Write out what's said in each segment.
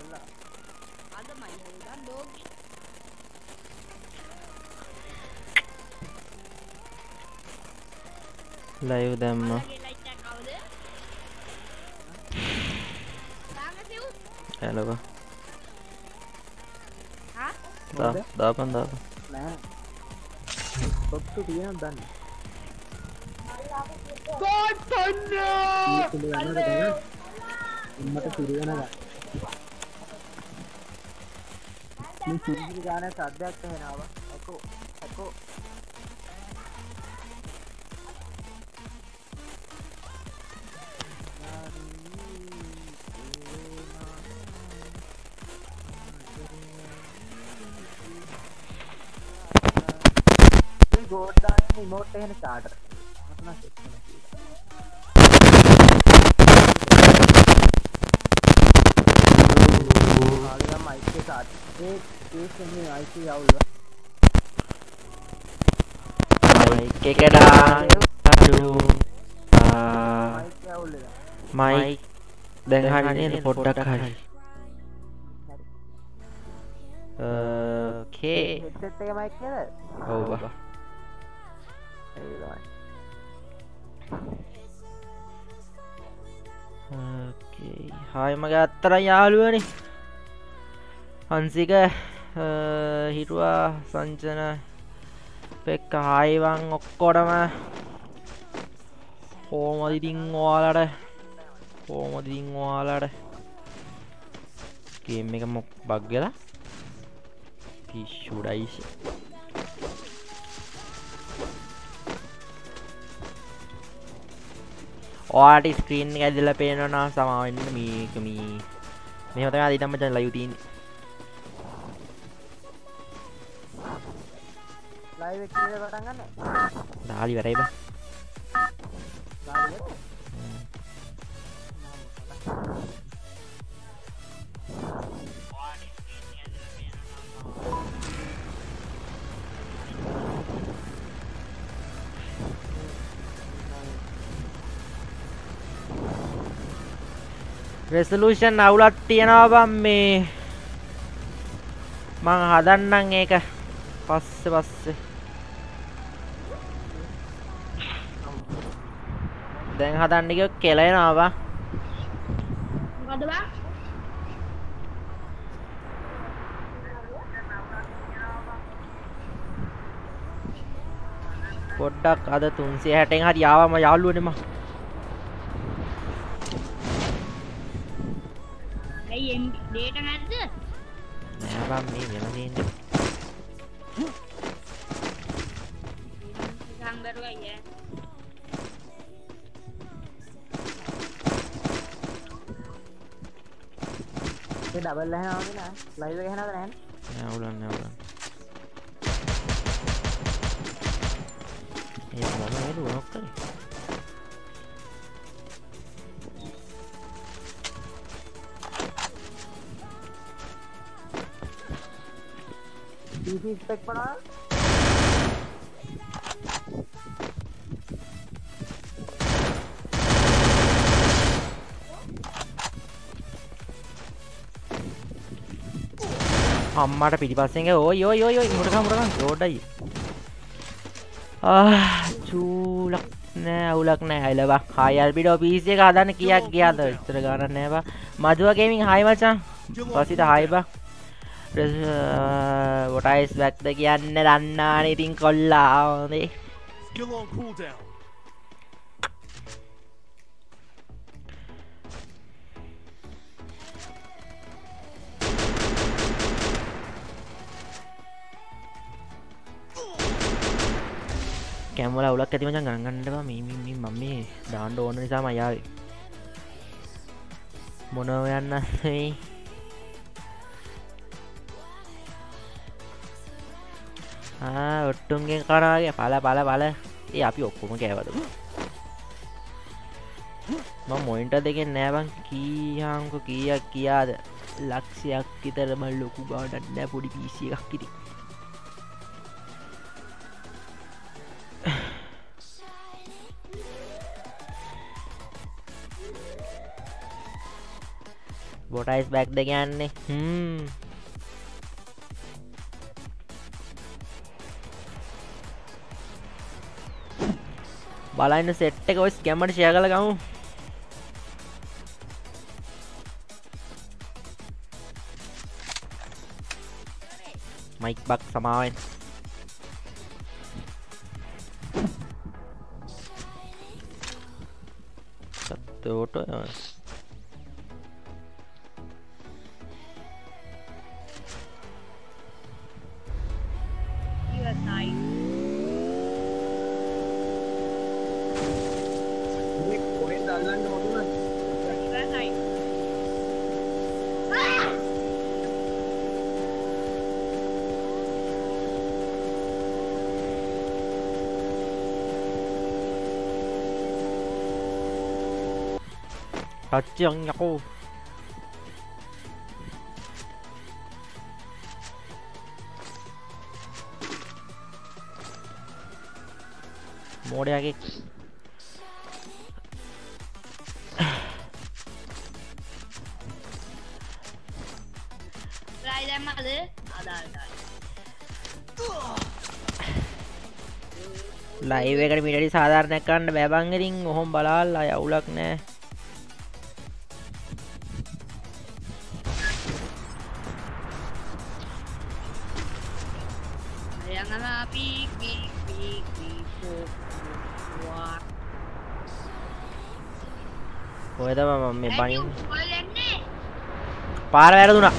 live දැම්මා hello දාපන් නෑ කොට්ටු තියෙනවද දන්නේ මට සිරියන ගන්න මේ සිරියන ගානේ සද්දයක් ඇහෙනවා අකෝ ගෝඩ්ඩාන රිමෝට් එකේ ස්ටාර්ටර් මතන සෙට් කරනවා ආලලා මයික් එක ස්ටාර්ට් ඒ කියන්නේ IC යවුවා මයික් එක දාන්න අඩු මයික් යවුලා මයික් දැන් හරි නේද පොඩ්ඩක් හරි ඕකේ හෙඩ්සෙට් එක මයික් නේද ඔව් බා ඕකේ හායි මගේ අත්තරන් යාළුවනේ හංසික හිරුවා සංජන පෙක්ක හායිවන් ඔක්කොටම කොහොමද ඉතින් ඔයාලට ගේම් එක මොක් බග් වෙලා පිස්සුඩයිසි ඔයාලට ස්ක්‍රීන් එක ඇදලා පේනවා නම් සමාව වෙන්න මේක මෙහෙම තමයි අද ඉතින් මචං ලයිව් තියෙන්නේ ලයිව් එක කියලා පටන් ගන්න දාලි වැරයි බා resolution අවුලක් තියෙනවා බම් මේ මං හදන්නම් ඒක පස්සේ දැන් හදන්න ගියොත් කෙලෙනවා බා මොකද බා පොඩ්ඩක් අද 360න් හරි ආවම යාළුවනේ මම data නැද්ද? නෑ බම් මේ වෙන දෙන්නේ. සංගරුවා යේ. ඒ ඩබල් එහෙනවද නෑ? ලයිව් එක එහෙනවද නෑ? නෑ උලන්නේ. ඒක මම නේද වොක් කරේ. PC spec பண்ணா අම්මට පිටිපස්සෙන් ඔයි මුරකම් රෝඩයි චූලක් නෑ අවුලක් නෑ අයලවා හායි අල්බිඩෝ PC එක හදන්න කීයක් ගියාද ඉතර ගානක් නෑ බා මදුවා ගේමින් හායි මචං පස්සිට හායි බා what is back the කියන්නේ දන්නානේ ඉතින් කොල්ලා හොඳේ Still on cooldown. කැම වල අවුලක් ඇති මචං ගණන් ගන්න එපා මේ මම මේ දාන්න ඕන නිසාම ආවේ මොනව යන්න මේ ඔට්ටුන්ගෙන් කරාගේ පල ඒ අපි ඔක්කොම කෑවද මම මොනිටර් දෙකෙන් නෑ බං කීයන්කෝ කීයක් කියාද ලක්ෂයක් විතර බං ලොකු ගානක් නෑ පොඩි PC එකක් ඉතින් බොටයිස් බැක් දෙක යන්නේ බලන්න සෙට් එක ඔය ස්කැමර්ට ෂෙයා කරලා ගමු මයික් බක් සමාවෙන් සත්තෝට ඉවසයි. මේ කොහෙන්ද අල්ලන්න මොකද? ඉවසයි. රච්චියන් යකෝ මෝඩයාගේ try දැම්මද? ආදාල්ටයි. ලයිව් එකට මීටරි සාධාරණයක් කරන්න බෑ බං ඉතින් ඔහොම බලාලා යවුලක් නෑ කොහෙද මම මේ බණින් පාර වැරදුනා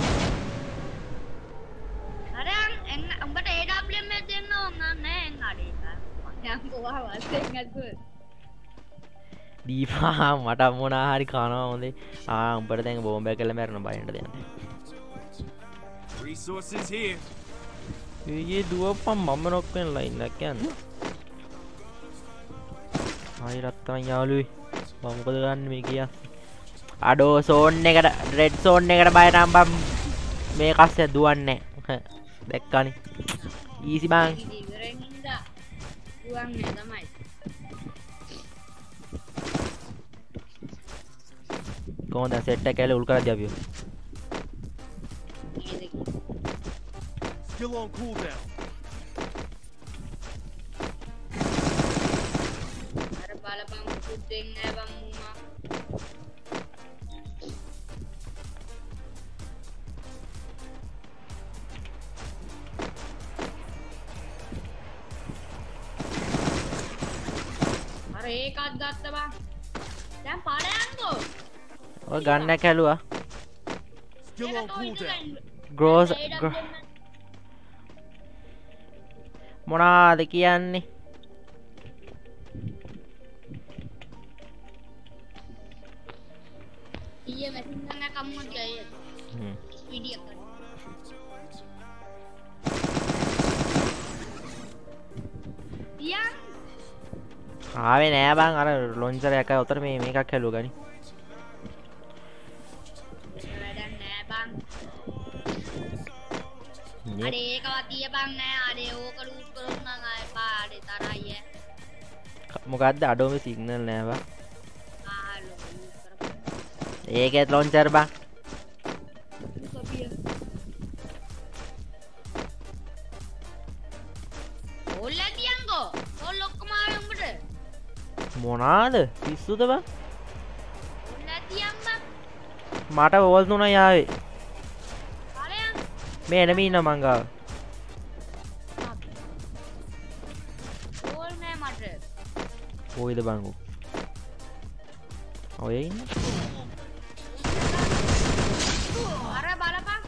අර එන්න උඹට AWM එක දෙන්න ඕන නෑ එන්න අඩේ මම ගෝවා වස්තෙන් අද්දු දීපා මට මොනා හරි කනවා හොඳේ උඹට දැන් බෝම්බයක් කරලා මැරෙන්න බයින්ට දෙන්න Resources here. ඊයේ දුවපම් මම නොක් වෙන ලයින් එකක් යන්නේ ආයි රත්තරන් යාළුවයි මම මොකද ගන්න මේ කියා අඩෝ සෝන් එකට රෙඩ් සෝන් එකට බය නම් බම් මේ කස්සේ දුවන්නේ දැක්කනේ ඊසි බං ඉවරෙන් ඉඳලා දුවන්නේ තමයි කොහොමද සෙට් එක ඇල උල් කරද්දී අපිව Still on cooldown. අර බලපං කුත් දෙන්නේ බං මුමා අර ඒකත් ගත්ත බං දැන් පාඩයන්කෝ ඔය ගන්නක් ඇලුවා Still on cooldown. ග්‍රෝස් මොනාද කියන්නේ ඊයේ මැසින් ගන්න කම්මුත් ගියේ වීඩියෝ එක තියන් ආවේ නෑ බං අර ලොන්චර් එකයි උතර මේකක් හැලුව ගනි වැඩක් නෑ බං අර ඒකවත් තියපන් නෑ අර ඕක ලූට් කරොත් නම් ආයේ පාඩේ තරයි මොකද්ද අඩෝමේ සිග්නල් නෑ බං ආලෝ ලූට් කරපන් ඒකෙත් ලොන්චර් බං කොපිය ඕල්ලා තියන්කෝ ඕල් ඔක්කොම ආවේ උඹට මොනාද පිස්සුද බං ඕල්ලා තියන් බං මට වෝල් 3යි ආවේ බලයන් මේ එනමි ඉන්න මං ගාව ඕල් නෑ මට කොයිද බං ඔය ඉන්නේ අර බලපන්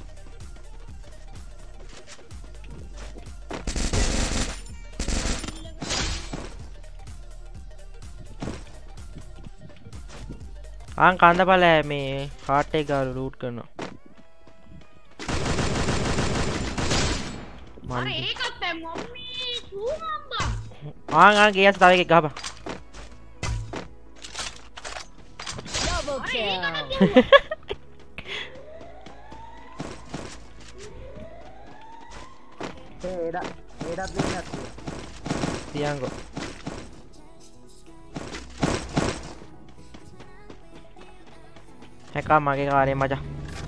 ආන් කන්දපලෑ මේ කාට් එක ගාලා ලූට් කරනවා අර ඒකත් දැන් මම්මී සූමම්බා ආන් ගියස් තව එකක් ගහපන් ඩබල් කිල් ඒඩක් දෙන්නත් තියන්කෝ හැක් දැක්කා මගේ කාර්යය මචං.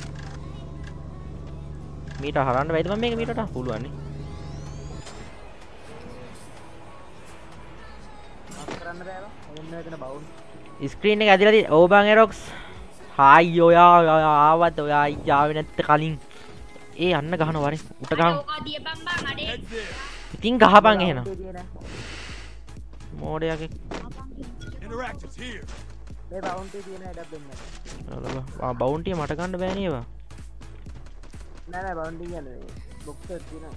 මීට හරන්න බැයිද මම මේක මීටට පුළුවන් නේ. කරන්න බෑවා. ඔන්න එතන බවුන්. ස්ක්‍රීන් එක ඇදලා තියෙන. ඕ බං එරොක්ස්. හායි ඔයා ආවත් ඔයා ආවේ නැත්te කලින්. ඒ යන්න ගහනවා වරේ. උට ගහමු. ඕක දියපන් බං අඩේ. Head there. ඉතින් ගහපන් එහෙනම්. මෝඩයාගේ Interactives here. මේ බවුන්ටි තියෙන එකක් දෙන්න. බවුන්ටිය මට ගන්න බෑ නේවා. නෑ නෑ බවුන්ටි කියන්නේ බොක්ස් එක තියෙනවා.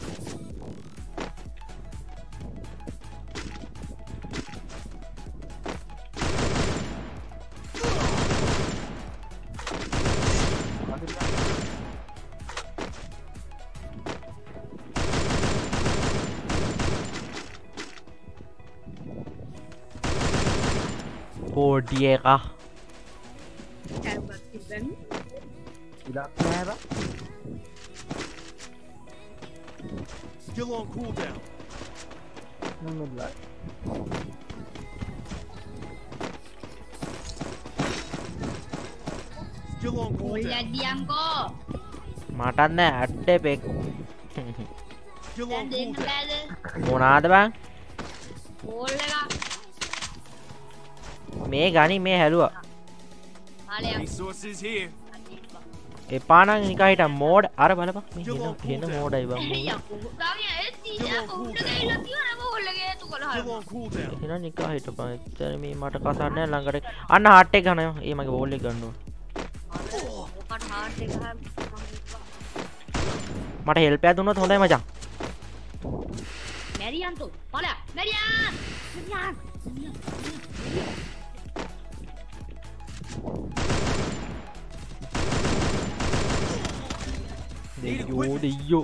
පොඩි එකක්. කරුවත් තිබෙන. ඉලක්ක නෑ බා. Still on cooldown. නුඹලා. Still on cooldown. ඔල්ලඩියන්කෝ. මටත් නෑ ඇට්ටේ පෙක්. Still දැන් on දෙන්න cooldown. බෑද? මොනාද බං? බෝල් එක. මේ ගනි මේ හැලුවා. මාලයක්. Resources here. එපා නම් නිකන් හිටන් මෝඩ් අර බලපන් මේ හෙන මෝඩයි බං. යකෝ. ගාමියා ඒ තීජා උඩ ගිහලා තියෙනවා බෝල් එකේ තු Still කොලහල්. on cooldown. එහෙනම් නිකන් හිටපන්. එතන මේ මට කසන්නේ ළඟට. අන්න හાર્ට් එක ගන්නවා. ඒ මගේ බෝල් එක ගන්නවා. ඕකට හાર્ට් එක ගහන්න. මට හෙල්ප් එකක් දුන්නොත් හොඳයි මචං. මැරියන් තෝ. බලන්න. මැරියන්. මැරියන්. දෙයියෝ.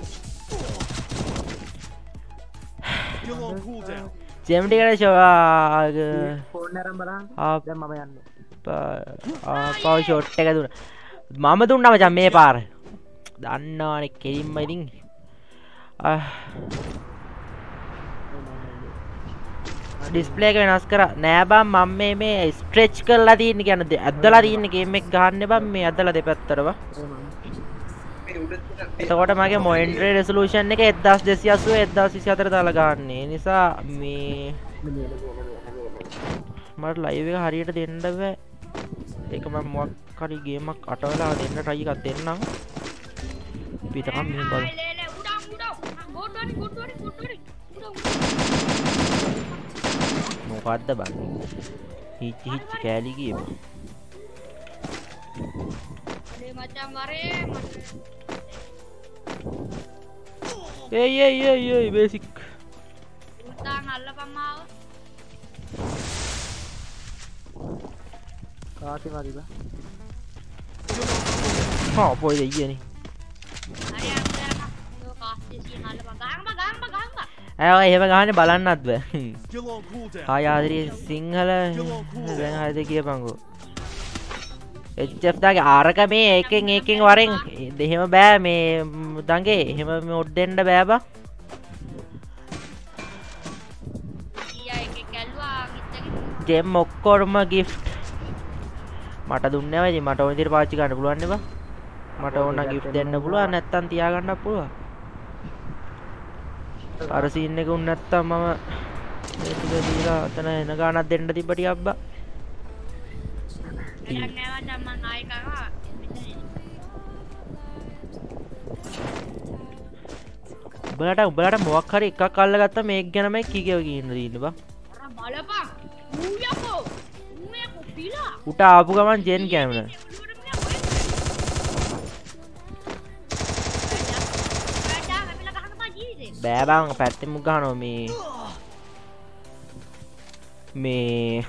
Still on cooldown. ජෙම්ටි කරේ ෆෝන් අරන් බලන්න. දැන් මම යන්නේ. පව ෂොට් එක දුන්නා. මම දුන්නා මචං මේ පාර. දන්නවනේ කෙලින්ම ඉතින්. ඩිස්ප්ලේ එක වෙනස් කරා නෑ බං මම මේ ස්ට්‍රෙච් කරලා තියෙන්නේ කියන්නේ ඇදලා තියෙන්නේ ගේම් එක ගහන්න බං මේ ඇදලා දෙපැත්තට බං. එතකොට මගේ මොනිටර් රෙසලූෂන් එක 1280 1224 දාලා ගන්න. ඒ නිසා මේ මට ලයිව් එක හරියට දෙන්න බෑ. ඒක මම මොකක් හරි ගේමක් අටවලා දෙන්න try එකක් දෙන්නම්. පිටකම් මෙහෙම බලමු. මොකද්ද බං? හිච් කෑලි ගියේ. අනේ මචං මරේ මට. ඒ බේසික්. උත්තාන් අල්ලපන් මාව. කාටි වගේ බා. හා පොයි දෙයියනේ. හරි අම්මලා. ඔය කාස්ටේ සීන් අල්ලපන්. ගහන්න. අය එහෙම ගහන්නේ බලන්නත් බෑ. Still on cooldown. ආය ආදරේ සිංහල දැන් හරිද කියපන්කෝ. HF දාගේ ආරක මේ එකෙන් වරෙන් එහෙම බෑ මේ දඟේ එහෙම මොඩ් දෙන්න බෑ බා. ඊයා එකෙක් ඇල්ලුවා කිත්තගේ. ජෙම් ඔක්කොම gift මට දුන්නේ නැහැ. ඉතින් මට ඕන විදිහට පාවිච්චි කරන්න පුළුවන් නේ බා. මට ඕන gift දෙන්න පුළුවන් නැත්තම් තියාගන්නත් පුළුවන්. අර සීන් එක උන් නැත්තම් මම මේ ටික දීලා අතන එන ගානක් දෙන්න තිබ්බ ටිකක් බා. වැඩක් නෑ මචං මං ආයෙ කරා. උඹලට මොකක් හරි එකක් අල්ලගත්තා මේක ගැනමයි කීකේව කියන්න තියෙන්නේ බා. අර බලපන්. ඌයකෝ. ඌයකෝ පිලා. උට ආපු ගමන් ජෙන් කැමන. බෑ බං පැත්තෙන් මුග ගහනවා මේ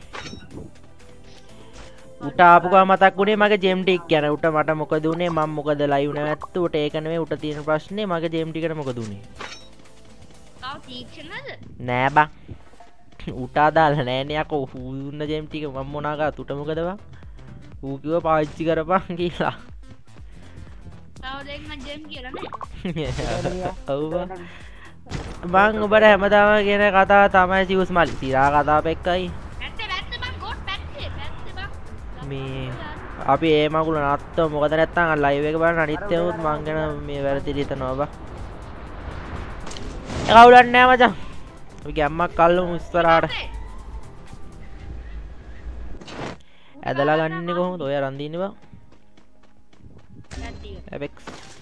උට ආපු ගමන් මතක් වුණේ මගේ ජෙම් ටික් කියන උට මට මොකද උනේ මම මොකද ලයිව් නැවැත්තු උට ඒක නෙමෙයි උට තියෙන ප්‍රශ්නේ මගේ ජෙම් ටිකට මොකද උනේ තාම තීක්ෂණද නෑ බං උට අදාළ නෑනේ යකෝ ඌ දුන්න ජෙම් ටික මම මොනා ගාත් උට මොකද බං ඌ කිව්වා පාවිච්චි කරපන් කියලා තාම දෙන්න ජෙම් කියලා නේ ඔව් බං ඔබට හැමදාම කියන කතාව තමයි සිවුස් මල්ලි සිරා කතාව එක්කයි පැත්තේ බං ගොඩ් පැත්තේ බං මේ අපි ඒ මගුල නත්තෝ මොකද නැත්තම් ලයිව් එක බලන්න අනිත් ඒවාත් මං ගැන මේ වැරදි හිතනවා බා. ඒ කවුලක් නෑ මචං. අපි ගැම්මක් කල්ලමු ඉස්සරහට. ඇදලා ගන්නේ කොහොමද? ඔය අරන් දින්නේ බා. Apex.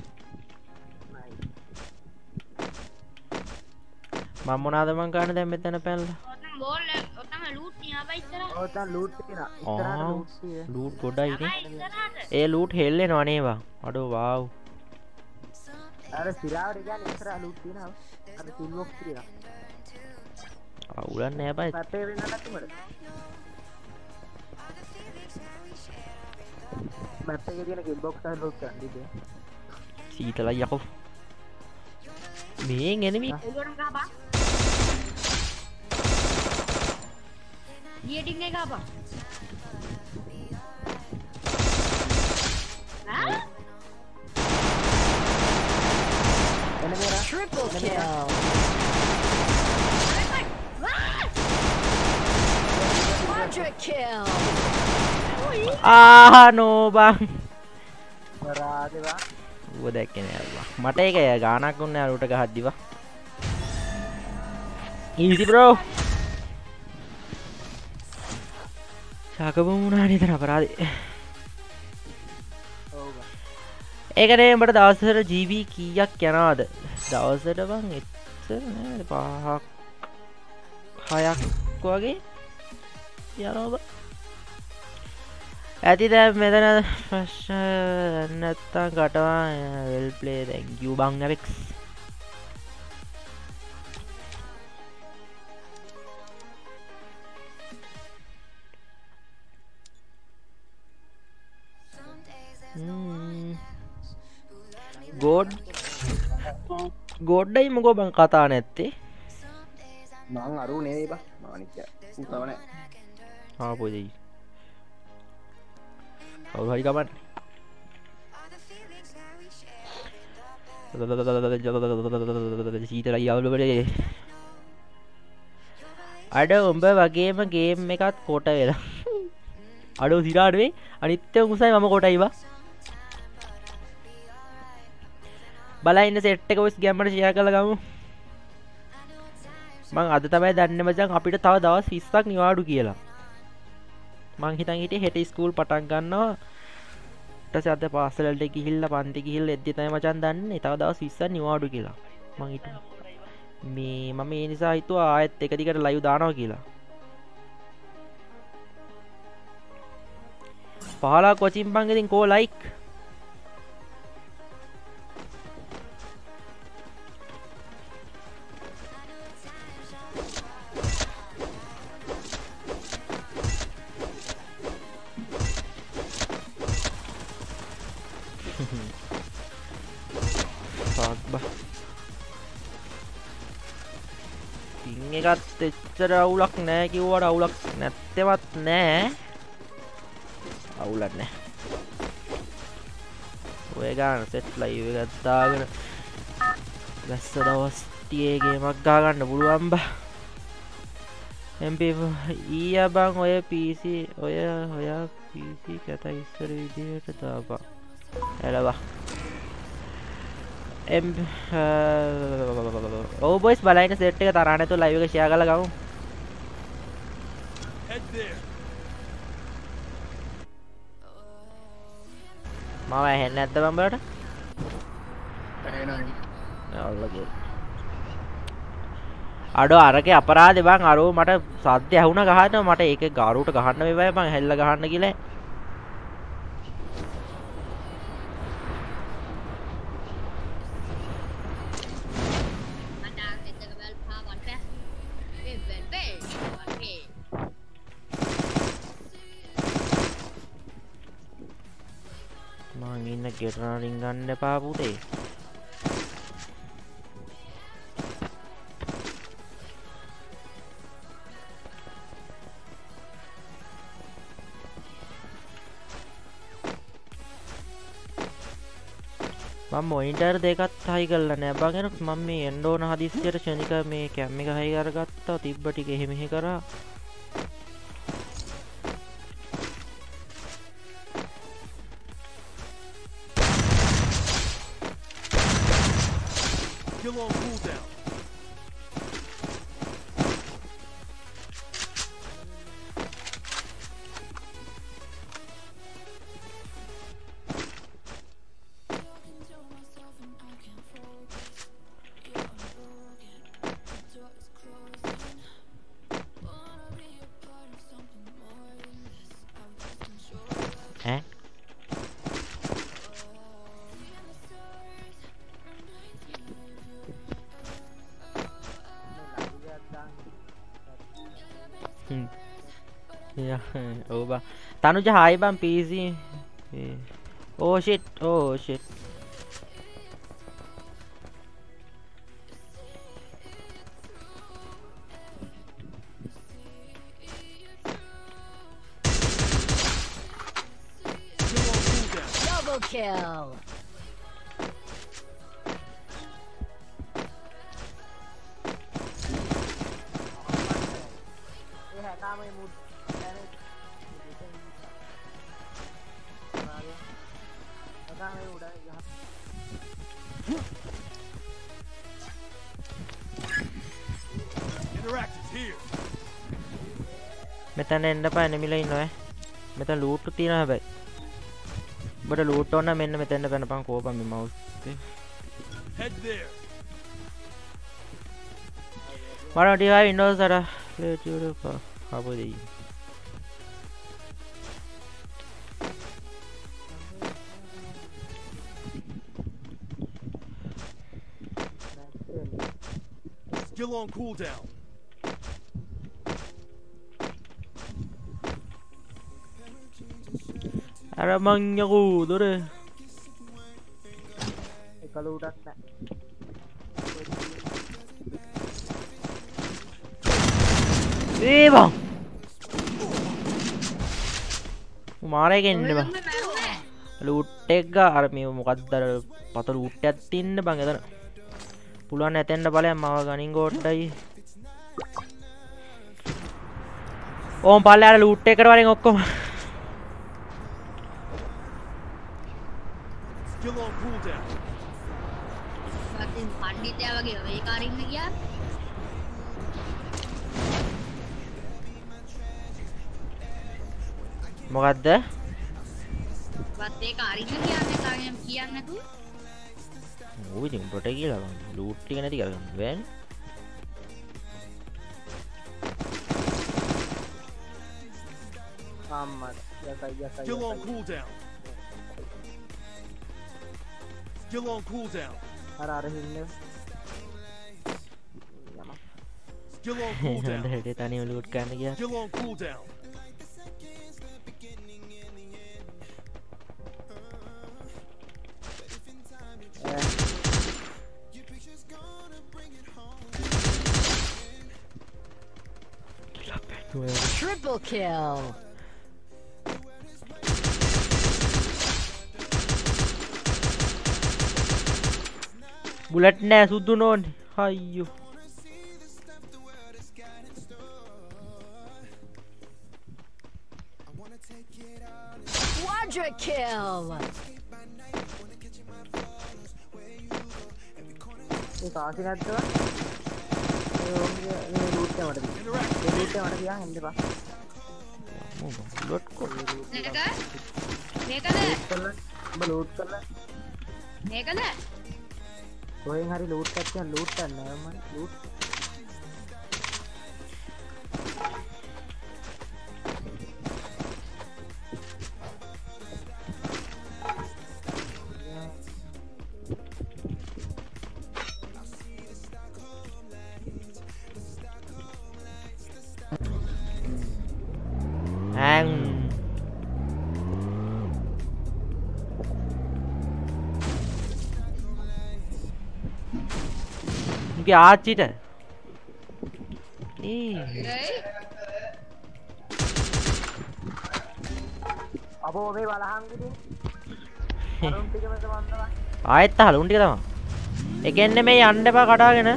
මම මොනවාද මං ගන්න දැන් මෙතන පැනලා. ඔතන බෝල් ඔතන ලූට් තියනවා බා ඉස්සරහ. ඔතන ලූට් තියෙනවා. ඉස්සරහට ලූට් තියෙනවා. ලූට් ගොඩයි නේ. ඉස්සරහට. ඒ ලූට් හෙල්ලෙනවා නේ බා. අඩෝ වාව්. අර සිරාවට කියන්නේ ඉස්සරහ ලූට් තියෙනවා. අර කිල් බොක්ස් තියෙනවා. අවුලක් නෑ බයි. පැත්තේ වෙන්න නැතුමද? මැප් එකේ තියෙන කිල් බොක්ස් එක ලූට් කරන්න ඉතින්. සීතලයි යකෝ. මේන් එනිමි. ඔළුවටම ගහපන්. ඊටින් එක ගහපන්. ආ? එන්න මෙරා. Triple kill. Quadra kill. නෝ බං. කරාදේ බා. ඌව දැක්කේ නෑ බං. මට ඒක ගානක් උන්නේ අරුට ගහද්දි බා. easy bro. ශාකබම් වුණා නේද අපරාධේ. ඔව් බා. ඒකනේ උඹට දවසට GB කීයක් යනවද? දවසට බං එච්චර නෑ 5ක් 6ක් වගේ යනවා බං. ඇති දැන් මෙතන ප්‍රශ්න නැත්තම් කටවා well play thank you බං Apex. ගොඩ්ඩයි මොකෝ බං කතා නැත්තේ. මං අරු නෙවෙයි බා. මානික්ක. උතව නැහැ. ආපෝ දෙයි. කවුරු හරි කමන්න. සීතලයි අවුලුවලේ. අඩ උඹ වගේම ගේම් එකත් කොට වෙලා. අඩෝ සිරාට වෙයි. අනිත් ඒවා කුසයි මම කොටයි බා. බලන්න සෙට් එක ඔස් ගැම්මට ෂෙයා කරලා ගමු. මං අද තමයි දන්නේ මචං අපිට තව දවස් 20ක් නිවාඩු කියලා. මං හිතන් හිටියේ හෙට ස්කූල් පටන් ගන්නවා. ඊට පස්සේ අද පාසල් වලට ගිහිල්ලා පන්ති ගිහිල්ලා එද්දි තමයි මචං දන්නේ තව දවස් 20ක් නිවාඩු කියලා. මං හිතුවා මේ මම ඒ නිසා හිතුවා ආයෙත් එක දිගට ලයිව් දානවා කියලා. 15ක් වචින් බං ඉතින් කෝ ලයික්. එකත් එච්චර අවුලක් නෑ කිව්වට අවුලක් නැත්තෙවත් නෑ. අවුලක් නෑ. ඔය ගාන සෙට් ලයිව් එකක් දාගෙන වැස්ස දවස් 30 ගේමක් ගා ගන්න පුළුවන් බා. MP ඊයා බං ඔය PC ඔය PC කත ඉස්සර විදියට දාපන්. එළවා. Oh boys බලයින සෙට් එක තරහ නැතුව ලයිව් එක ෂෙයා කරලා ගමු. Head there. මම ඇහෙන්නේ නැද්ද බං බලට? එහෙනම් ඔල්ලගේ. අඩෝ අරකේ අපරාධේ බං අරෝ මට සද්ද ඇහුණා ගහනවා මට ඒක ගාරුවට ගහන්න වෙයි බං හැල්ල ගහන්න කියලා. ඉන්න ගෙටරනින් ගන්න එපා පුතේ. මම මොනිටර් දෙකත් හයි කරලා නෑ බං. එනකොට මම මේ එන්න ඕන හදිස්සියට ක්ෂණික මේ කැම් එක හයි කරගත්තා. තිබ්බ ටික එහෙ මෙහෙ කරා. Skill on cooldown. over Tanuja hi bam PC. Oh shit, oh shit. Double kill. Interactive's here. මෙතන එන්න එපා එනිමිලා ඉන්නවා මෙතන ලූට් තියෙනවා හැබැයි ඔබට ලූට් ඕන නම් මෙන්න මෙතෙන්ද පැනපන් කෝපම් මේ මවුස් එකේ Head there. මරණ ඩිවයි වින්ඩෝස් අර ප්ලේ ටියුටර් ආපෝ දෙයි Skill on cooldown. අර මං යකෝ දොර එක ලූටක් නැහැ ඒ බං මාරේගෙන් ඉන්න බං ලූට් එක ගා අර මේ මොකක්ද අර පත ලූට් එකක් තින්න බං එතන පුළුවන් නැතෙන්න බලයන් මාව ගනින් ගොඩයි ඕම් පල්ලේ අර ලූට් එකට වලින් ඔක්කොම Skill on cooldown. මතින් පණ්ඩිතයා වගේ ඔය කාරින්න ගියා. මොකද්ද? වත් ඒක අරින්න කියන්නේ කාගෙන් කියන්නේ නැතුව. ඕ ඉතින් උඹට කියලා බං ලූට් ටික නැති කරගන්න බෑනේ. අම්මා යකයි Skill on cooldown. Skill on cooldown. අර හින්නේ Skill on cooldown. හොඳට තනියම ලූට් ගන්න ගියා. Skill on cooldown. Triple kill. Bullet නෑ සුදු නෝනේ අයියෝ Quadra kill. ඒ කාසි නැද්ද මේ ලූට් එක මට දී ලූට් එක මට දිහා හෙන්න එපා බුලට් කො මේකද උඹ ලූට් කරලා මේකද කොහෙන් හරි ලූට් එකක් තියන් ලූට් කරන්න මම ලූට් hang ඉන්ගේ ආච්චිට අපෝ මේ බලහන් ගිටින් අරුන් ටිකම සමන්නවා ආයෙත් අහලුන් ටික තමයි එකෙන් නෙමෙයි යන්න එපා කඩාගෙන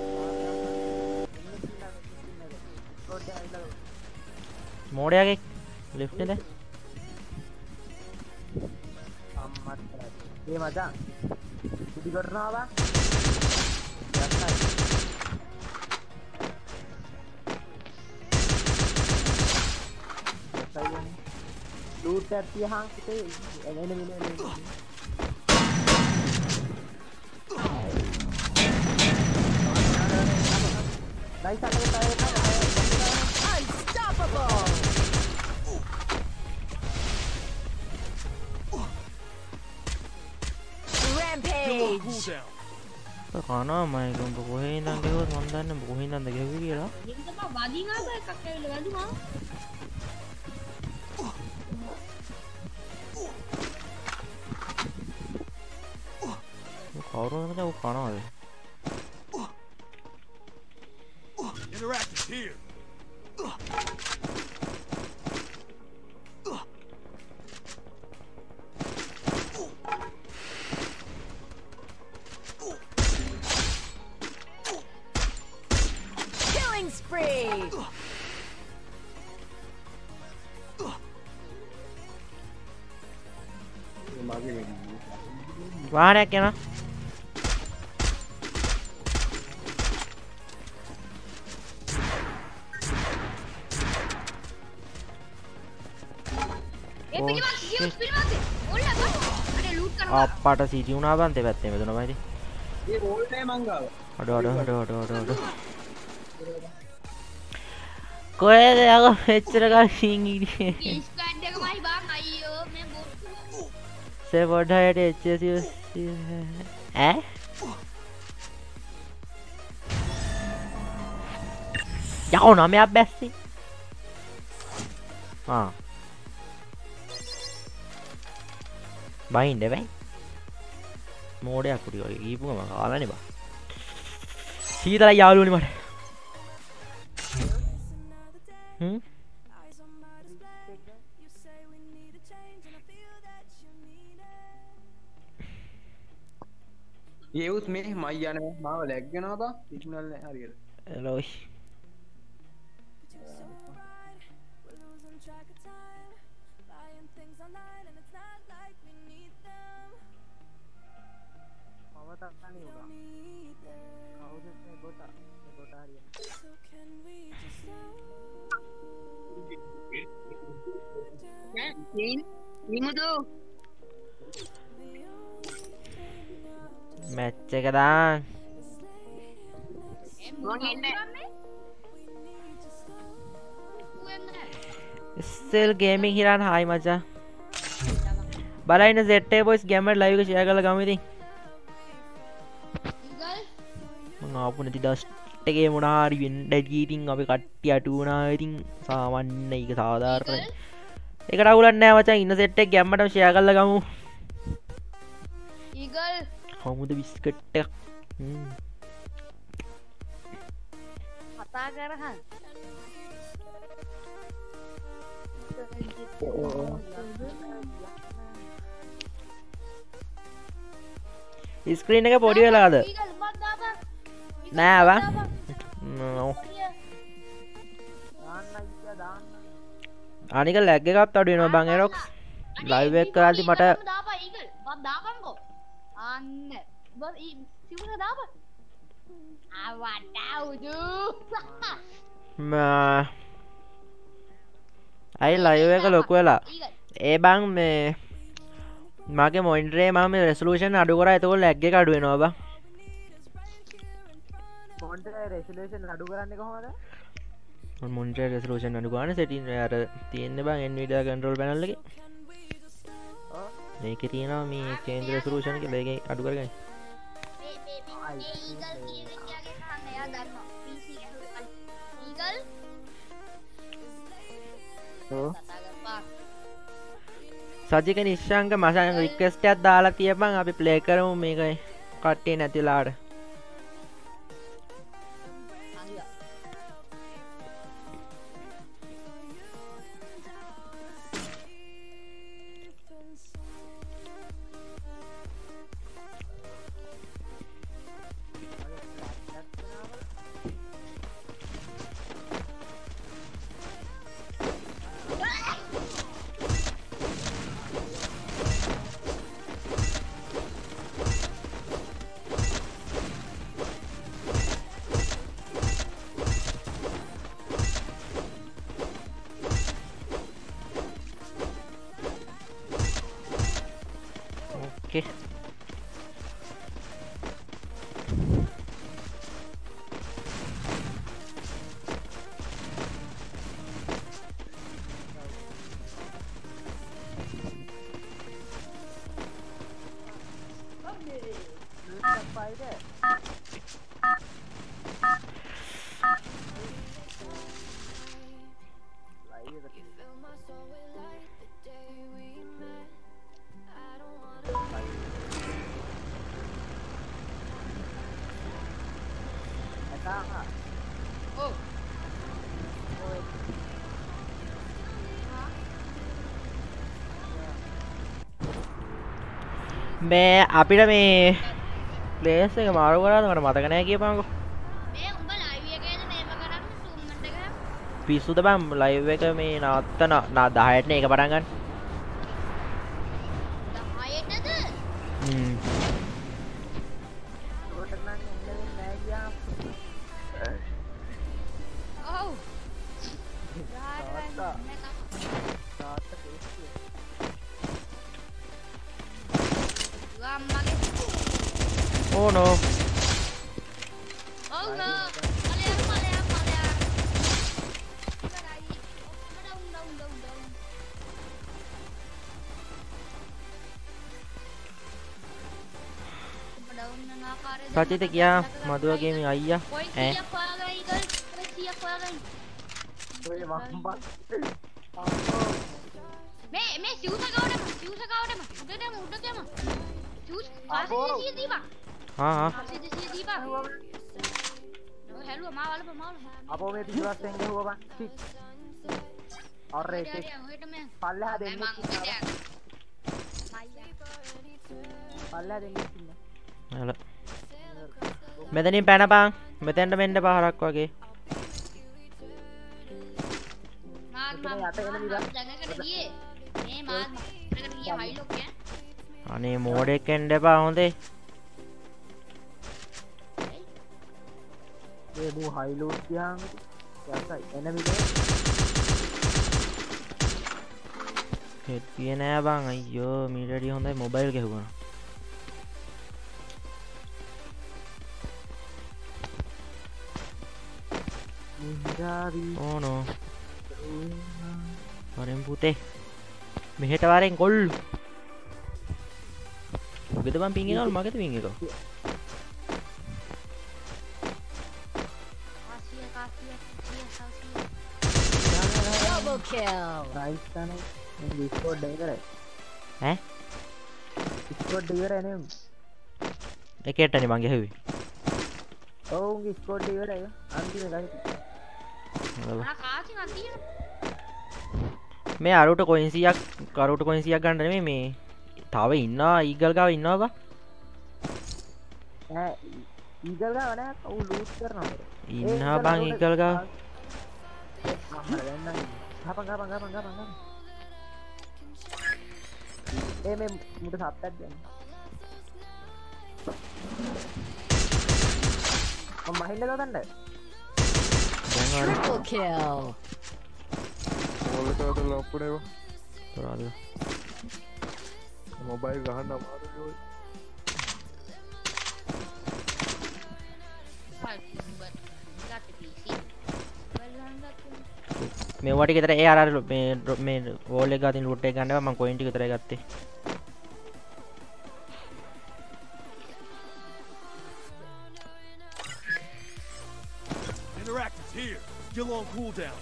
මෝඩයාගේ ලිෆ්ට් නේද අම්මත් ඒ මචං පිටි කරනවා loot at the hang kita enemy Unstoppable. Skill on Rampage. cooldown. කනවා මයිකම් කොහේ ඉඳන් ගෙවුවොත් මම දන්නේ කොහේ ඉඳන්ද ගෙවුවේ කියලා. ඒක තමයි වදින් ආව එකක් ඇවිල්ලා වැදුනා. කවුරුන්ද ඌ කනවාද? Interactive here. Killing spree. වාහනයක් යනවා. ඒ පිටිපස්ස සියුස් පිටිපස්සේ ඕල්ලා බා අනේ ලූට් කරනවා අප්පට සිටි වුණා බං දෙපැත්තේ මෙතනමයි ඉතින්. ඒ roll නෑ මං ගාව අඩ කොහෙද යකෝ මෙච්චර කලින් ඉන්නේ. ස්ක්වැඩ් එකමයි බං අයියෝ මේ බොට්ටු සේ පොඩ්ඩට HS ඈ යකෝ නමයක් බැස්සි. බයින්ඩ බැයි මෝඩයක් කුටි වගේ කීපුම කාලනේ බා. සීතලයි යාළුවනේ මට. ඒවුත් මේ මයි යන මාව ලැග් වෙනවා බා සිග්නල් නෑ හරියට එලොයි මම තක්කන්නේ උනා කවුද මේ ගොට හරියට නිමුදු මැච් එක දාන්න මං එන්නේ ස්ටිල් ගේමින් හිරන් හායි මචං බලන්න ZA boys ගේමර් ලයිව් එක ෂෙයා කරලා ගමු ඉතින් මම ආපු නැති දවස් එකේ මොනා හරි වෙන්න ඉතින් අපි කට්ටිය අටු වුණා ඉතින් සාමාන්‍ය ඒක සාධාරණයි ඒකට අවුලක් නෑ මචං ඉන්න සෙට් එක ගැම්මටම ෂෙයා කරලා ගමු ඊගල් කොමුද බිස්කට් එකක් කතා කරහන් ස්ක්‍රීන් එක පොඩි වෙලාද ඊගල් මත් දාපන් නෑ වා අනික ලැග් එකක් අඩු වෙනවා බං එරොක්ස් ලයිව් එක කරද්දි මට දාපන් ඊගල් මත් දාපන්කෝ අන්න බස් සිවුර දාපන් අවඩවුදු අයි ලයිව් එක ලොකු වෙලා ඒ බං මේ මගේ මොනිටරේ මම රෙසලූෂන් අඩු කරා එතකොට ලැග් එක අඩු වෙනවා බං මොනිටරේ රෙසලූෂන් අඩු කරන්නේ කොහොමද මොනිටරේ රෙසලූෂන් අඩු කරන්නේ සෙටින් අර තියෙන්නේ බං Nvidia control panel එකේ මේකේ තියෙනවා මේ change resolution කියලා ඒකේ අඩු කරගන්න ඊගල් කීරකියාගේ කන්න එයා දන්නවා PC එක ඊගල් කතා කරපන් සජික නිශ්ශංක මසන් රික්වෙස්ට් එකක් දාලා තියපන් අපි ප්ලේ කරමු මේක කට්ටිය නැති වෙලාවට එකේ. Oh. මේ අපිට මේ ප්ලේස් එක මාරු කරාද මට මතක නැහැ කියපන්කෝ. මේ උඹ ලයිව් එකේද මේක කරන්නේ ටූර්නමන්ට් එක? පිස්සුද බං ලයිව් එක මේ නවත්තන 10ට නේ එක පටන් ගන්න. 10ටද? රොට නම් එන්න වෙන්නේ නැහැ ගියා. ඔව්. තාත්තා කේස්සිය. අම්මගේ. Oh no. ඔව් නෝ. මලයා. සචිත ගියා මදුවගේ මේ අයියා ඈ ඔය මම්බා. මේ සිවුස කවුටම උඩටම සිවුස් පාසිය දීපන් හා පාසිය දීපන් ඔය හැලුවා මාවල අපෝ මේ පිටුවස්සෙන් ගහුවා බං. අරේ ඒක පල්ලෙහා දෙන්න. පල්ලෙහා දෙන්න ඉන්න. හල මෙතනින් පැනපන් මෙතෙන්ට මෙන්න පහරක් වගේ අනේ මෝඩෙක් එන්න එපා හොඳේ ඒ මූ හයිලෝඩ් ගියාම යසයි එනමිද හෙඩ් ගියේ නෑ බං අයියෝ මීට වැඩිය හොඳයි මොබයිල් ගහුවා Oh no. Warren putih. Mehet warren kollu. Begitu bang pingin kau, makai tu pingin kau. Double kill. Nice kan? Ini squad dengar Eh? Squad dengar ni. Eketa ni bang gahui. Oh, ini squad dengar ya. Anti ni මේ අරුට කොයින්සියක් කරුට කොයින්සියක් ගන්න නෙමෙයි මේ තව ඉන්නවා eagle ගාව ඉන්නවා බා ඈ ඊගල් ගාව නෑ ඔව් ලූට් කරනවා ඉන්නවා බං ඊගල් ගාව ගපන් ඒ මේ මුට සත්තක් දෙන්න මහින්ද ගවන්න Triple kill. Mobile ගහන්න අමාරුයි. මේවා ටික විතර ඒ අර මේ වෝල් එක ගාතින් ලූට් එක ගන්නවා මම කොයින් ටික විතරයි ගත්තේ. Interactive's here. Skill on cooldown.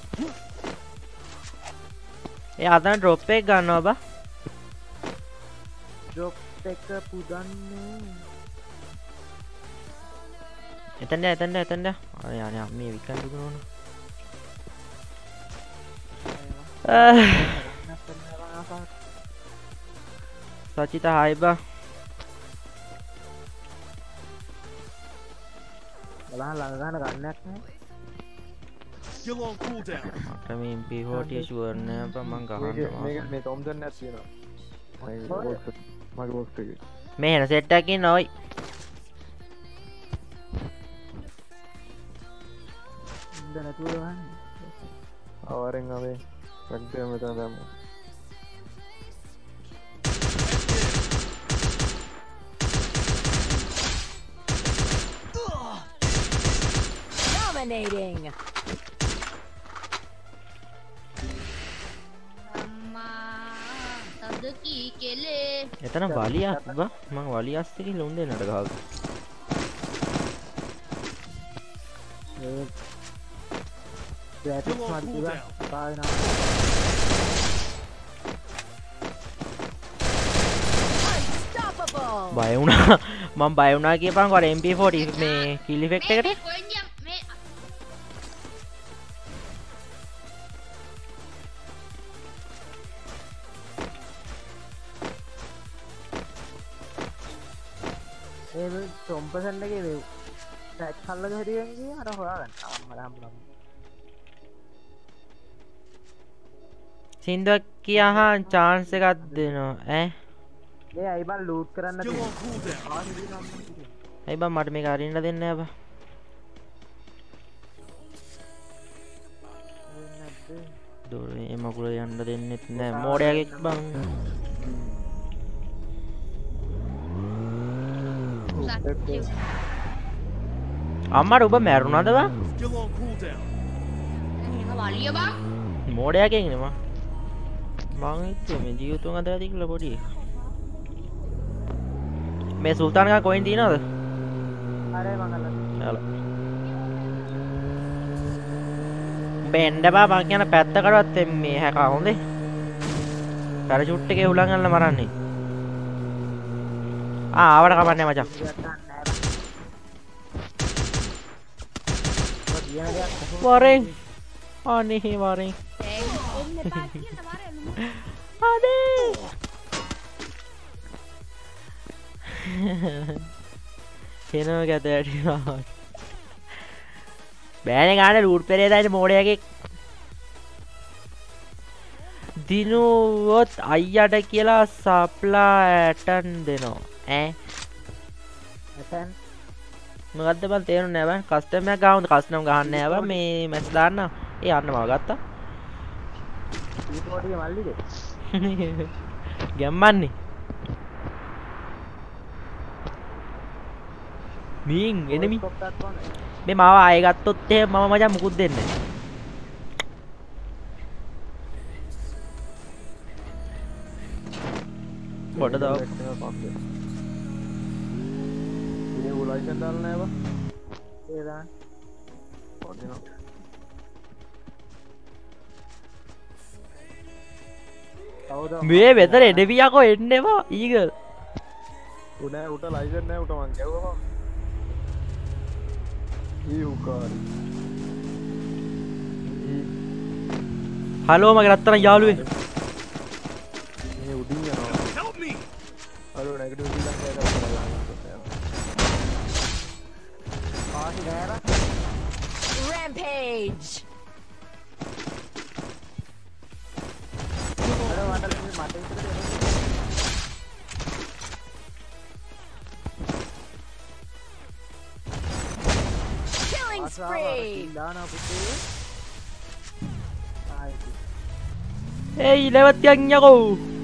ඒ අතන ඩ්‍රොප් එක ගන්නවා බා. ඩ්‍රොප් එක පුදන්නේ. එතන අනේ මේ විකන් දුකනෝන. සචිත හායි බා. බලන්න ළඟ ගන්න ගන්නක් නෑ. Skill on cooldown. මට මේ MP40 ෂුවර් නෑ බා මං ගහන්න. මේ තොම්සන් එකක් තියෙනවා. මගේ බොක්ස් එකේ. මේ හෙන සෙට් එකක් ඉන්න ඔයි. ඉන්න නැතුව ගන්න. ආවරෙන් ආවේ. රක්දේ මෙතන දැම්මා. Dominating. අම්මා තද කී කෙලේ එතන වලියක් බා මම වලිය අස්සේ ගිහලා උන් දෙන්නට ගහගා ග්‍රැෆික්ස් මල්ටිවා පාවෙනවා Unstoppable. බය වුණා මම බය වුණා කියපන්කො අර MP40 මේ කිල් ඉෆෙක්ට් එකට කොහෙන්ද මේ ඒ කොම්පසන් එකේ වේ ටැක් කල්ලක හිටියන් ගියේ අර හොයාගන්න අම්මලා හම්බුනම සින්දුවක් කියහන් chance එකක් දෙනවා ඈ මේ අයි බං ලූට් කරන්න Still on cooldown. ඇයි බං මට මේක අරින්න දෙන්නේ නැහැ බං දොරේ මකුල යන්න දෙන්නෙත් නෑ මෝඩයාගෙක් බං අම්මට ඔබ මැරුණාද බං Still on cooldown. එහෙම වලිය බං මෝඩයාගෙක් නේ මං හිතුවේ මේ ජීවිතුන් අතර තියලා පොඩි මේ සුල්තාන් ගා කොයින් තියනවද අරේ මංගල යාලා බෙන්ඩ බා මං කියන පැත්ත කරවත් මේ හැකා හොඳේ පැරෂූට් එකේ හුලං ගන්න මරන්නේ ආවට කමන්නේ මචං වරෙන් අනේ වරෙන් එන්න එපා කියන මාරේ අනේ එනවා ගැතට බෑනේ ගානේ ලූට් පෙරේදායි මෝඩයාගේ දිනුවොත් අයියට කියලා සප්ලා ඇටන් දෙනවා ඈ ඇතන් මොකද්ද බං තේරුන්නේ නැහැ බං කස්ටම් එකක් ගහමුද කස්ටම් ගහන්න නෑ බං මේ මැස් දාන්න ඒ යන්න මම ගත්තා ඊටෝටිය මල්ලිද ගැම්මන්නේ මීන් එනමි මේ මාව ආයෙ ගත්තොත් එහෙම මම මචං මුකුත් දෙන්නේ නැහැ බඩ දාව ඉතින් උලයිසන් දාලා නැහැ බා ඒ දාන්න ඔඩිනෝ කවුද මේ වෙතර එඩවියකෝ එන්නවා ඊගල් උට ලයිසන් නැහැ උට මං ගැව්වා ඊඋකාරි හලෝ මගේ රත්තරන් යාළුවේ මේ උඩින් යනවා Help me! අර නෙගටිව් ශ්‍රී ලංකාවට කරලා පාටි නෑර Rampage. අර මට මට ඉස්සරට Killing spree. දානවා පුතේ ආයි ඒයි ලෙවත්තියන් යකෝ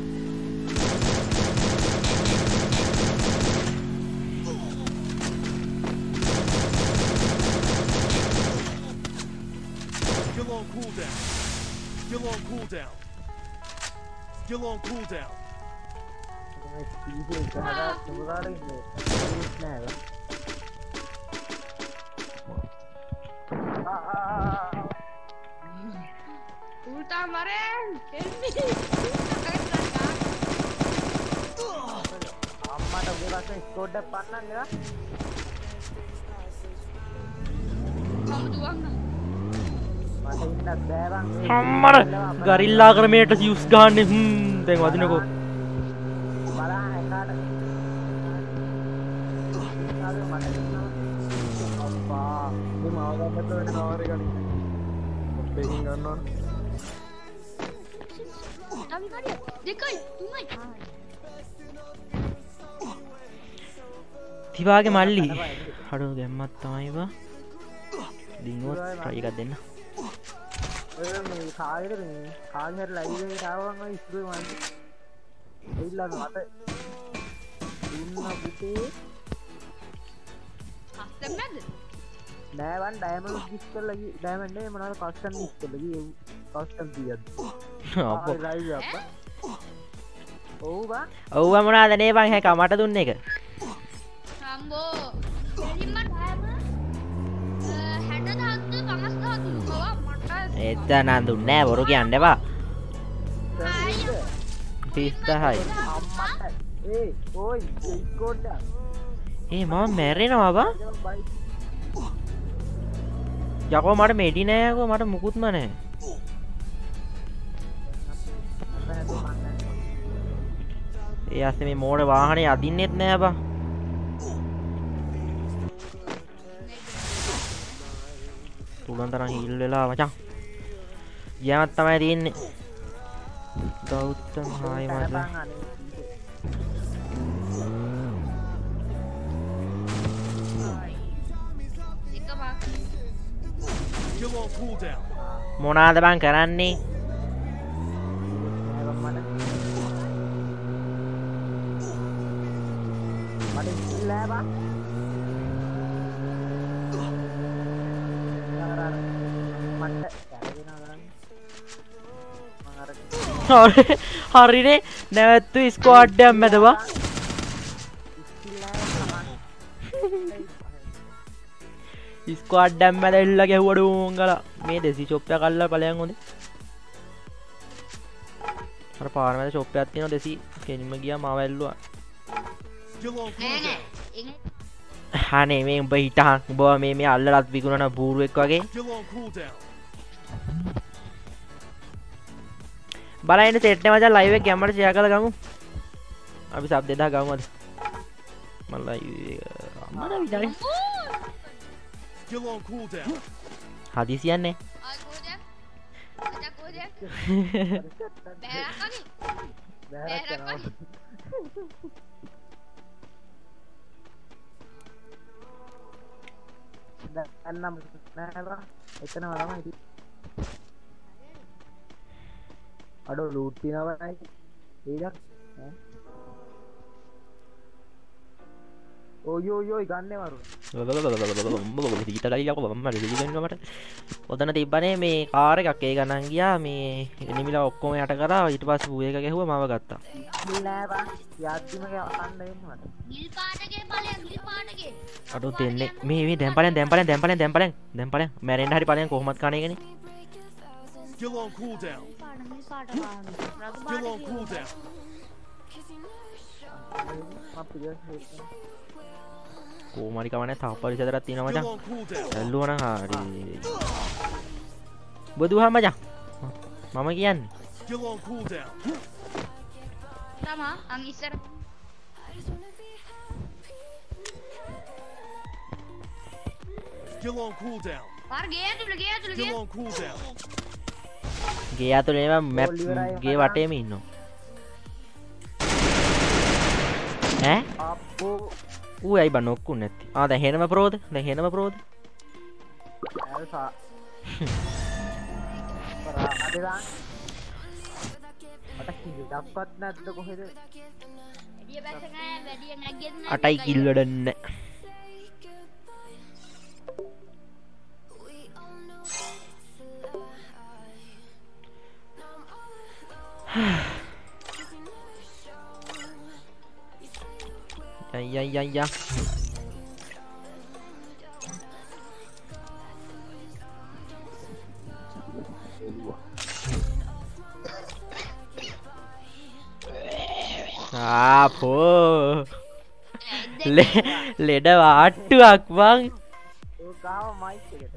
Still on cooldown. Still on cooldown. Still on cooldown. මේ පීසේ ගහලා තුරාට ඉන්නේ නෑ උල්ටා මරෙන් එල්මි අම්මට උගේ පස්සේ ස්කෝඩ් එක පන්නන්න නේද මම දුවන්න මට ඉන්නත් බෑ බං අම්මර ගරිල්ලා ක්‍රමයට සියුස් ගහන්නේ දැන් වදිනකෝ බලන්න එකාට මට අම්මා මේ මාව ගන්නත් වෙන නාරේ ගනි බෙකින් ගන්නවා අපි කඩිය දෙකයි තුනයි තිවාගේ මල්ලි හඩු ගැම්මත් තමයි බා දිනුවොත් try එකක් දෙන්න ඔය මේ කාගෙද මේ කාගේ හරි ලයිව් එකට ආවම ඔය ඉස්කෝලේ මල්ලි එයිලා මට දුන්න පුතේ අස්සම් නැද්ද නෑ වන් ඩයමන්ඩ් ගිෆ්ට් කරලා ගියේ ඩයමන්ඩ් නේ මොනවාද කස්ටම් ගිෆ්ට් කරලා ගියේ කස්ටම් තියද්දි අප්පෝ ලයිව් අප්පා ඔව් බා ඔව්ව මොනවාද නේ බං හැක මට දුන්න එක අම්බෝ දෙලින්ම ඩයම 60000 50000 දුන්නා මට එතන දුන්නේ නෑ බොරු කියන්න එපා 30000යි අම්මට ඒ ඔයි ස්කෝඩ් ඒ මම මැරෙනවා බා යකෝ මට මෙඩි නෑ යකෝ මට මුකුත්ම නෑ ඒ අස්සේ මේ මෝඩ වාහනේ අදින්නෙත් නෑ බා පුළුවන් තරම් හීල් වෙලා මචං ගියාමත් තමයි තියෙන්නේ ගෞතම් හායි මචං Still on cooldown. මොනාද බං කරන්නේ මට ඉල්ලෑ බා මට හරිනේ නැවැත්තු ස්ක්වාඩ් එකක් මැදවා ස්ක්වාඩ් එකක් මැද ඉල්ල ගැහුවඩ උංගලා මේ දෙසි ෂොප් එක අල්ලලා ඵලයන් හොඳේ අර පාර මැද ෂොප් එකක් තියෙනවා දෙසි කෙනින්ම ගියා මාව ඇල්ලුවා Still on නෑ cooldown. නෑ අනේ මේ උඹ හිටහන් උඹ මේ අල්ලලත් විකුණන බූරුවෙක් වගේ Still on cooldown. බලන්න සෙට් එක මචං ලයිව් එක ගැම්මට ෂෙයා කරලා ගමු අපි සබ් 2000 ගමු අද මම ලයිව් අම්මලා විතරයි Still on cooldown. හදිසියක් නේ ආ කෝදයක් අද කෝදයක් බෑරක් වගේ බෑරක් වගේ දැන්නම් නෑ බා එතනම තමයි ඉතින් අඩෝ ලූට් තියනවා නයි ඒදක් ඔයෝයි ගන්නේ වරු ඔතන තිබ්බනේ මේ කාර් එකක් ඒ ගණන් ගියා මේ නිමිලා ඔක්කොම යට කරා ඊට පස්සේ බූ එක ගැහුවා මාව ගත්තා නෑ බා යාත්තිම කන්න වෙන්න මට නිල් පාටගේ ඵලයන් නිල් පාටගේ අඩෝ දෙන්නේ මේ දැන් ඵලයන් මැරෙන්න හරි ඵලයන් කොහොමත් කණ එකනේ Still on cooldown. නිල් පාට ගන්න රතු Still on cooldown. මම පිළිවෙස් කොහොමරි කවන්නේ තව පරිසරයක් තියෙනවා මචං Still on cooldown. ඇල්ලුවා නම් හරි බුදුහා මචං මම කියන්නේ Still on cooldown. තමා අන් ඉස්සර Still on cooldown. පාර ගේ ඇතුළේ Still on cooldown. ගේ ඇතුලේ මම මැප් ගේ වටේම ඉන්නවා ඈ අප්පෝ ඌ ඇයි බන් ඔක්කුන් නැති ආ දැන් හෙනම ප්‍රෝද ඇල්ෆා පරාදලා මට කිව්වක්වත් නැද්ද කොහෙද වැඩි බැස නෑ වැඩි නැග්ගෙත් නෑ අටයි කිල් වැඩන්න Ya. Apa? Leda waduh bang. ගාව මයික් එකට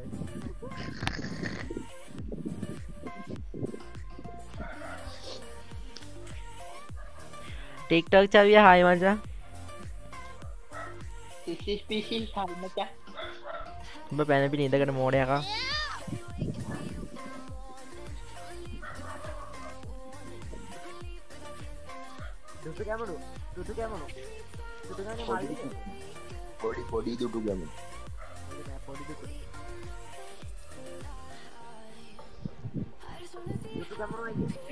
TikTok චවිය හායි මචං. ස්පීෂීල් හරි මචං උඹ පැන පිට ඉඳගෙන මෝඩ යකා. දුටු කැමරු දුටු ගන්නේ මල්ලි පොඩි දුටු ගැමුණු පොඩි දුටු කැමරු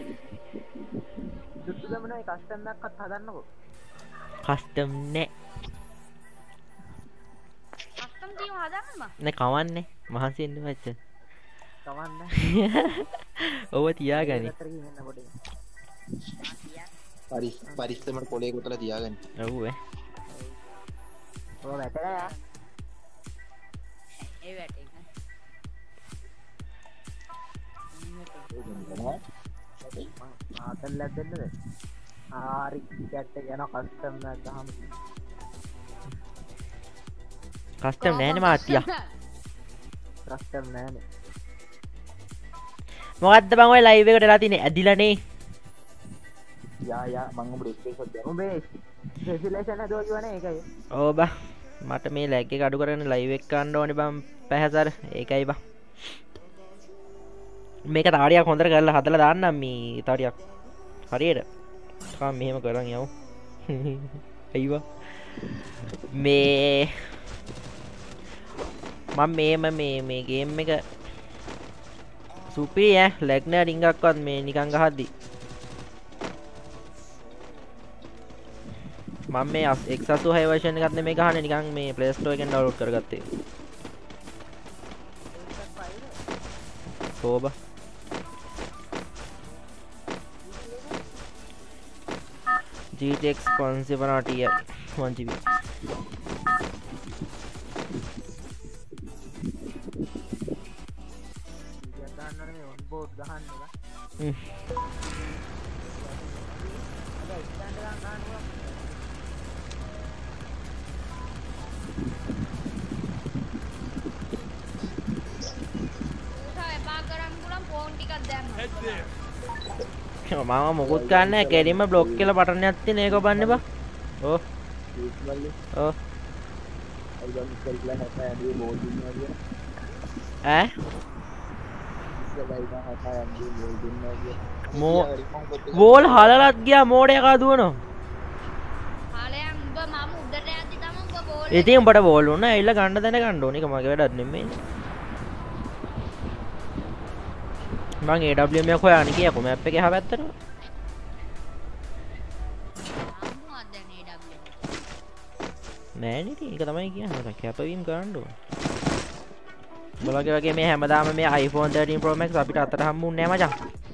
දුටු ගමනේ කස්ටම් එකක්වත් හදන්නකෝ කස්ටම් නෑ. කස්ටම් ටීම් හදන්න armor. නේ කවන්නේ මහන්සි වෙන්න මච්ච කවන්න ඔව තියාගනි පැත්තකින් එන්න පොඩි පරිස්සමට පොලේ කොටලා තියාගන්න. ඔව් ඔය වැටලා ඒ වැටේ. ආතල් ලැබෙන්නද ආරි කැට් එක යන කස්ටම් එකක් ගහමු කස්ටම් නෑනේ මාත්‍යා කස්ටම් නෑනේ මොකද්ද බං ඔය ලයිව් එකට එලා තින්නේ ඇදිලානේ යා මං උඹට ස්පේස් එකක් දෙනවා. උඹේ රෙසිලේෂන් හදුවා කියවනේ ඒකයි ඕ බා මට මේ ලැග් එක අඩු කරගෙන ලයිව් එක ගන්න ඕනේ බං පැහැසර ඒකයි බං මේක තාඩියක් හොඳට කරලා හදලා දාන්නම් මේ තාඩියක් හරියට තාම මෙහෙම කරන් යමු අයිවා මේ මම මේ ගේම් එක සුපිරි ඈ ලැග් නෑ රින්ගක්වත් මේ නිකන් ගහද්දි මම මේ X86 version එකත් නෙමෙයි ගහන්නේ නිකන් මේ Play Store එකෙන් download කරගත්තේ සෝබා GTX 570 Ti 1GB ගන්නවනේ මේ ඔන් බෝඩ් ගහන්න එක Head there. මම මොකුත් ගන්න නැහැ කෙලින්ම බ්ලොක් කියලා බටන් එකක් තියෙන ඒක ඔබන්න බා ඕ ඕ ඈ වෝල් හලලත් ගියා මෝඩ එකා දුවනවා හාලයන් උඹ මම උඩට යද්දි තමයි උඹ බෝල් ඉතින් උඹට බෝල් උනා ඇවිල්ලා ගන්න දැන ගන්න ඕනේ ඒක මගේ වැඩක් නෙමෙයි මං AWM එක හොයාගෙන ගියා මැප් එකේ හැවැත්තට මොකක්ද නේ AW නෑ නේ ඉතින් ඒක තමයි කියන්නේ කැපවීම ගන්න ඕනේ බලගේ වගේ මේ හැමදාම මේ iPhone 13 Pro Max අපිට අතට හම්බුන්නේ නෑ මචං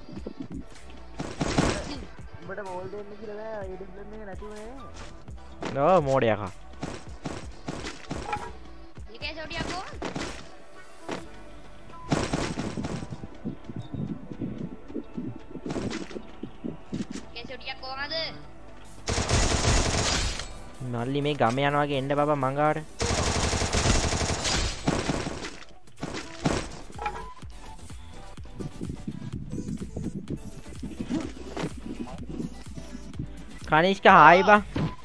උඹට බෝල් දෙන්න කියලා බෑ AWM එක නැතුනේ නෝ මෝඩ එකා ඒකේ සෝඩියක් කොහොමද මල්ලි මේ ගම යනවා වගේ එන්න බබා මංගාට කනිෂ්ක හායි බා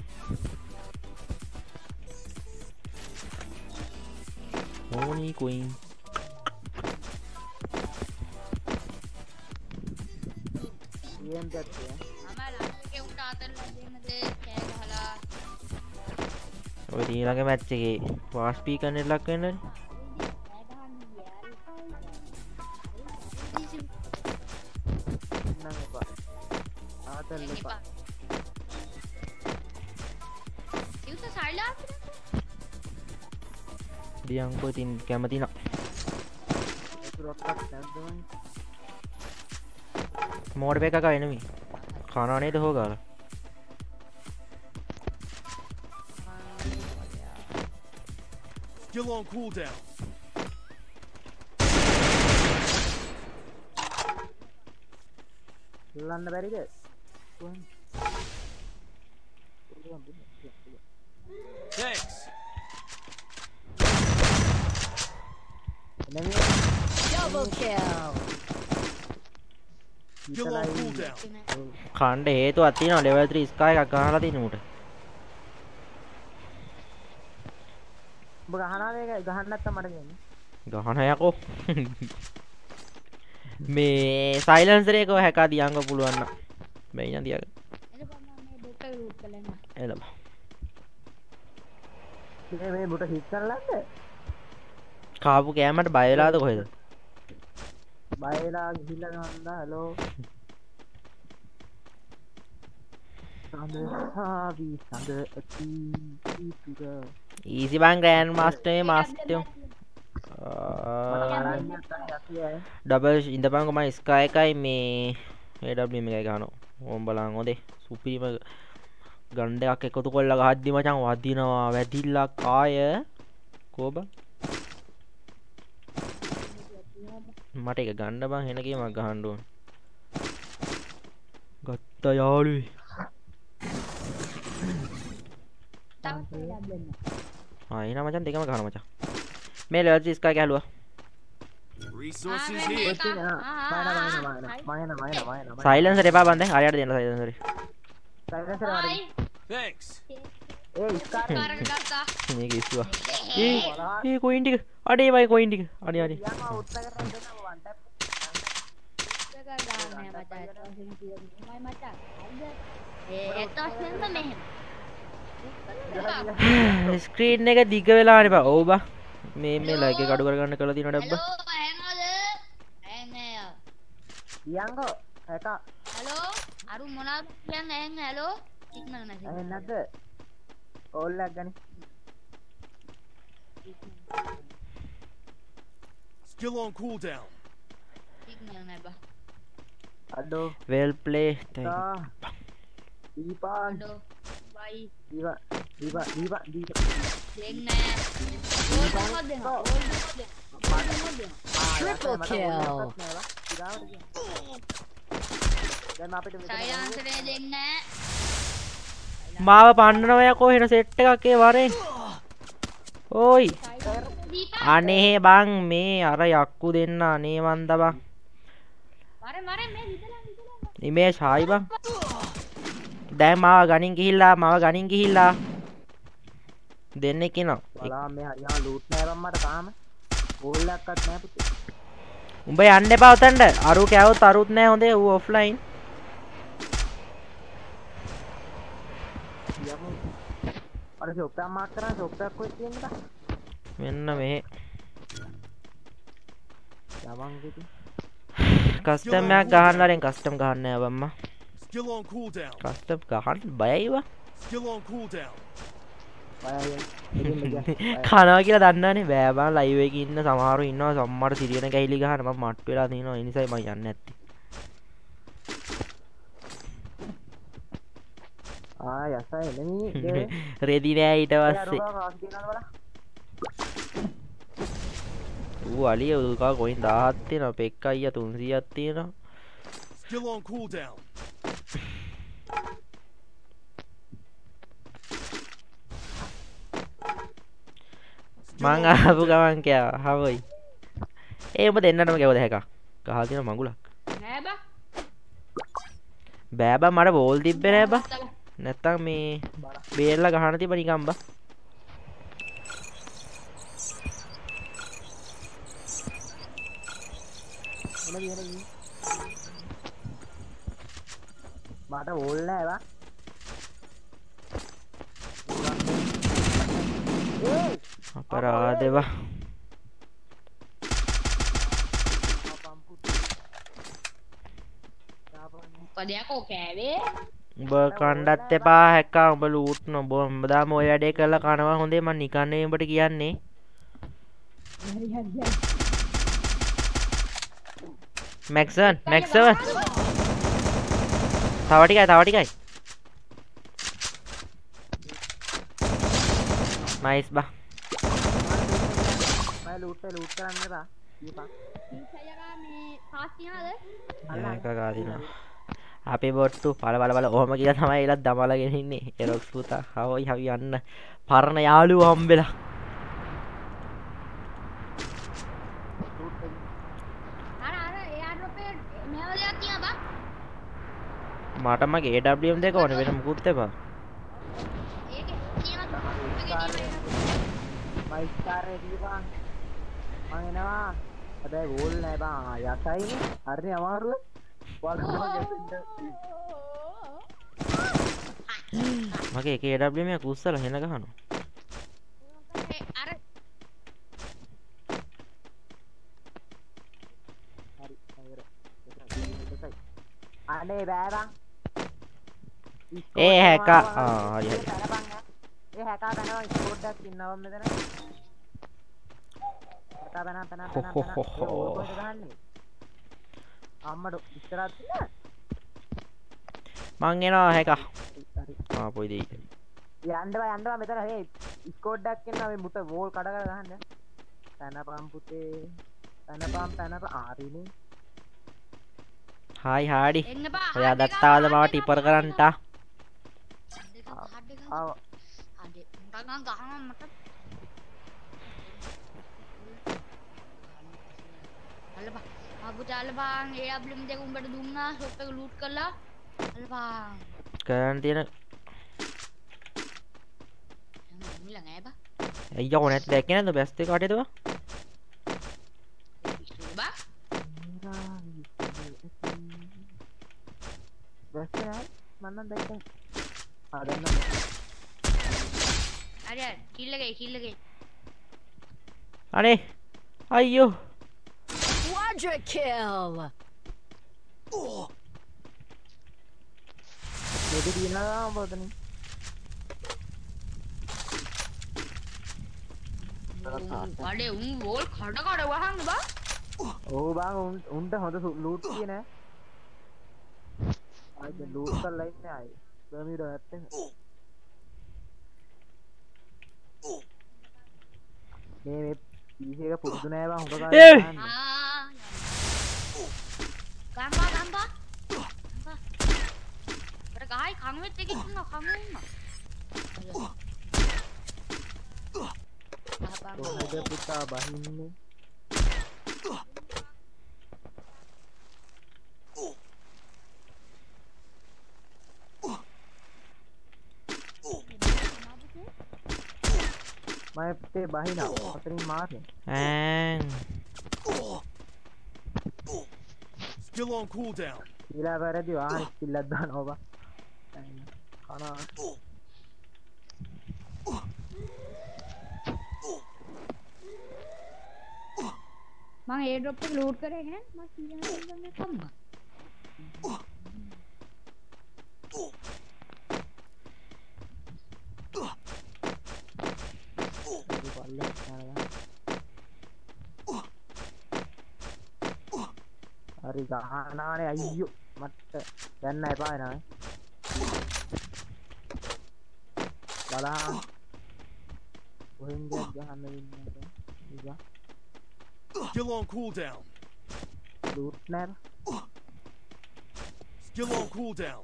මොනි queen EM එකක් මම ළඟේ උන්ට ආතල්ලා දෙන්නද කෑ ගහලා ඔය ඊළඟ මැච් එකේ ෆාස්ට් ස්පීකර් එක ලක් වෙන්නනේ නම් එපා ආතල් එපා ඉවත සයිලා දියන්කෝ ඉතින් කැමති නා ඒක රොක්කක් නැද්දෝනේ මෝඩ් එකක එනමි කනවා නේද හොගාලා Still on cooldown. ලන්න බැරිද Thanks. Double kill. Still on cooldown. කණ්ඩ හේතුවක් තියෙනවා level 3 ස්කා එකක් ගහලා තියෙන උට උඹ ගහනවා මේක ගහන්න නැත්තම් මට කියන්නේ ගහන යකෝ මේ සයිලන්සර් එක හැකා දියංග පුළුවන් නම් මේ ඉන්න දියග එතකොට මම මේ බොට රූට් කළා එළම මේ බුට හිට කරලාද කාපු කෑමට බය වෙලාද කොහෙද බයලා ගිහිල්ලා නන්දා හලෝ සඳහාවි සඳ ඇති තුර ඊසි බං ග්‍රෑන්ඩ් මාස්ටර් මේ මාස්ටර් ඩබල් ඉඳපන්කො මම ස්කයි එකයි මේ AWM එකයි ගහනවා. ඕම් බලන් හොඳේ. සුපිරිම ගන් දෙකක් එකතු කරලා ගහද්දි මචං වදිනවා වැදිලා කාය කෝබ මට එක ගන්න බං හෙන කීමක් ගහන්න ඕන. ගත්තා යාළුවේ. එන මචං දෙකම ගහනවා මචං. මේ ලෙවල් 30 ස්කයි ගැහලුවා. Resources here. සයිලන්සර් එපා බං දැන් හරියට දෙන්න සයිලන්සර්. Thanks. මේක ඉස්සුවා. ඒ කොයින් ටික අඩේ වයි කොයින් ටික අඩේ අඩේ. ස්ක්‍රීන් එක දිග වෙලානේ බා. ඔව් බා. මේ ලයික් එක අඩු කරගන්න කළා දිනන ඩබ්බා. යංගෝ එකා හලෝ අරු මොනවද කියන්නේ එහෙන් හලෝ ඉක්මන නැති නැද්ද ඕල්ලක් ගනි Still on cooldown. ඉක්මන නැබ අඩෝ well play දීපාන් අඩෝ බයි දීපා දෙන්න ඕල් දෙන්න Triple kill. සයිලන්සරේ දෙන්න මාව පන්නනවා යකෝ හෙන සෙට් එකක් ඒ වරෙන්. ඕයි අනේ බං මේ අර යක්කු දෙන්න අනේ වන්ද බං. මරේ මේ විදලා ඉමේ ෂායි බං. දැන් මාව ගණින් ගිහිල්ලා දෙන්නේ කිනෝ. බලා මේ යා ලූට් නෑ බං මට තාම ඕල්ලක්වත් නෑ පුතේ. උඹ යන්න එපා උතන්ට. අරු කෑවොත් අරුත් නෑ හොඳේ ඌ ඔෆ්ලයින්. යමු. අර ෂොප් එක මාක් කරා ෂොප් එකක් කොහෙද තියෙන්නේ බං? මෙන්න මෙහෙ. යවං කිති. කස්ටම් එකක් ගහන්න වරෙන් කස්ටම් ගහන්න නෑ බම්මා. Still on cooldown. කස්ටම් ගහන්න බයයි වා. Still on cooldown. කනවා කියලා දන්නවනේ බෑ බං ලයිව් එකේ ඉන්න සමහරු ඉන්නවා සම්මාර සිරියන ගහිලි ගහන මම මට් වෙලා තිනවා ඒ නිසායි මම යන්නේ නැත්තේ. යසයි නෙමෙයි රෙදි නෑ ඊට පස්සේ. ඌ අලිය උල්කා කොයින් 1000ක් තියෙනවා පෙක්ක අයියා 300ක් තියෙනවා. Still on cooldown. මං ආපු ගමන් කෑවා හවොයි. ඒ උඹ දෙන්නටම ගැවුවද හැකක්. ගහලා තියෙන මඟුලක්. නෑ බා බෑ බා මට බෝල් තිබ්බේ නෑ බා. නැත්තම් මේ බේරලා ගහන්න තිබ්බ නිකන් බා. මට ඕල් නෑ බා. අපරාධේ බා. පදයකෝ කෑවේ උඹ කණ්ඩත් එපා හැක්කා උඹ ලූට් නොබ උඹ දාම ඔය වැඩේ කරලා කනවා හොඳේ මං නිකන් නෙවෙයි උඹට කියන්නේ. මැක්සන් තව ටිකයි නයිස් බා. මම ලූට් කරන්න එපා. දීපා. ඉන්සයලා මේ පාස් තියනද ඒක ගාදිනවා. අපේ බොට්ටු බල ඔහොම කියලා තමයි එලත් දමලාගෙන ඉන්නේ. එරොක්ස් පුතා හවයි හවි යන්න පරණ යාළුවෝ හම්බෙලා. අර එයා ඩ්‍රොපේ මේවලයක් තියනවා බා මට මගේ AWM දෙක ඕනේ වෙන මුකුත් එපා. ඒකේ තියනවා මයි ස්ටාරේ දීපා. මම එනවා. හැබැයි වෝල් නෑ බං. යසයිනේ. හරිනේ අමාරුව. මගේ එක AWM එකක් උස්සලා හෙන ගහනවා. අර අනේ බෑ බං. ඒ හැකා හරි ඒ හැකා ගන්නවා ස්කෝඩ් එකක් ඉන්නවා මෙතන. අම්මට ඉස්සරහට තියන්න. මං එනවා හැකා. ආපොයි දෙයි. යන්නවා මෙතන හේ ස්කෝඩ් එකක් එනවා මේ මුත වෝල් කඩ කර ගහන්න. පැනපම් පුතේ. පැනපම් ආරිනේ. හායි හාඩි. එන්න බා. ඔයා දත්තාවද මම ටිපර් කරන්නට? ආව අඩේ උඹගන් ගහනවා මට. අල්ලපා. අපුතාල බං AWM දෙක උඹට දුන්නා ෂොප් එක ලූට් කරලා. අල්ලපා. කරන්න තියෙන මිල නෑ බා. අයියෝ නැත් දැක්කේ නැද්ද බැස්ට් එක කටේද බා? බා. වැස්සා මන්නම් දැක්කේ. ආදන්න. අර කිල්ල ගේ. අනේ අයියෝ Quadra kill. මෙතන දිනනවා බොතනේ. අඩේ උන් වෝල් කඩ වහන්න බා. ඔව් බං උන්ට හොඳ ලූට් කිය නෑ. ආයෙත් ලූට් කරලා ඉන්නේ ආයෙ. බර්මිඩෝ ඇත්තේ. මේ PC එක පුරුදු නෑ බං හොඟ ඒ! කාලේ. ගම්බා. අර ගහයි කන්වෙත් එකේ ඉන්නවා කන්වෙන්න. කොහෙද පුතා බහින්නේ? මම පුතේ බහිනවා. අතරින් මාරේ. ඈන් Still on cooldown. ඊළඟ වැරදි වාහන කිල්ලක් දානවා බං. කනවා. මම ඒ ඩ්‍රොප් එක ලූට් කරේ ඈ මම කීයකට ගන්න කම්බා. හරි ගහනානේ අයියෝ මට දැන් නෑ එපා වෙනවා බලන්න කොහෙන්ද ගහන්න වෙන්නේ ඉතින් Still on cooldown. ලූට් නෑ Still on cooldown.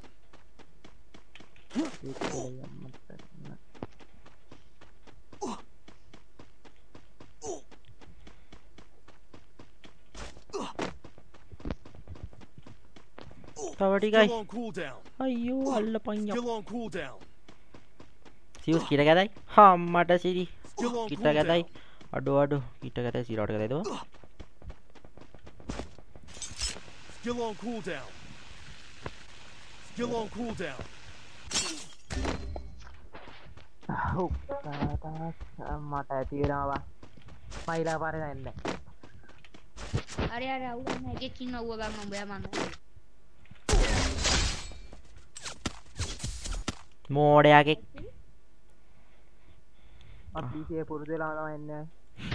තව ටිකයි Still on cooldown. අයියෝ අල්ලපන් යෝ Still on cooldown. සියුස් කිට ගැදයි හම්මට Siri Still on කිට ගැදයි cooldown. අඩු කිට ගැදයි සිරවට ගැදයිද Still on cooldown. Still on cooldown. මට ඇති වෙනවා මයිලා පාරේ නැන්නේ අර අවුගන්න එකෙක් ඉන්න අවුව ගන්න උඹයා මන්න. මෝඩයාගේ මම PC එක පුරුදු වෙලා තමයි එන්නේ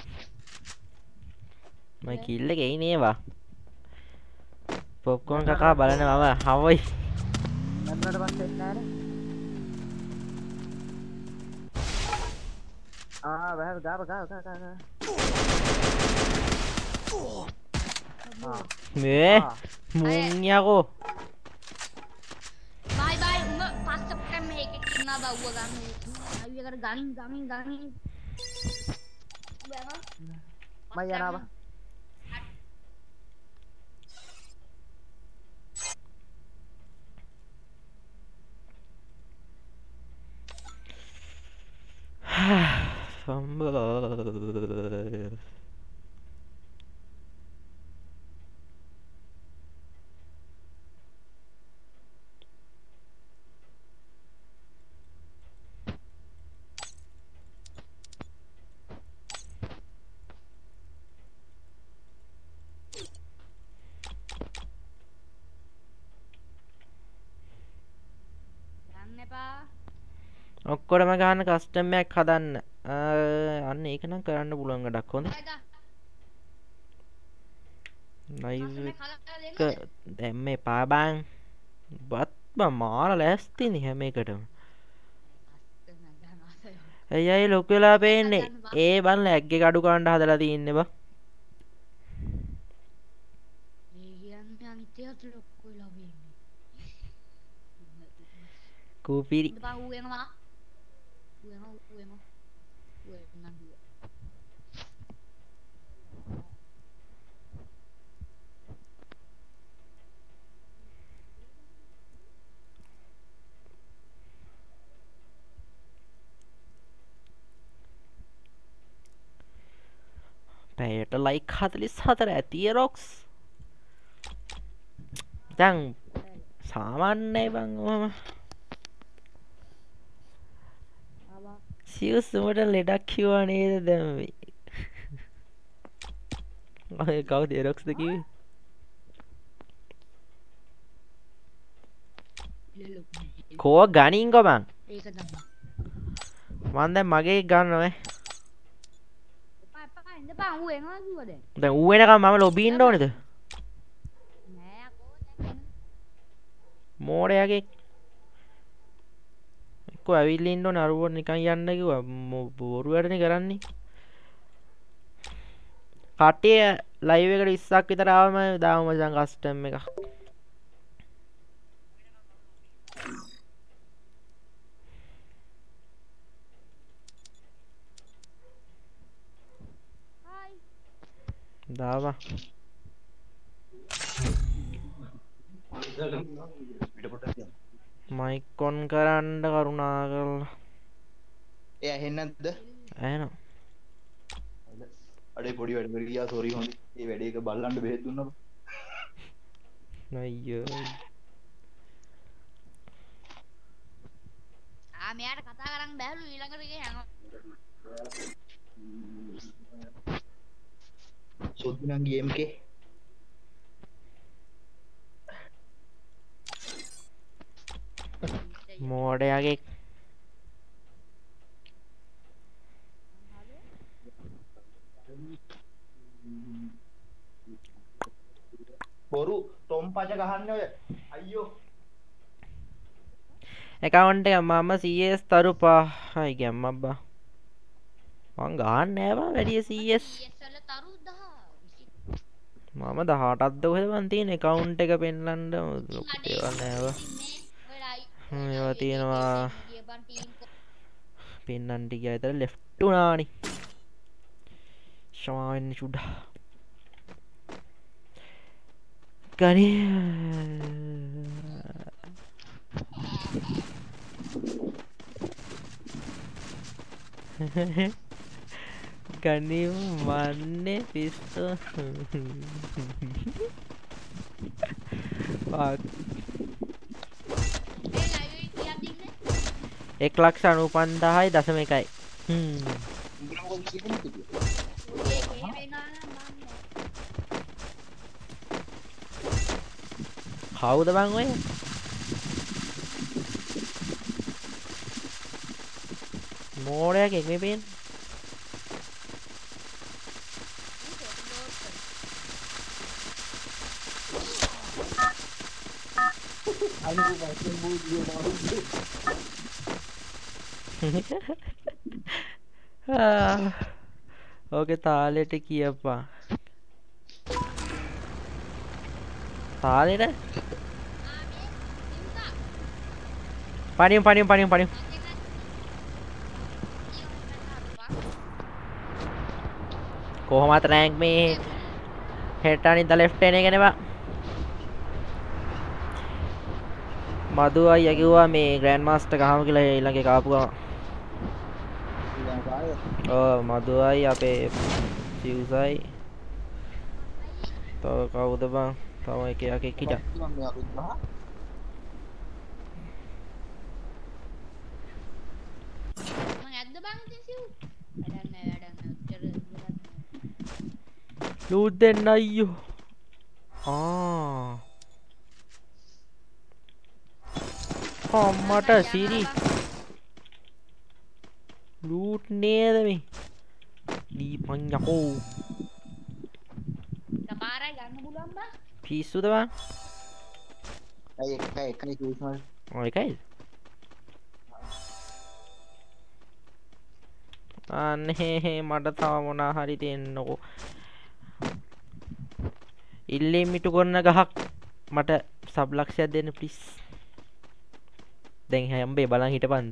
මම කිල්ල ගෙයි නේවා පොප්කෝන් කකා බලන මම හවයි නැත්නට පස්සේ එන්නේ නෑනේ වැහ ගාව මේ මුන් යකෝ බයි උඹ පස්සට මේකෙක් ඉන්න බවුව ගන්න. අයියකට ගනින්. මම යනවා ඔක්කොටම ගන්න කස්ටම් එකක් හදන්න අන්න ඒක නම් කරන්න පුළුවන් ගඩක් හොඳ ලයිව් කලලා එක දෙන්නද? දැම්ම එපා බං බත් බං මාර ලෑස්තිනේ හැම එකටම ඇයි අය ලොකු වෙලා පේන්නේ ඒ බන් ලැග් එක අඩු කරන්න හදලා තින්නේ බං මේ කියන්නේ අනිත්‍යයට ලොක්කු වෙලා වෙන්නේ. කූපිරි ඉඳපන් ඌ එනවා. ඌ එනවා. පැයට ලයික් 44 ඇතිය රොක්ස් දැන් සාමාන්‍යයි බං ඔහම සියුස් උඹට ලෙඩක් කිව්වා නේද දැන් මේ ඔය කවුද රොක්ස්ද කිව්වේ කෝ ගනින්කෝ බං ඒක තමයි. මන් දැන් මගේ ගන්න ඔය එපා ඉඳපන් ඌ එනවා කිව්වා දැන්. දැන් ඌ වෙනකම් මම ලොබි ඉන්න ඕනේද නෑ අකෝ දැන් මෝඩයාගේ එක්ක ඇවිල්ලා ඉන්න ඕනේ අරුවට නිකන් යන්න කිව්වා බොරු වැඩනේ කරන්නේ කට්ටිය ලයිව් එකට 20ක් විතර ආවම දාමු මචං කස්ටම් එකක් දාවා මයික් ඔන් කරන්න කරුණා කරලා ඒ ඇහෙන්නේ නැද්ද? ඇහෙනවා අඩේ පොඩි වැඩ කරලා ගියා සෝරි හොඳ. ඒ වැඩේ එක බල්ලන්ට බෙහෙත් දුන්නා. අයියෝ මෙයාට කතා කරන්න බැලු ඊළඟට යනවා. සොද්දිනම් ගේම් එකේ මෝඩයාගේ බොරු ටොම් පච ගහන්න ඔය අයියෝ account එක මම CS තරුපා හයි ගැම්ම අබ්බා මං ගහන්න නෑ බං වැඩි CS ඉස්සෙල්ල තරු 10 මම 18ක්ද කොහෙද මන් තියෙන account එක පෙන්වන්න ලොකු දේවල් නෑ බං මේවා තියෙනවා පෙන්වන්න ටික විතර left උනානේ ෂමාවෙන්න චුඩා ගනි ගනිම මන්නේ පිස්තු පාක් 1,95,000.1යි කවුද බං ඔය මෝඩයෙක් මේ පේන ඕකේ තාලෙට කියපා තාලෙට පනියු කොහොමත් රෑන්ක් මේ හෙට අනිද්දා ලෙෆ්ට් එන එක නෙබා මදු අයියා කිව්වා මේ ග්‍රෑන්ඩ් මාස්ටර් ගහමු කියලා ඊළඟ එක ආපු ගම ඔව් මදු අයියා අපේ සිව්සයි තව කවුද බං තව එකක් හිටියා මං ඇද්ද බං ඉතින් සිව් වැඩක් නෑ උච්චර ලූට් දෙන්න අයියෝ අම්මට සිරි ලූට් නේද මේ දීපන් යකෝ තපාරයි ගන්න පුළුවන් පුළුවන් බං. පිස්සුද බං? එකයි කිව්වම ඔය එකයිද? අනේ මට තව මොනා හරි දෙන්නකෝ. ඉල්ලීම් මිටු කරන ගහක් මට සබ් ලක්ෂයක් දෙන්න ප්ලීස්. දැන් හම්බේ බලන් හිටපන්ද.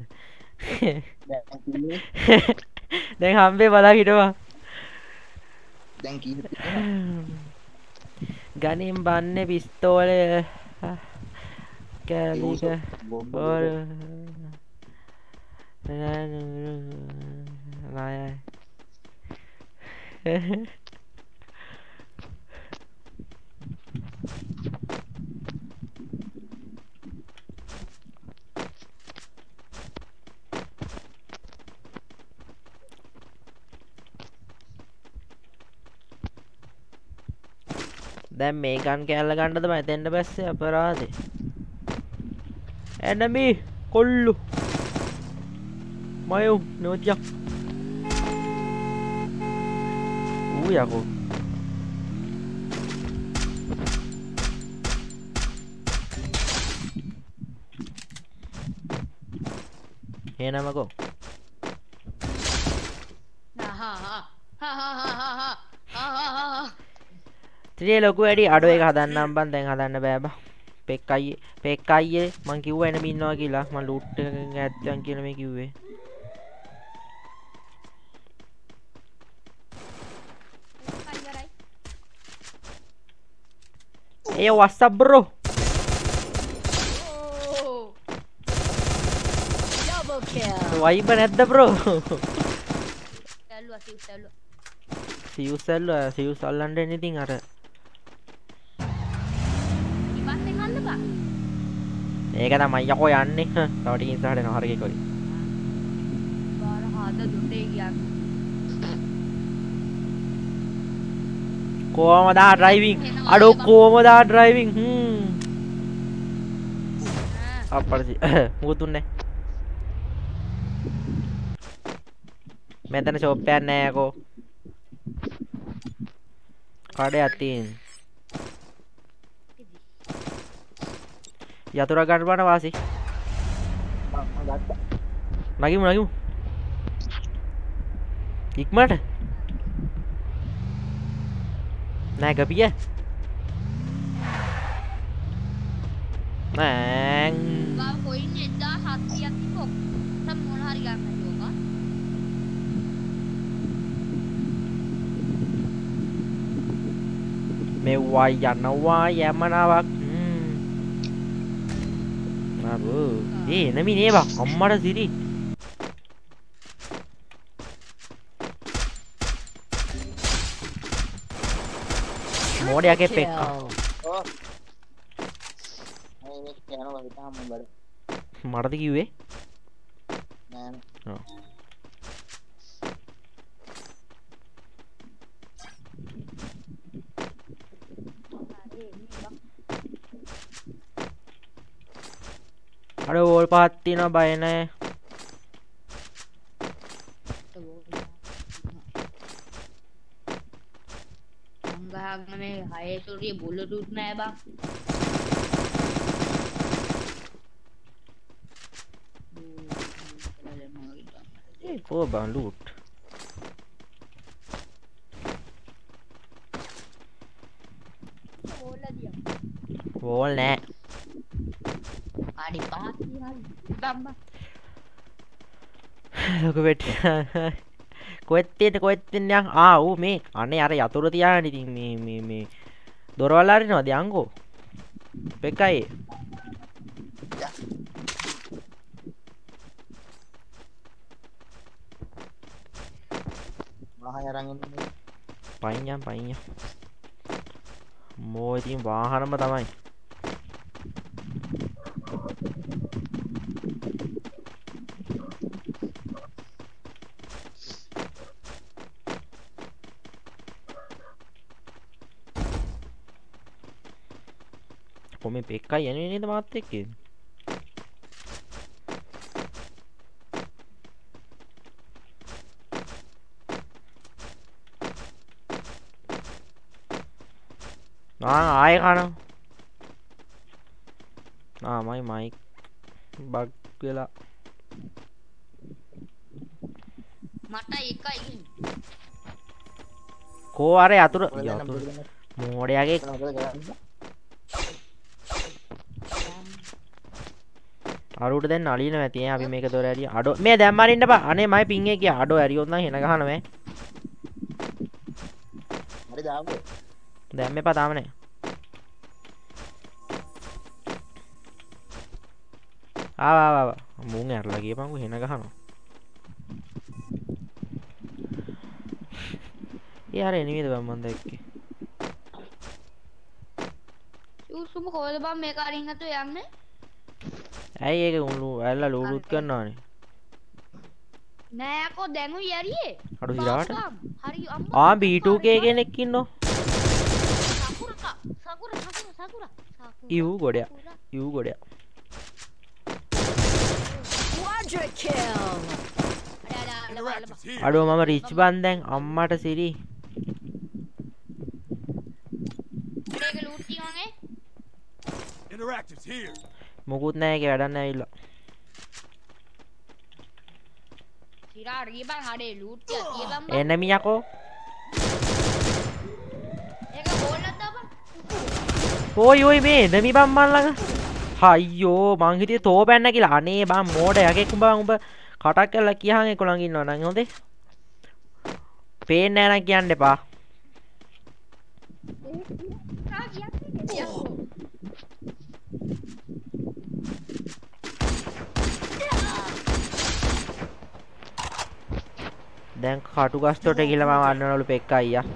දැන් හම්බේ බලන් හිටපන්. දැන් කීයද? ගනින් බන්නේ පිස්තෝලේ කැලික බොර නෑ දැන් මේ ගන් කෑල්ල ගන්නද මම එතෙන්ට බැස්සේ අපරාධේ enemy කොල්ලු මයෝ නෝතියක් ඌ යකෝ එනමකෝ ත්‍රිය ලොකු වැඩි අඩෝ එක හදන්නම් බං දැන් හදන්න බෑ බං පෙක් අයියේ මං කිව්වා එනම ඉන්නවා කියලා මං ලූට් එකකින් ඇත්තන් කියලා මේ කිව්වේ Hey, what's up, bro? Double kill. Why even at the bro? See you sell under anything or ඒක තමයි යකෝ යන්නේ. තව ටික ඉස්සරහට යනවා හරිය කොයි. බාර හද දුන්නේ කියන්නේ. කොහමද ඩ්‍රයිවිං? අඩෝ කොහමද ඩ්‍රයිවිං? අප්පඩි. මොකද දුන්නේ? මෙතන ෂොප් එකක් නෑ යකෝ. කඩයක් තියෙන. යතුරක් ගන්න බාන වාසි. නගිමු. ඉක්මනට. නෑ ගපිය. නෑ. ගාව කොයින් 1700ක් තිබ්බොත් තම මොන හරි ගන්න ඕක. මෙව්වා යනවා යමනාවක්. අබෝ එනමි නේ බං අම්මට සිරි මොඩියගේ පෙක්කා මටද කිව්වේ නෑ අර වෝල් පහක් තියෙනවා බය නැහැ අංගහගෙන මේ 6 සොරිය බුලටුත් නෑ බං ඒ කෝ බං ලූට් වෝල් නෑ අඩි 5 තියනවා ධම්ම ලොකු වෙටි කොහෙද තියන්නේ ඌ මේ අනේ අර යතුරු තියාගෙන ඉතින් මේ දොරවල් අරිනවද යංගෝ පෙකයි වාහන අරන් ඉන්නේ පයින් මෝ ඉතින් වාහනම තමයි කොහොම පෙක්කයි යන්නේ නේද මාත් එක්ක ආයෙ කනවා මයි මයික් බග් වෙලා මට එකයි කෝ අර යතුර මෝඩයාගේ අරුට දැන් නලින ඇතිය අපි මේක තොර ඇරිය අඩෝ මේ දැන් මරින්න බා අනේ මයි පින් එකේ අඩෝ ඇරියොත් නම් හෙන ගහනවා හරි දාමු දැන් මේපා තාම නෑ ආවා මුන් ඇරලා ගියපන්කෝ හෙන ගහනවා ඒ හරි එනිමේද බම් මන් දැක්කේ යුසුම කොහෙද බම් මේක අරින් අතෝ යන්නේ ඇයි ඒක උණු ඇල්ලා ලෝඩුත් කරනවානේ නෑ අකෝ දැන්ුයි යරියේ අඩු සිරාට හරි අම්මා B2K කෙනෙක් ඉන්නෝ සකුරා ඉව් ගොඩයක් ඉව් ගොඩයක් Quadra kill. Interactive's here. අඩෝ මම රිච් බන් දැන් අම්මට සිරි මේක ලූට් තියන්නේ Interactive's here. මොකුත් නෑ ඒකේ වැඩක් නෑ ඇවිල්ලා සිරා රීබන් හඩේ ලූට් තියපන් එනමි යකෝ ඒක හොල්ලක් දාපන් ඔයි මේ එනමි බම් මන් ළඟ අයියෝ මං හිටියේ තෝ බැන්න කියලා අනේ බං මෝඩ යකෙක් උඹ කටක් කරලා කියහන් ඒක ළඟ ඉන්නවා නම් හොඳේ පේන්නේ නැහැ නම් කියන්න එපා දැන් කටු ගස්තොට ගිහලා මම අන්නවලු පෙක්ක අයියා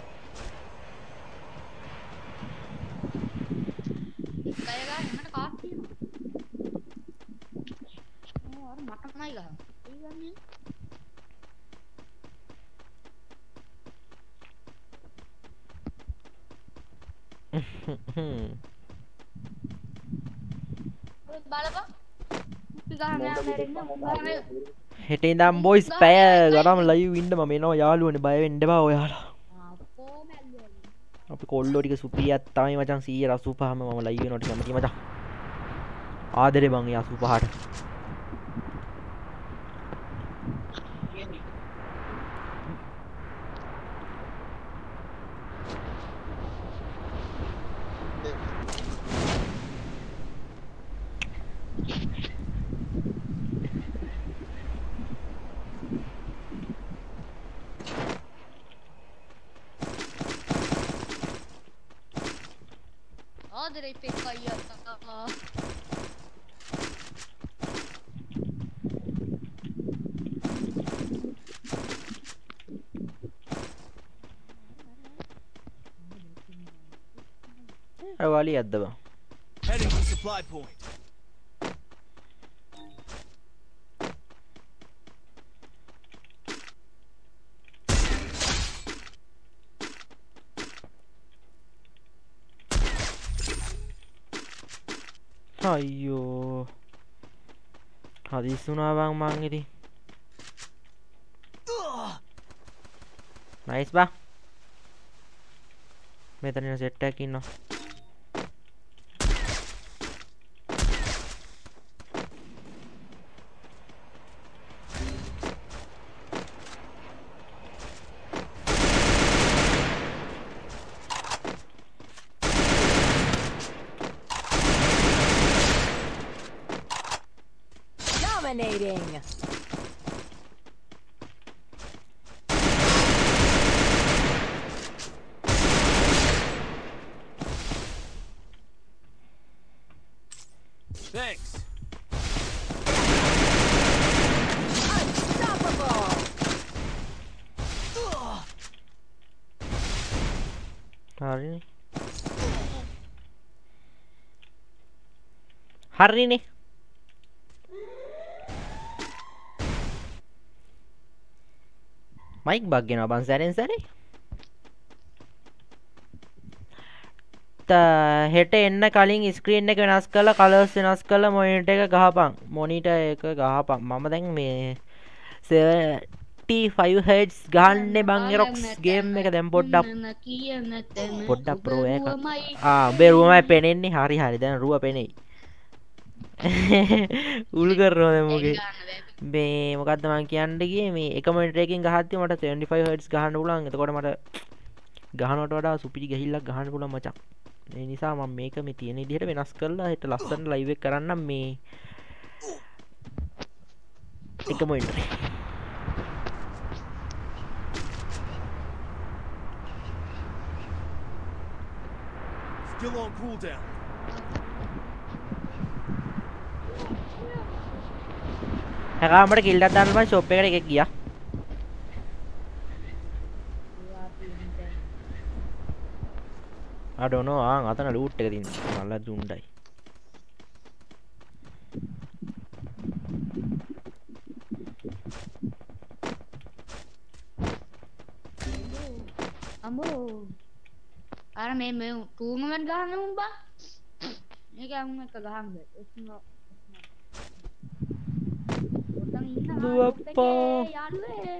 හෙට ඉඳන් බොයිස් පැය ගරම ලයිව් ඉන්න මම එනවා යාළුවනේ බය වෙන්න එපා ඔයාලා අපි කොල්ලෝ ටික සුපිරියක් තමයි මචං 185ම මම ලයිව් වෙනවට කැමතියි මචං ආදරේ බං 85ට ආදරේ පෙක්ක අයියා අරවාලි යද්ද බං Heading to supply point. අයියෝ හදිස්සුනා බං මං ඉතින් නයිස් බං මෙතන ඉන්න සෙට් එකක් ඉන්නවා Dominating. Thanks. Unstoppable. හරිනේ හරිනේ මයික් බග් වෙනවා බං සැරෙන් සැරේ හෙට එන්න කලින් ස්ක්‍රීන් එක වෙනස් කරලා කලර්ස් වෙනස් කරලා මොනිටර් එක ගහපන් මොනිටර් එක ගහපන් මම දැන් මේ 25 Hz ගහන්නේ බං එරොක්ස් ගේම් එක දැන් පොඩ්ඩක් පොඩ්ඩක් ප්‍රෝ එක උඹේ රුවමයි පෙනෙන්නේ හරි හරි දැන් රුව පෙනෙයි උල් කරනවා දැන් මොකේ මේ මොකද්ද මං කියන්න ගියේ මේ එක මොනිටර් එකකින් ගහද්දි මට 25 Hz ගහන්න පුළුවන් එතකොට මට ගහනවට වඩා සුපිරි ගහිල්ලක් ගහන්න පුළුවන් මචං ඒ නිසා මම මේක මේ තියෙන විදිහට වෙනස් කරලා හෙට ලස්සන ලයිව් එක කරන්නම් මේ එක මොනිටර් Still on cooldown. හැකාමට කිල්ලක් දාන්න මම ෂොප් එකට එකක් ගියා I don't know අතන ලූට් එක තියෙනවා මල්ලා දුණ්ඩයි අම්බෝ අර මේ ටූර්නමන්ට් ගහන්න උඹා මේක අම්ම එක ගහන්න බෑ දුවප්පා යාළුවේ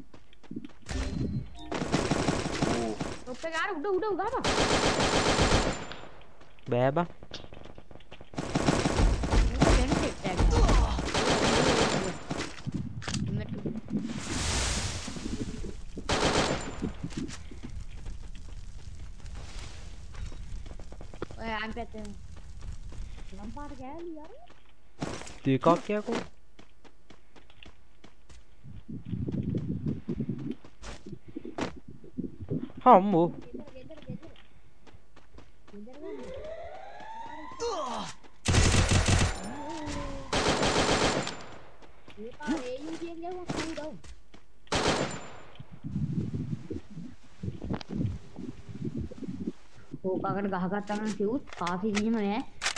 ඔප්පේ ගාන උඩ ගහපන් බෑ බා ඔය අන් පැත්තෙන් ලම්පාට ගෑලි යාර දෙකක් යකෝ හම්බෝ ඕකකට ගහගත්තා නම් සිවුත් කාසි වීම නෑ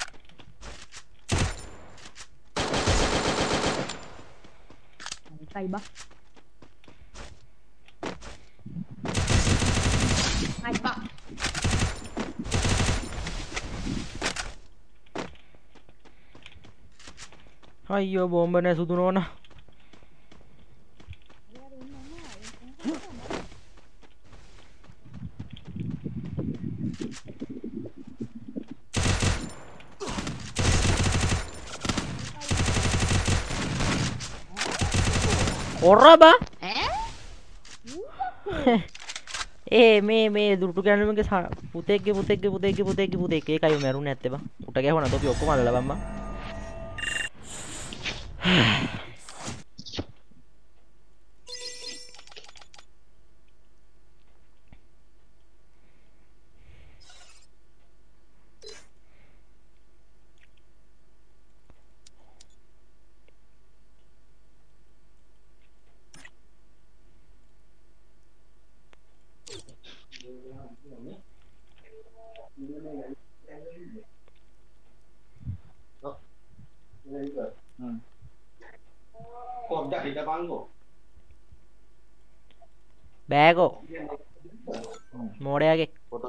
එකයි බා අයිපා අයියෝ බෝම්බ නෑ සුදු නෝනා ඔරබා මේ දුටු ගැනුමගේ පුතෙක්ගේ ඒකයි මැරුණ ඇත්තේ බං උට ගැහුණා තොපි ඔක්කොම අල්ලලා බම්මා බෑගෝ මෝඩයාගේ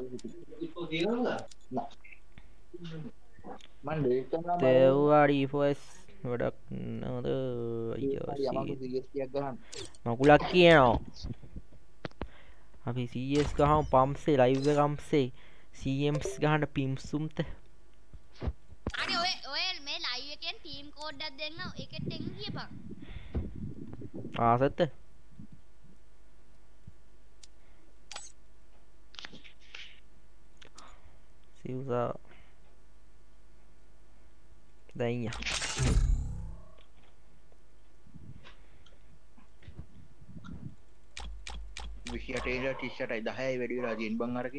දෙව්වාඩි ෆෝස් වැඩක් නෝද මකුලක් කියනවා අපි CS ගහමු පම්සේ ලයිව් එකම්සේ CMs ගහන්න පිම්සුම්ත අනේ ඔය මේ ලයිව් එකෙන් ටීම් කෝඩ් එකක් දෙන්න ඒකෙත් එන්න කියපන් ආසත්ත සිව්සා දැන්ය 28යි 10යි වැඩි වෙලා තියෙන බං අරකේ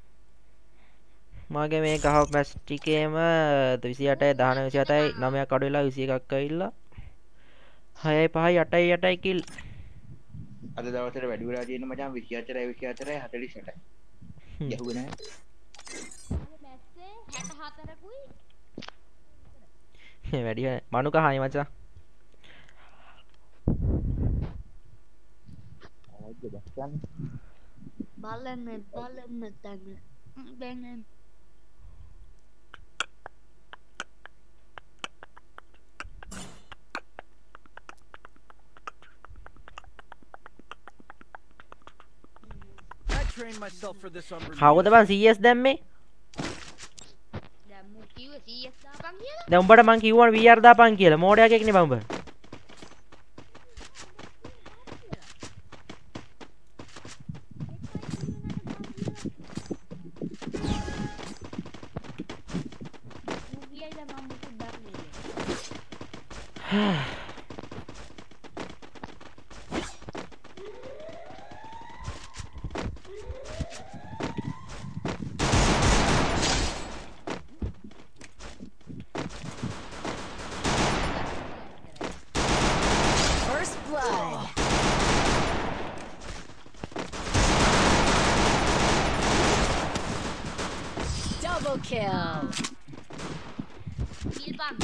මගේ මේ ගහ මැච් ටිකේම 28යි 19 27යි 9ක් අඩු වෙලා 21ක් ඇවිල්ලා 6යි 5යි 8යි 8යි කිල් අද දවසට වැඩි වෙලා තියෙන මචං 24යි 24යි 48යි යහුවේ නැහැ මැස්සේ 64කුයි වැඩි මනුක හායි මචං බලන්න තන්න බැංගන් train myself for this on කවුද බං CS දැම්මේ? දැන් මු කිව්වේ CS දාපන් කියලා. දැන් උඹට මං කිව්වනේ VR දාපන් කියලා. මෝඩයක් එක්නේ බං උඹ. මු කියයි දැන් මම මුකුත් දන්නේ නෑ. First blood. Double kill. කිල් පන්.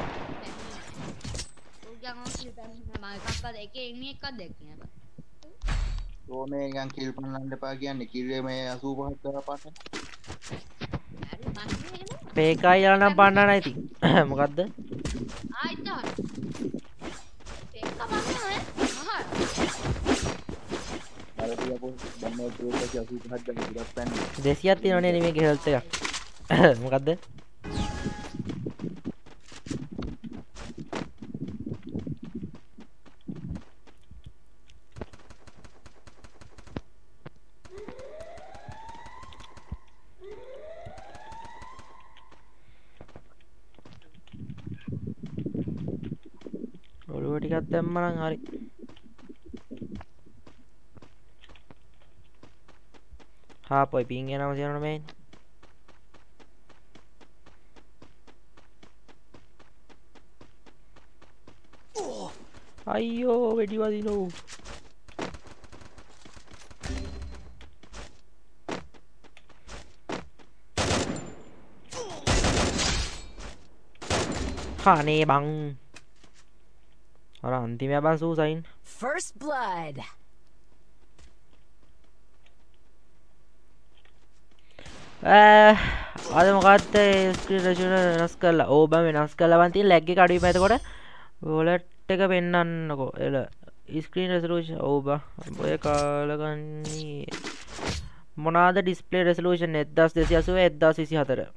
උගන් ඔය කිල් පන් මම එකක්වත් එකේ ඉන්නේ එකක් දැක්කේ නෑ. ඕනේ නිකන් කිල් පන්නන්න එපා කියන්නේ කිල්ලේ මේ 85ක් කරලා පස්සේ හරි මම නේද? පේකයි යාලා නම් පන්නන්න ඉතින්. මොකද්ද? ආයිත් දාන්න. ඒක තමයි නේ. මහා. අර තියපො දැන් මේ ගෲප් එකේ 85ක් ගන්න ඉතින් පන්නේ 200ක් තියෙනවනේ නේ මේකේ හෙල්ත් එකක්. මොකද්ද? ඔළුව ටිකක් දැම්ම නම් හරි. හාපොයි පින් එනවා කියනවනේ මේ. අයියෝ වෙඩි වදිනෝ. කනේ බං. අර අන්තිමයා බං සූසයින්. First blood. අද මොකක්ද ස්ක්‍රීන් රෙසොලූෂන් වෙනස් කරලා. ඕ බං වෙනස් කරලා බං තියෙන ලැග් එක අඩුයි මම එතකොට වොලට් එක පෙන්නන්නකෝ. එල ස්ක්‍රීන් රෙසොලූෂන් ඕ බං ඔය කාලගන්නේ මොනවාද ඩිස්ප්ලේ රෙසොලූෂන් 1280 1024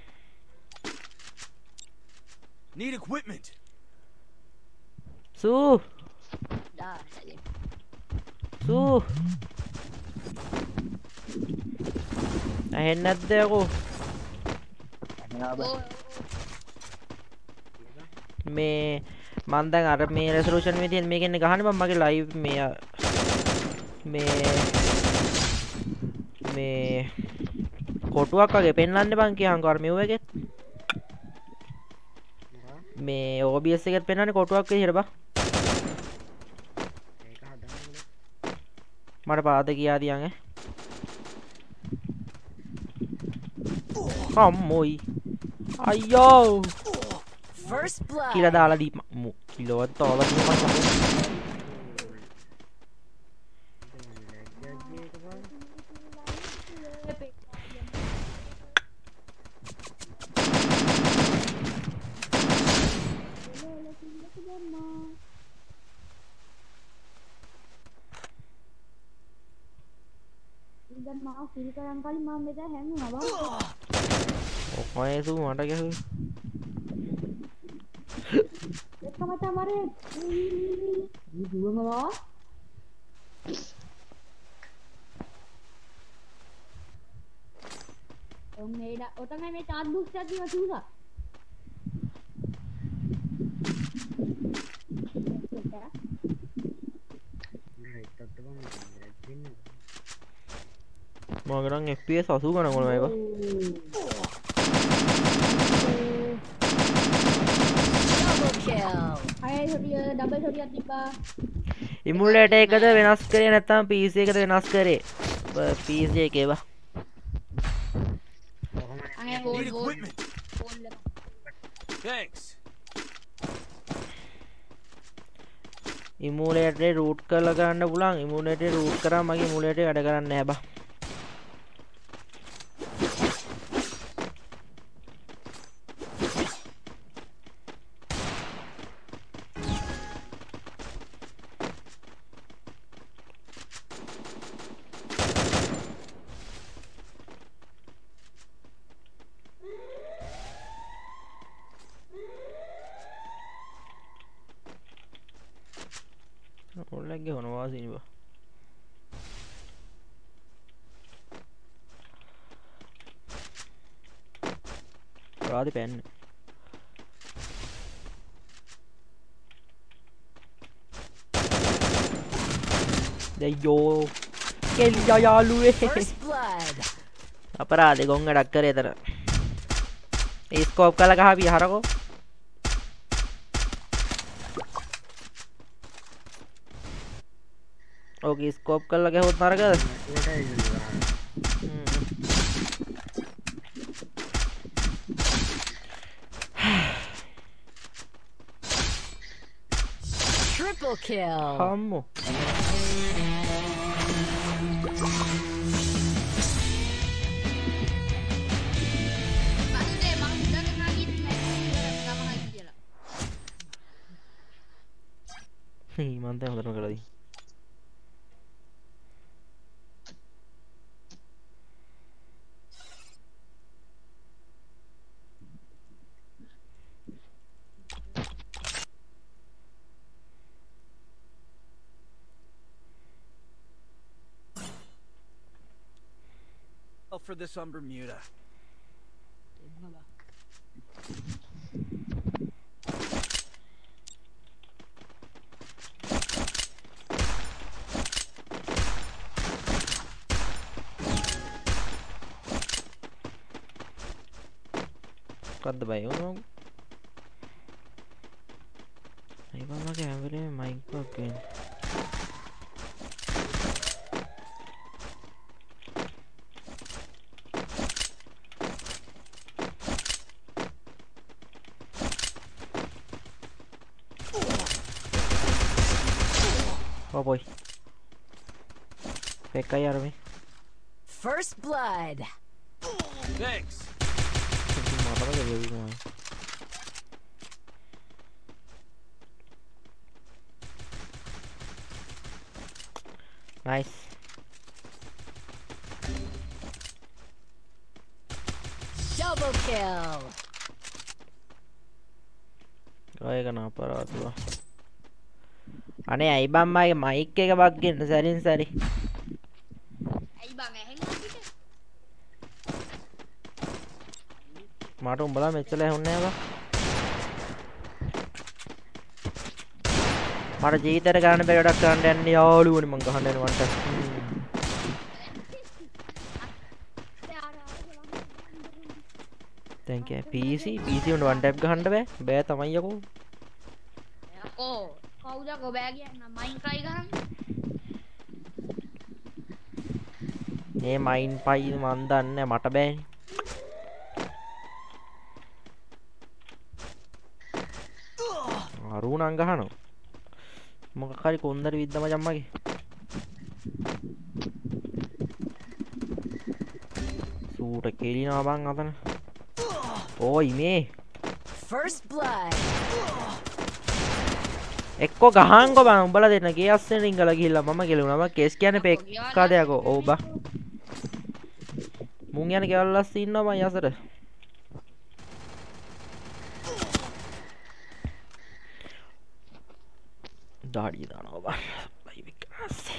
Need equipment. සූ දාන්න. සූ ඇහෙන්නේ නැද්ද යකෝ මේ මන් දැන් අර මේ රෙසොලූෂන් එකේ තියෙන මේකෙන් ගහන්නේ මම මගේ ලයිව් මේ කොටුවක් වගේ පෙන්වන්න බං කියහන්කෝ අර මෙව් එකෙත් මේ OBS එකෙත් පෙන්වන්නේ කොටුවක් විදිහට බං මට පාද කියා දියන් අම්මෝයි අයියෝ First blood. කියලා දාලා දීප කිලෝවත් තාලා දීපන් දැන් මාව ෆිල් කරන් කලින් මම මෙතන හැංගුණා බං. ඔකේ සූ මට ගැහුවේ එක්කම තමයි මේ දුවනවා. මේඩා ඔතන මේ ටාත් බුක්ස් එකක් තියෙනවා සූසා. මගේ නම් FPS 80 ගණන් වල මේවා Double kill. අය හොඩිය ඩබල් හොඩියක් තිබ්බා. ඉමුලේටර් එකද වෙනස් කරේ නැත්නම් PC එකද වෙනස් කරේ PC එකේ බා අය Need phone equipment. Phone Thanks. ඉමුලේටරේ රූට් කරලා ගන්න පුළුවන් ඉමුලේටරේ රූට් කරාම මගේ ඉමුලේටරේ වැඩ කරන්නේ නැහැ බා ගේ හොන වාසිනිව රාදි පැන්න දෙයෝ කෙල්ලා යාළුවේ First blood. අපරාධේ ගොංග ඩක් කරේ තර ඒ ස්කෝප් කළා ගහපිය හරකෝ ඕකේ ස්කෝප් කළා ගහුවොත් නරකද Triple kill. හම්මෝ මන්දේ මං උඩට නගින්න ගමනයි කියලා. මන් දැන් හොඳටම කළා දී For this on Bermuda. මොකද්ද බයි ඕන අය බලන්නගේ හැම වෙලේම මයික් එකක් ගන්න Oh boy. Pekka yarmi. First blood. Thanks. Nice. Double kill. Gaya kenapa ratu? අනේ ඇයි බං මගේ මයික් එක බග් වෙන සැරින් සැරි ඇයි බං ඇහෙන්නේ අපිට? මට උඹලා මෙච්චර ඇහුන්නේ නැහැ බං මට ජීවිතේට ගන්න බැරි වැඩක් කරන්න යන්නේ යාළුවනේ මං ගහන්න යනවට thank you PC උන්ට one tap ගහන්න බෑ තමයි යකෝ යකෝ කවුද ගොබෑ කියන්නේ මයින් ට්‍රයි කරන්න මේ මයින් පයි මන් දන්නේ මට බෑනේ අරුණං ගහනවා මොකක් හරි කොන්දර විද්ද මචං මගේ සූට කෙලිනවා බං අතන ඕයි මේ First blood. එක්කෝ ගහංගෝ බං උඹලා දෙන්න ගේ අස්සෙන් රිංගලා ගිහිල්ලා මම ගෙලුණා මම කේස් කියන්නේ පෙක්කා දෙයකෝ ඕ බා මුන් යන ගෙවල් අස්සේ ඉන්නවා මම යසර දාඩිය දානවා බං බයි විකාසේ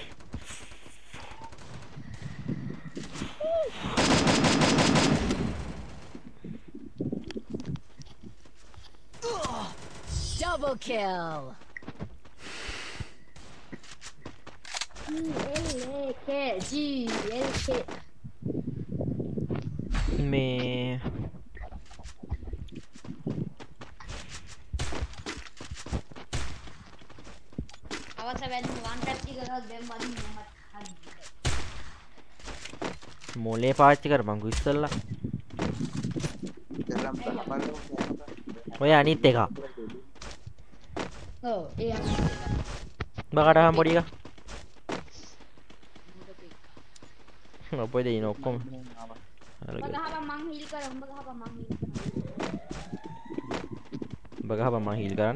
Double kill. GLK මේ අවස වැල්ලු වන් ටැප් එක කරලා දැන් වදින්න මට මොලේ පාවිච්චි කරපන්කෝ ඉස්සෙල්ලා ඔය අනිත් එක ඔව් ඒ අනිත් එක බකටහම් පොඩි එක අපොයි දෙයින ඔක්කොම උඹ ගහපන් මං හීල් කරා උඹ ගහපන් මං හීල් කරා උඹ ගහපන් මං හීල් කරන්න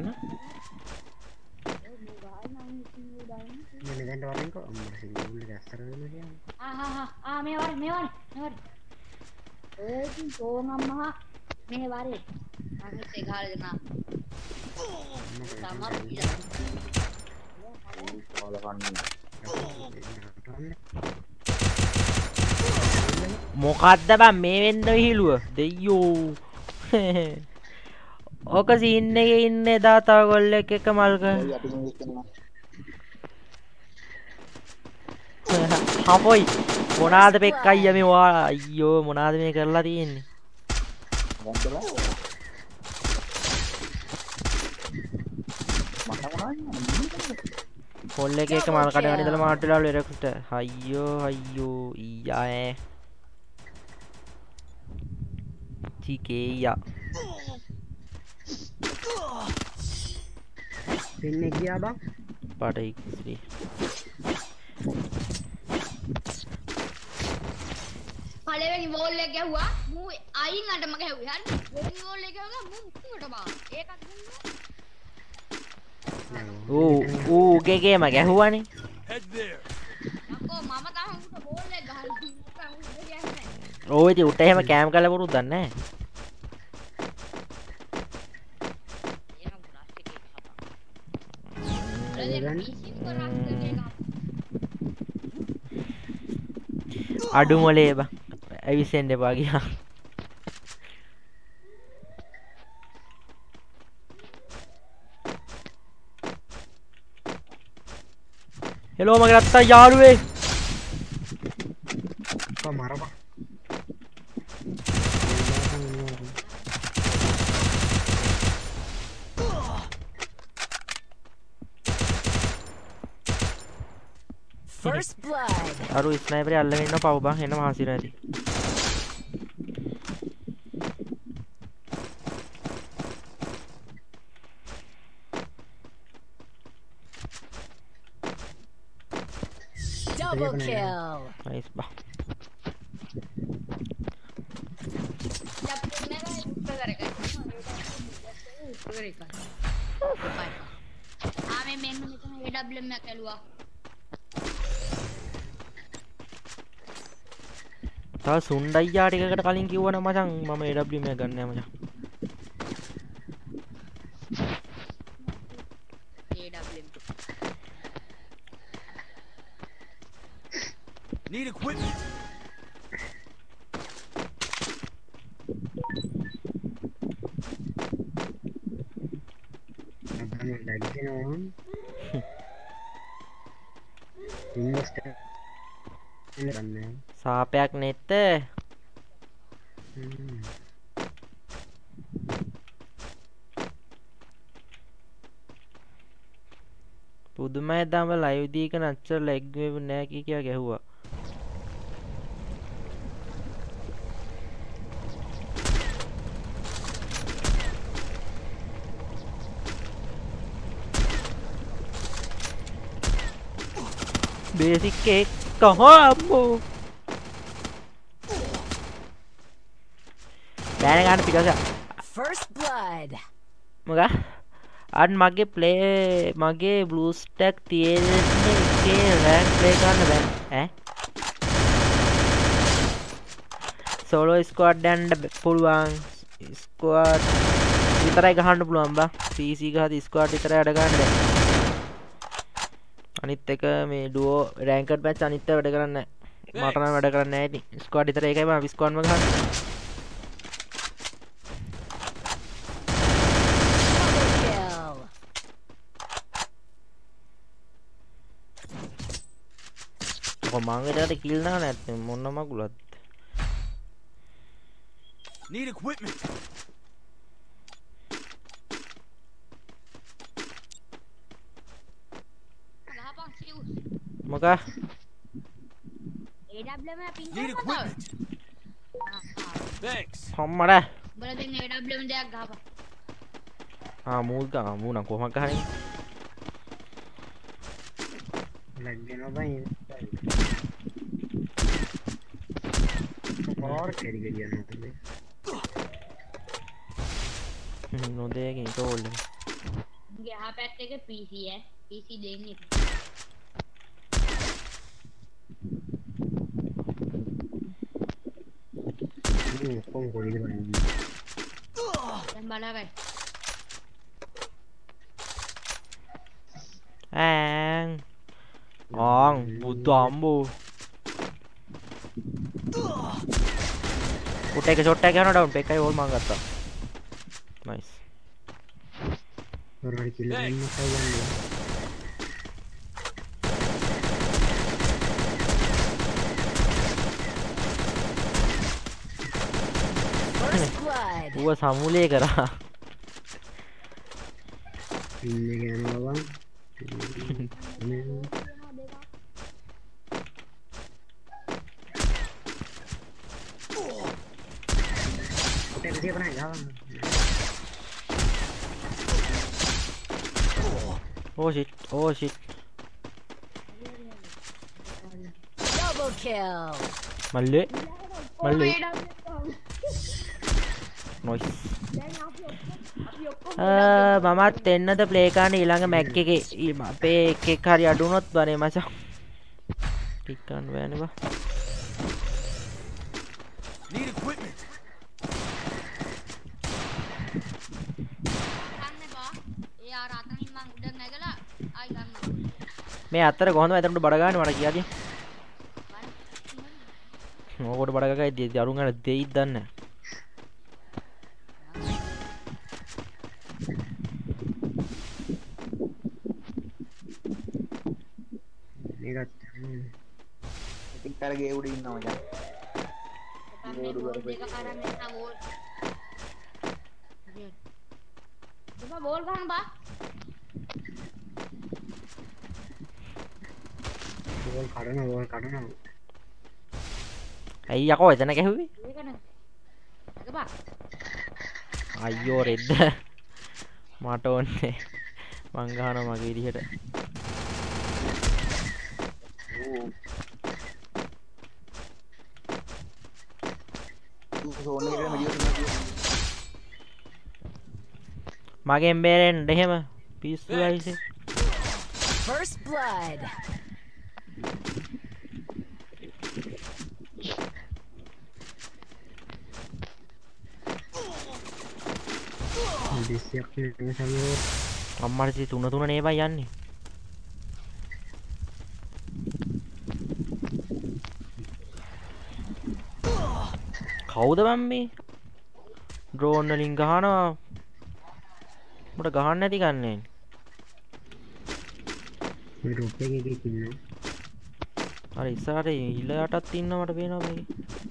මේ වරේ තෝන් අම්මා මේ වරේ මම ඉස්සේ ගහලා දෙනවා මොකද්ද බං මේ වෙන්න විහිළුව දෙයියෝ ඕක සීන් එකේ ඉන්නේ එදා තව ගොල්ලෙක් එක්ක මල්ක හපොයි මොනාද පෙක් අයියා මේ වා අයියෝ මොනාද මේ කරලා තියෙන්නේ කොල්ලෙක් එක්ක මල් කඩ ගන්න ඉඳලා මාට් වෙලාවල එරෙක්ට අයියෝ අයියෝ ඊයා චිකේයා දෙන්නේ ගියා බං පාට ඉක්ස්ලි පළවෙනි වෝල් එක ගැහුවා මූ අයින් අඬම ගැහුවේ හරි දෙවෙනි වෝල් එක ගැහුවා මූ මුකුට බා ඒකත් දුන්නා ඌගේ ගේම ගැහුවානේ Head there. අක්කෝ මම තාම උට වෝල් එක ගහලා උට ගියන්නේ ඕ ඉතින් උට එහෙම කෑම් කරලා පුරුද්දක් නැහැ අඩු මොලේ බං ඇවිස්සෙන්න එපා ගියා හෙලෝ මගේ රත්තා යාළුවේ මරපන් First blood. අරු ස්නයිපර් අල්ලගෙන ඉන්න පව් බං එන්න මහන්සිර ඇති Double kill. නයිස් බං ආමේ මෙන්න මෙතන AWM එක ඇලුවා තව සුන්ඩයියා ටිකකට කලින් කිව්වනම් මචං මම AWM එක ගන්න නෑ මචං AWM Need equipment. සාපයක් නෙත්ත පුදුමයි දම ලයිව් දීක නච්චර ලෙග් වෙව නෑ කියා ගැහුවා बेसिक केक कहाँ अम्मू मैंने गाना पिटा सा First blood. मगा आज मगे प्ले मगे ब्लू स्टैक තියෙන්නේ के रैंक प्ले කරන්න බෑ ඈ solo squad යන්න පුළුවන් squad විතරයි ගහන්න පුළුවන් බා PC ගහදී squad විතරයි අඩ ගන්න බෑ අනිත් එක මේ ඩුවෝ රෑන්කඩ් මැච් අනිත් එක වැඩ කරන්නේ නැහැ මට නම් වැඩ කරන්නේ නැහැ ඉතින් ස්ක්වොඩ් විතර ඒකයි මම ස්ක්වොඩ්ම ගහන්නේ මං විතරට කිල් නා නැත්නම් මොන මගුලක්ද Need equipment. මොකා AWM එක පින් Need කරනවා equipment. Thanks. හම්මඩ උඹලා දැන් AWM දෙයක් ගහපන් මූල් ගා මූ නම් කොහොමද ගහන්නේ ලග්ගෙනවා බයි और कैरी कर दिया නොදේකින් තෝල්ල ගහ පැත්ත එක PC ඈ PC දෙන්නේ කොම් කොයිද බයි දැන් බලගන්න ඈන් බුද්ධාම්බෝ පුට එක ෂොට් එක යනවා ඩවුන් එකයි ඕල් මං ගත්තා නයිස් හරි කිල්ල ගන්න කවන්නේ First blood. ඌව සමුලේ කරා ඉන්න ගෑන බබා oh shit Double kill. මල්ලේ මල්ලේ noise මමත් එන්නද ප්ලේ කරන්න ඊළඟ මැක් එකේ අපේ එකෙක් හරි අඩු වුණොත් බනේ මචං ටික් ගන්න බෑනේ බා Need equipment. මේ අතර කොහොමද එතනට බඩ ගන්න මට කියාදී ඕකට බඩ ගගයි දී අරුන් ගන්න දෙයිද දන්නේ මේකත් ඉතින් කරගේ උඩ ඉන්නවා මචං බෝල් ගහන්න බා බෝල් කඩනවා ඇයි යකෝ එතන ගැහුවේ ඒක නේ ඒක බා අයියෝ රෙද්ද මට ඕනේ මං ගහනවා මගේ විදිහට මගෙන් බේරෙන්න එහෙම පිස්සු ඇයිසේ First blood. දෙසියක් නේ සමෝ අම්මට තුන නේ බයි යන්නේ කවුද මම මේ ඩ්‍රෝන් වලින් ගහනවා මට ගහන්න නැති ගන්නේ මේ රූප් එකේ ඉන්නේ හරි ඉස්සරහට ඉල යටත් ඉන්නවා මට පේනවා මේකේ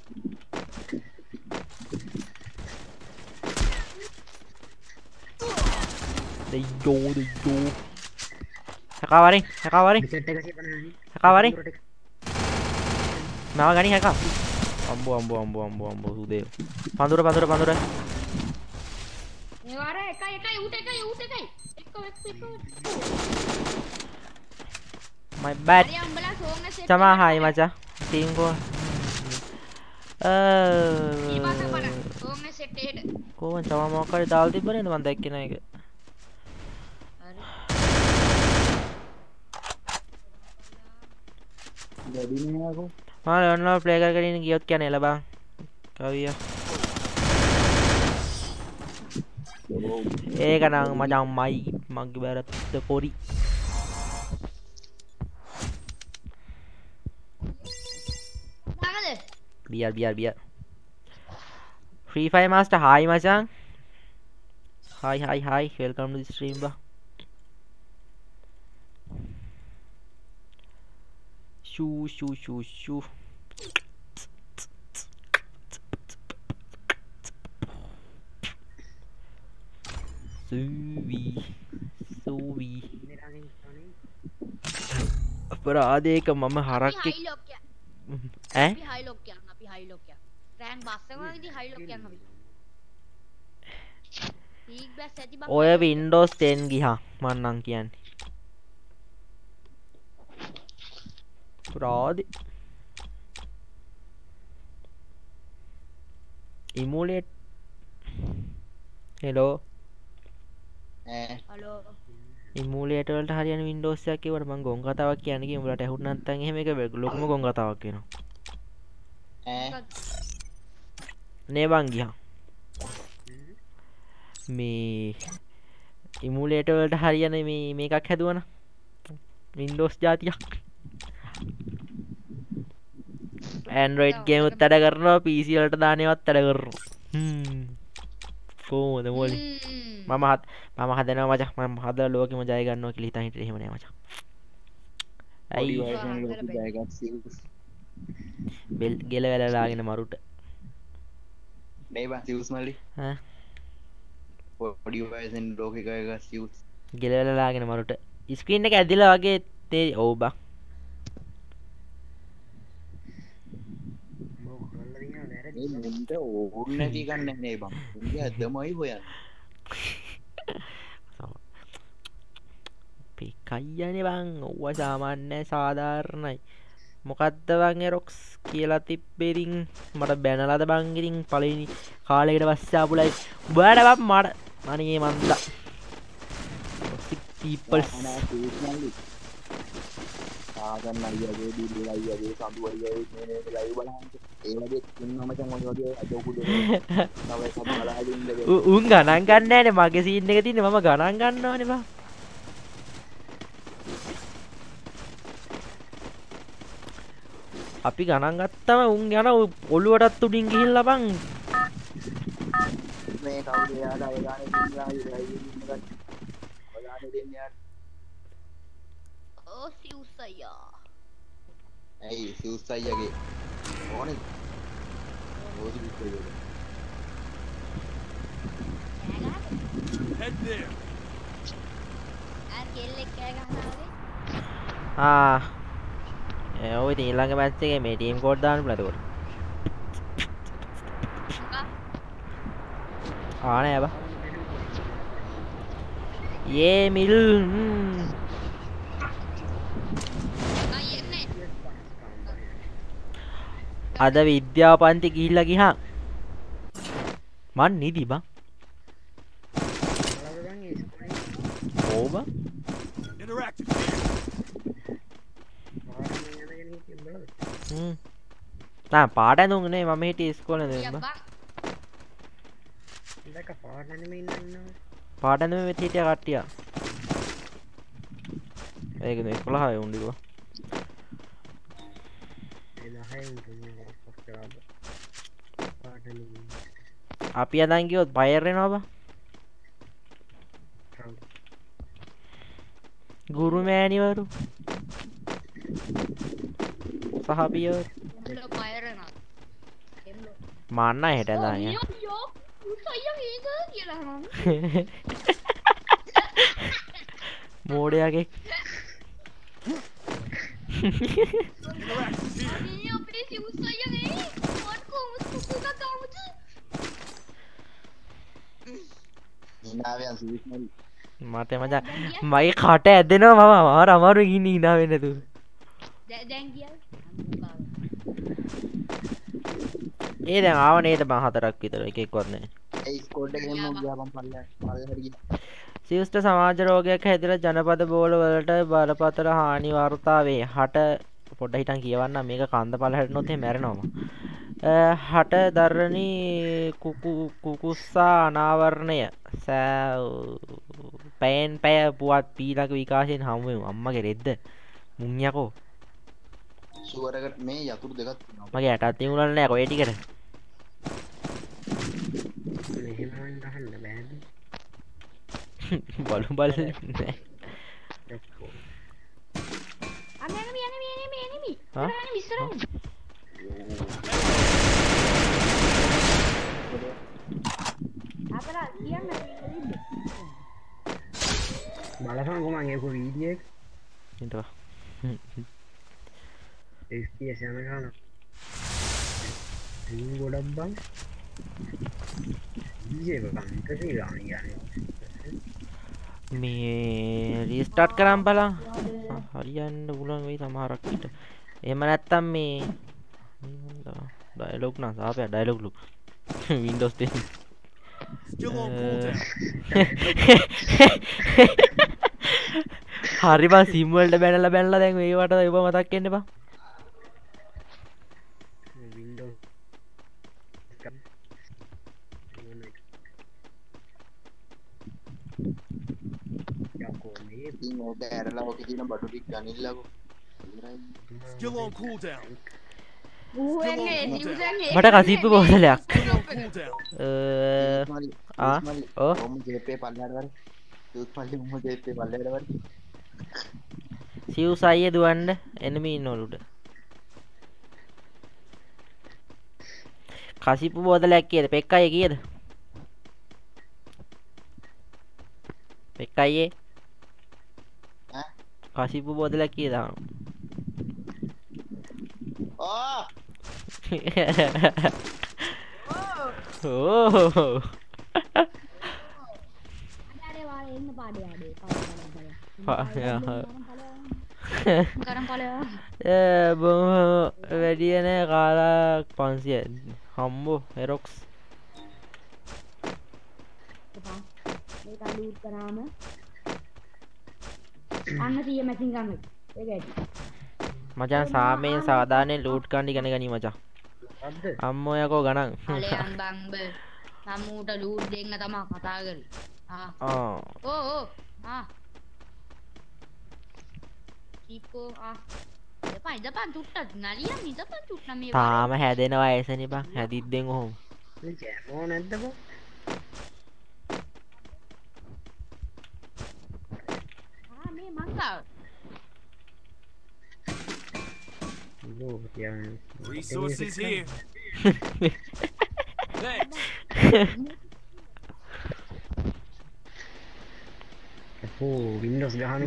දෙයෝ හැකාවරින් සෙට් එක 150 හැකාවරින් මාව ගනි හැකා අම්බෝ සුදේ පඳුර මේ වාර එකයි ඌට එකයි එක්ක my bad හරි අම්බලා සෝංග සෙට් sama hai මචං ටීම් කෝ ඊපස්ස බලන්න සෝංග සෙට් එහෙට කොහොමද sama මොකක් හරි දාලා තිබ්බනේ මම දැක්කේ නෑ ඒක ගැඩිනේ යකෝ මම ඔන්ලයින් ප්ලේ කරගෙන ගියොත් කියන්නේ එළ බං කවිය ඒක නම් මචං මගේ බෑරත් පොරි biar Free Fire Master hi macam hi welcome to the stream bah shoo සූවී අපරාධයක මම හරක්කෙක් ඈ අපි හයිලොක් යන්න රෑන්ක් බස් එකම ඉතින් හයිලොක් යන්න අපි පීක් බැස් ඇති බං ඔය Windows 10 ගිහා මම නම් කියන්නේ අපරාධ emulate hello හලෝ emulator වලට හරියන Windows එකක් කිව්වට මම ගොන් කතාවක් කියන්නේ කි උඹලට ඇහුණ නැත්නම් එහෙම එක ලොකුම ගොන් කතාවක් වෙනවා නේ බං ගියා මේ emulator වලට හරියන මේකක් හැදුවන Windows જાතියක් Android game උත් වැඩ කරනවා PC වලට දානේවත් වැඩ කරනවා. කොහොමද මොලේ? මම හදනවා මචං. මම හදලා ලෝකෙම ජය ගන්නවා කියලා හිතන් හිටියේ එහෙම නෑ මචං. පොඩි වයසෙන් ලෝකෙ ජයගත් සිවුස් බෙල් ගෙල වැලලාගෙන මරුට. නේ බං සිවුස් මල්ලි ඈ පොඩි වයසෙන් ලෝකෙ ජයගත් සිවුස් ගෙල වැලලාගෙන මරුට. ස්ක්‍රීන් එක ඇදිලා වගේ තේ ඔව් බං. ඒ මුන්ට ඕන් නැති ගන්න නේ බං. උන්ගේ ඇදමයි හොයන්නේ. පිකයියනේ බං. ඔව්ව සාමාන්‍ය සාධාරණයි. මොකද්ද බං එරොක්ස් කියලා තිබ්බෙරින් මට බැනලාද බං ඉතින් පළවෙනි කාලෙකට පස්සේ ආපුලයි. උඹට බං මට අනේ මන්දා. people ආගන්න අයියාගේ බිල්ලි අයියාගේ සඳු අයියාගේ මේ ලයිව් බලන්න ඒ වගේ ඉන්නම මචං ඔය වගේ අජෝකුඩේ තව එකක් බලහදින් ඉන්න උන් ගණන් ගන්න නෑනේ මගේ සීන් එක තියෙන්නේ මම ගණන් ගන්නවනේ බං. අපි ගණන් ගත්තම උන් යන ඔළුවටත් උඩින් ගිහිල්ලා බං මේ කවුද යාලා ඒ ගානේ ඉන්නවා ඉන්නේ ඔයාලා දෙන්නේ ඕ සිවුස් අයියා. ඇයි සිවුස් අයියාගේ ඕනේ ඕදි විතරේ Head there. ආ කෙල්ලෙක් කෑ ගහනවා වගේ. ඔය ඉතින් ඊළඟ මැච් එකේ මේ ටීම් කෝඩ් දාන්න පුළුවන් එතකොට. ආනේ බා. යේ මිල් අද විද්‍යාව පන්ති ගිහිල්ලා ගියා. මන් නිදි බං. ඕව Interactive. නා පාට ඇඳුන්නේ මම හිටියේ ඉස්කෝලේ නේද බං. ඉලක පාට ඇඳුමේ ඉන්නවා. පාට ඇඳුමේ මෙත් හිටියා කට්ටිය. ඒක නේ 11 උන්දිකෝ. අපි අදන් ගියොත් බයර් වෙනවා බං. ගුරු මෑණිවරු සහ පියවරු මුල පයරනවා. මන්න හෙට දාන්න. යෝ උසයියා මේක කියලා නම්. මෝඩයාගේ මේ අපේ සිවුස් අයියා නේ. මොකක් කොහොමද කුකුකා කාමුද? ඉනාවෙන් සිවුස් මල්ලි මට මචං මගේ කට ඇදෙනවා මම අමාරු අමාරුවෙන් ඉන්නේ hina වෙන්නේ නැතුව. දැන් ගියා. ඒ දැන් ආව නේද බං 4ක් විතර එකෙක්වත් නැහැ. ඒ ස්කෝඩ් එකේම ගියා මම පල්ලෙහාට ගියා. සියුස්ට සමාජ රෝගයක් හැදිලා ජනපද බෝල වලට බරපතල හානි වාර්තා වේ. හට පොඩ්ඩක් හිටන් කියවන්න මේක කන්ද පළහැරෙනොත් එහෙම මැරෙනවම. හට දරණි කුකුස්සා අනාවරණය පෑන් පැය පුවත් පීලක විකාශයෙන් හමු වෙමු. අම්මගේ රෙද්ද මුන් යකෝ. සුවරකට මේ යතුරු දෙකක් තියෙනවා. මගේ ඇටත් තියුණා නෑ කොයි ටිකට. මෙහෙම ගහන්න බෑනේ. බලු බල නෑ. අනේ හා? ඉස්සරහින්. අපරා කියන්න බලපංකෝ මං ඒක වීඩියෝ එක හිටවා. FPS යන ගාන රින් ගොඩක් බං ඊයේ බං කසේ ගාන යන්නේ මේ රීස්ටාර්ට් කරන් බලන්න. හරියන්න පුළුවන් වෙයි සමහරක් විට. එහෙම නැත්තම් මේ ඩයලොග් නා සාපේ ඩයලොග් ලු Windows 10 Still on cooldown. හරි බං සිම් වලට බැනලා දැන් මේවට ඔබ මතක් වෙන්න බං. Windows යකෝ මේ ඉතින් ඕක ඇරලා ඔක තියෙන බඩු ටික ගනින්නකෝ. Still on cooldown. ඌවෙන්නේ සිවුසන්නේ මට කසිප්පු බෝතලයක් Cool down. ඕ ඔම ජේපේ පල්ලයට වර සූස් මල්ලි උම ජේපේ පල්ලයට වර සිව්ස් අයියේ දුවන්න එනිමි ඉන්නවලුට කසිප්පු බෝතලයක් කීයද පෙක්කයි කීයද පෙක්කයියේ කසිප්පු බෝතලයක් කීයද ආ ඕ අඩේ වාලේ එන්න පාඩේ ආඩේ කරම් ඵලය වැඩිය නෑ කාලක් 500 හම්බෝ එරොක්ස් මේක ලූට් කරාම අන්න 100 මැසින් ගන්න ඒක ඇති මචං සාමයෙන් සාධාරණයෙන් ලූට් ගන්න ඉගෙන ගනි මචං අම්මෝ යකෝ ගණන් ඵලයන් බං බ මමූට ලූට් දෙන්න තමයි කතා කරේ ඕ කීපෝ ඉදපන් තුට්ටත් නලියන් ඉදපන් තුට්ට මේ තාම හැදෙනවා ඇසනි බං හැදිද්දෙන් ඔහොම ජෑමෝ නැද්ද බං මේ මංගාව Resources here. Thanks. වින්ඩෝස් ගහන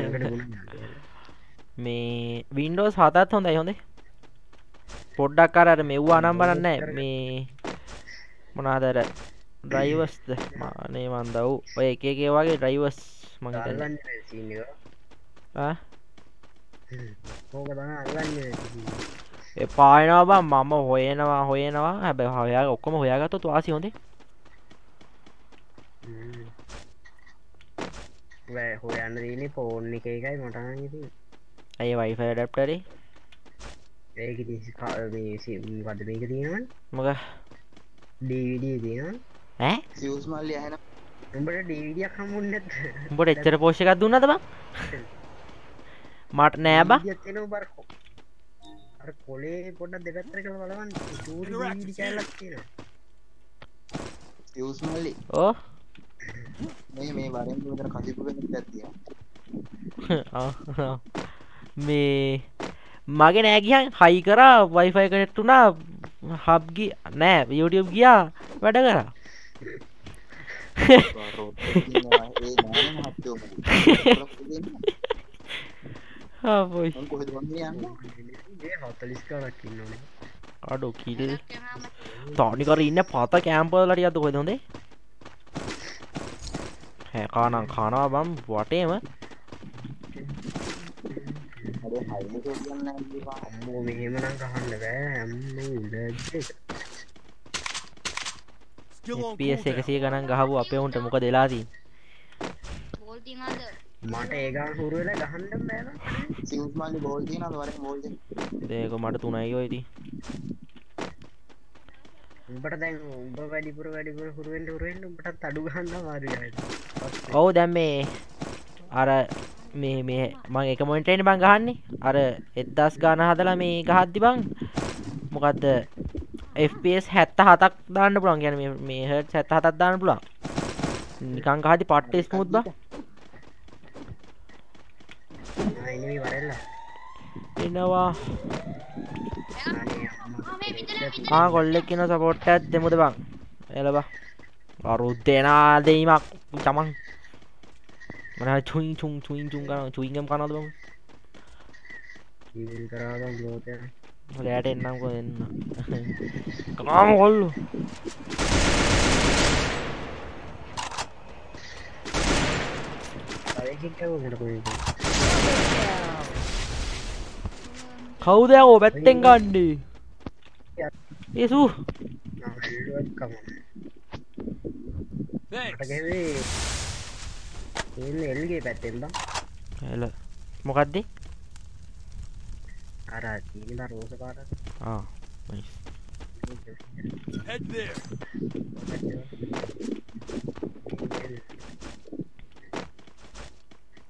මේ වින්ඩෝස් 7ත් හොඳයි හොඳේ පොඩ්ඩක් අර මෙව්වා නම් බලන්න මේ මොනවාද අර ඩ්‍රයිවර්ස්ද මානේ මන් දව් ඔය එක එක වගේ ඩ්‍රයිවර්ස් මං හිතන්නේ ඕක තමයි අල්ලන්නේ එපා වෙනවා බං මම හොයනවා හැබැයි හොයාග ඔක්කොම හොයාගත්තොත් වාසි හොඳේ හොයන්න තියෙන්නේ ෆෝන් එක එකයි මට නම් ඉතින් අය Wi-Fi adapter ඒක ඉතින් මොකද්ද මේක තියෙනවනේ මොකක් DVD තියෙනවා ඈ සිවුස් මල්ලි අහන උඹට DVD එකක් හම්බුන්නේ නැද්ද උඹට එච්චර පෝස්ට් එකක් දුන්නද බං මට නෑ බං අර කොලේ පොඩ්ඩක් දෙපැත්තට කරලා බලන්න චූරි DVD කැලක් තියෙනවා සිවුස් මල්ලි ඕ මේ වරෙන් විතර කසිප්පු වෙන්න තියනවා මේ මගේ නෑ ගියන් හයි කරා Wi-Fi කනෙක්ට් වුණා හබ් නෑ YouTube ගියා වැඩ කරා පොයි අඩෝ කිල් තානිකර ඉන්න පත කෑම්පවල ටිකක් කොහෙද හොඳේ හැ කානම් කනවා බම් වටේම අම්මෝ මෙහෙම නම් ගහන්න බෑ අම්මෝ ලැජ්ජ FPS 100 ගණන් ගහපු අපේ උන්ට මොකද වෙලා තියෙන්නේ බෝල් තියනවාද මට ඒ ගාන හුරු වෙලා ගහන්න බෑ නේද සිවුස් මල්ලි බෝල් තියනවාද වරෙන් බෝල් දෙන්න ඒක මට 3යි ඔය ඉතින් උඹට දැන් උඹ වැඩිපුර හුරු වෙන්න උඹටත් අඩු ගහන්න අමාරුයි ඔව් දැන් මේ අර මේ මම එක මොනිටරේනේ බං ගහන්නේ අර 1000 ගාන හදලා මේ ගහද්දි බං මොකද්ද FPS 77ක් දාන්න පුළුවන් කියන්නේ මේ හර්ට්ස් 77ක් දාන්න පුළුවන් නිකන් ගහද්දි පට්ට ස්මූත් බං එනිමි වරෙල්ලා එනවා මේ විතර කොල්ලෙක් කියන සපෝට් එකක් දෙමුද බං එළබ අරුත් දෙනා දෙීමක් තමන් මන චුයින් චුන් කරනවා චුයින්ගම් කනවද බං ඉවිල් කරා බං ගෝතේ ඔලයට එන්නම්කෝ එන්න කාම කොල්ලෝ කවුද යකෝ පැත්තෙන් ගන්නේ ඒසු Thanks. එල්ගේ පැත්තෙන් බං එල මොකක්ද අර තියෙන රෝස පාට nice Head there.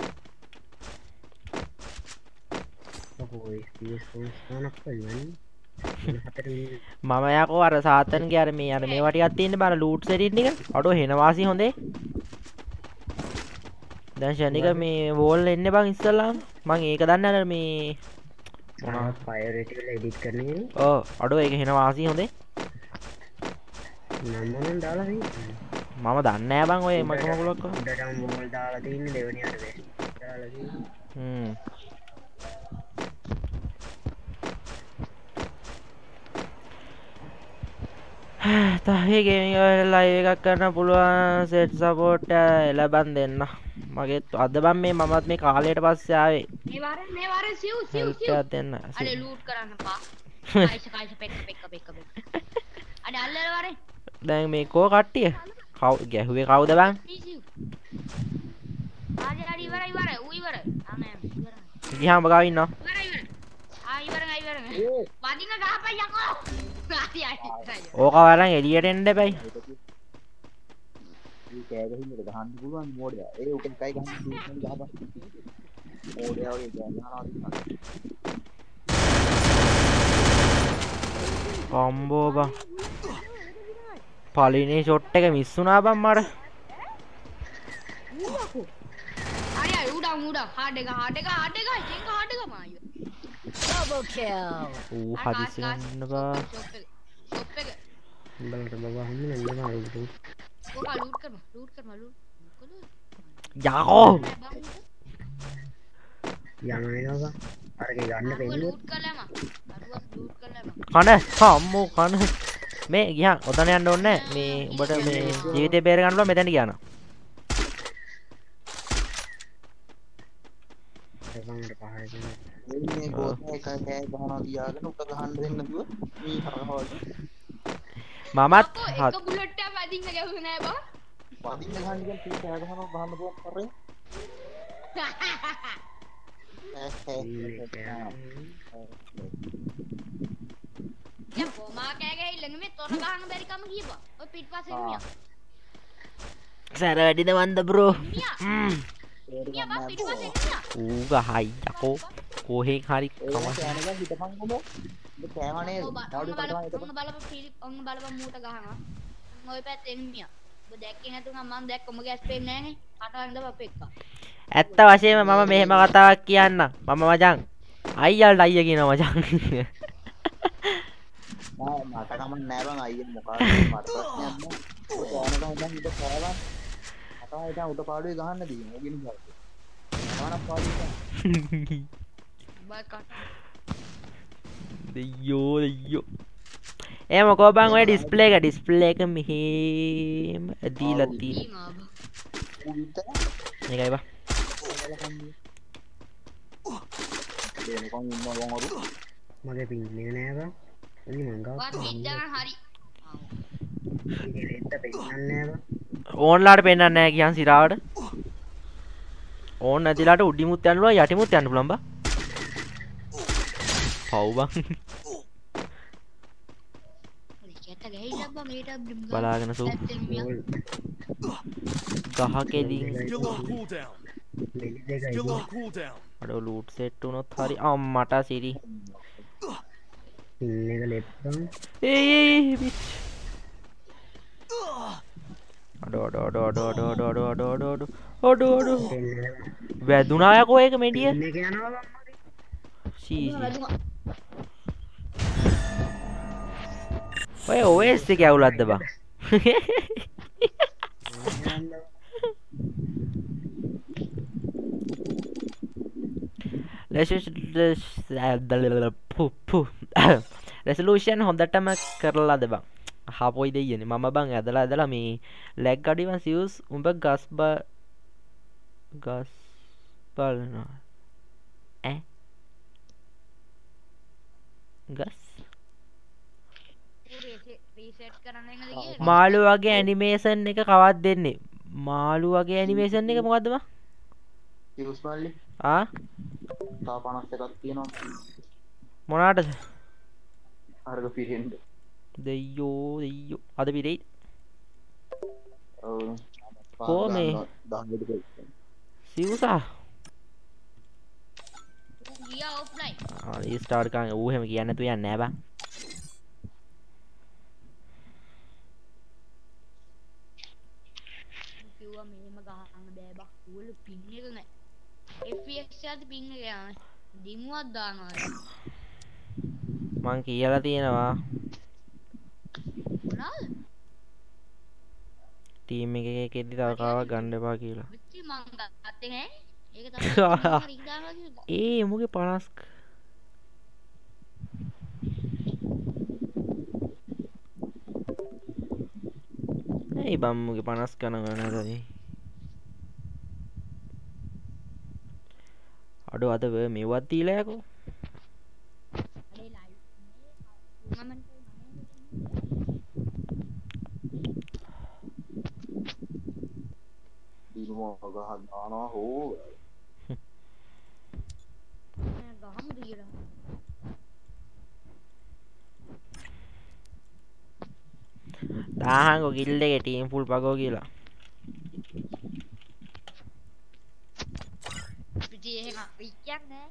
ඔය FPS කොහොමද කරන්නේ මම යකෝ අර සාතන්ගේ අර මේ මේවා ටිකක් තියෙන බර ලූට් සෙටින් එක අඩෝ හෙනවාසි හොඳේ දැන් ෂනික මේ වෝල් එන්න බං ඉස්සල්ලාම මං ඒක දන්නේ නැහැ මේ මොනවා පයරටි වල එඩිට් කරන්නේ ඔව් අඩෝ ඒක හෙනවාසි හොඳේ මම දාලා මම දන්නේ නැහැ බං ඔය මක මගුලක් කො උඩටම මෝල් දාලා තින්නේ දෙවෙනි අර වෙස් දාලා තින්නේ තහේ ගේමින් ලයිව් එකක් කරන්න පුළුවන් සෙට් සපෝට් ලැබන් දෙන්න මගේ අද බං මේ මමත් මේ කාලයට පස්සේ ආවේ මේ වාරේ සිව් එකක් දෙන්න අනේ ලූට් කරන්න පා කයිස පෙක්ක අනේ අල්ලලා වාරේ දැන් මේ කෝ කට්ටිය කව් ගැහුවේ කවුද බං ආරි ඉවරයි ඌ ඉවරයි ආනේ ඉවරයි ගියාම ගාව ඉන්නවා ඉවරයි වදින ගහපන් යකෝ ඕක වරන් එළියට එන්න එපයි මේ කෑ ගහින්නද ගහන්න පුළුවන් මෝඩයා ඒ උකන් කයි ගහන්න ගහපන් මෝඩයා වගේ ගහනවා කොම්බෝ බං පළවෙනි ෂොට් එක මිස් වුණා බං මට අය උඩ හාඩ් එක මායෝ Double kill. ඌ හදිසි ගන්න බා ෂොප් එක උඹලට බබා හම්බ නෑ මාරුට ඕක ලූට් කරනවා යකෝ යනවා අරගේ ගන්න දෙන්නේ ලූට් කළාම අරුවක් ලූට් කළාම කන අම්මෝ කන මේ ගියා ඔතන යන්න ඕනේ නෑ මේ උඹට මේ ජීවිතේ බේර ගන්න පුළුවන් මෙතන ගියා නා දෙවන්ට පහරගෙන මේ ගෝතේ කෑ ගහනවා තියාගෙන උඩ ගහන්න දෙන්න දුව මේ හරහවල මමත් එක බුලට් එක වදින්න ගැහුවේ නෑ බා වදින්න ගහන්න කියන තී කෑ ගහනවා ගහන්න දුවක් කරේ යකෝ මා කෑ ගහilla නෙමෙයි තොර ගහන්න බැරි කම කියපන් ඔය පිටපස්සේ මියා සැර වැඩිද වන්ද බ්‍රෝ මියා බා පිටපස්සේ මියා ඌ ගහයි යකෝ කොහෙන් හරි කම කෑනක හිටපන් කොඹ ඔබ කෑවනේ ඔන්න බලපන් ෆිලිප් ඔන්න බලපන් මූට ගහනවා ඔය පැත්තෙන් මියා ඔබ දැක්කේ නැතුණා මම දැක්ක ඔබගේ ඇස් පේන්නේ නැහනේ කටවන්න බප් එක්ක ඇත්ත වශයෙන්ම මම මෙහෙම කතාවක් කියන්න මම මචං අයියල්ට අයියා කියනවා මචං නෑ මට කමක් නෑ බං අයියෙන් මොකද මට ප්‍රශ්නයක් නෑ ඔය කෑනක ඉඳන් හිට කෑවන් අතයි දැන් උඩ පාඩුවේ ගහන්න දී මොගිනි ගාව මානක් පාඩුවේ බයි කට දෙයෝ ඒ මොකෝ බං ඔය ඩිස්ප්ලේ එක මෙහෙම දීලා තියෙන ඌ විතර මේකයි බා මගේ පින්නේ නෑ බං එනි මං ගාව වා තිද්දා හරි ඉතින් පෙන්නන්නේ නෑ බං ඕන්ලාට පෙන්නන්නේ නැහැ කියන් සිරාවට ඕන් නැතිලාට උඩිමුත් යන්න පුළුවන් යටිමුත් යන්න පුළුවන් බා පව් බං කැට ගහilla බා මේට බලාගෙන සූ ගහ කෙලින් Skill on cooldown. මෙලි දෙකයි Skill on cooldown. අඩෝ ලූට් සෙට් වුණොත් හරි අම්මට සිරි පින් එක ලෙප්පන් ඒ බිච් අඩෝ වැදුනා යකෝ ඒක මෙඩිය පින් එක යනවා බං මගේ සීසි ඔය OS එක ඇවුලක්ද බං රෙසලූෂන් හොඳටම කරලාද බං හපොයි දෙයන මම බං ඇදලා මේ ලැග් අඩිවන් සියස් උඹ ගස් බලනවා ගස් රීසෙට් කරන්න එකද කියලා මාළු වගේ ඇනිමේෂන් එක කවත් දෙන්නේ මාළු වගේ ඇනිමේෂන් එක මොකද්ද බං සිවුස් මල්ලි ආ තා 51ක් තියෙනවා මොනාටද අරක පිරෙන්න දෙයෝ අද පිරෙයි ඔව් කෝ මේ 10 දෙක සිව්සා ගියා ඔෆ්ලයින් ආ රීස්ටාර්ට් කරන්න ඌ හැම කියන්න තු යන්නේ නෑ බං ඌල පින් එක නෑ. FPS එකත් පින් එක යනවා. දිමුවක් දානවා. මං කියලා තියෙනවා මොනවාද? ටීම් එකේදී තව කාවක් ගන්න එපා කියලා. විච්චි මං ගත්තේ නෑ. ඒක තමයි රික් දානවා කියලා. ඒ මුගේ 50 ඒ බම්මුගේ 50 ගණන් නැතනේ. අඩෝ අද මේවත් දීලා යකෝ. අනේ ලයිව් ටූර්නමන්ට් දිනුම ගහ දානවා හෝ ගහමු කියලා. දාහන්කෝ ගිල්ඩ් එකේ ටීම් ෆුල් පගෝ කියලා. පිටි එහෙම රික්යක් නෑ.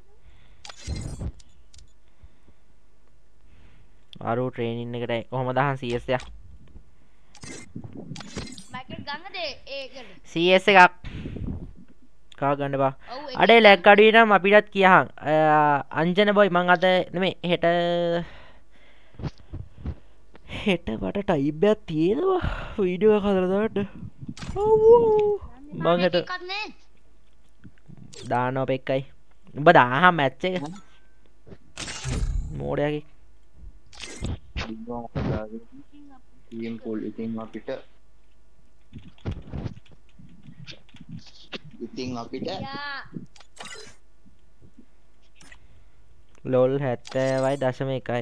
ආරු ට්‍රේනින් එකට කොහොම දහන් CS එක. බයිකේ ගන්නද ඒකට? CS එකක් කා ගන්න බා. ඔව් ඒක අඩේ ලැග් අඩුයි නම් අපිටත් කියහන්. අංජන බොයි මං අද නෙමෙයි හෙට මට ටයිප් එකක් තියෙනවා වීඩියෝ එකක් හදලා දාන්න. අවෝ මං හෙට එකක් නෑ. දානවා පෙක්කයි. උඹ දාහම් මැච් එක. මෝඩයාගේ දිනුම ටීම් ෆුල් ඉතින් අපිට යා ලොල් 70.1යි.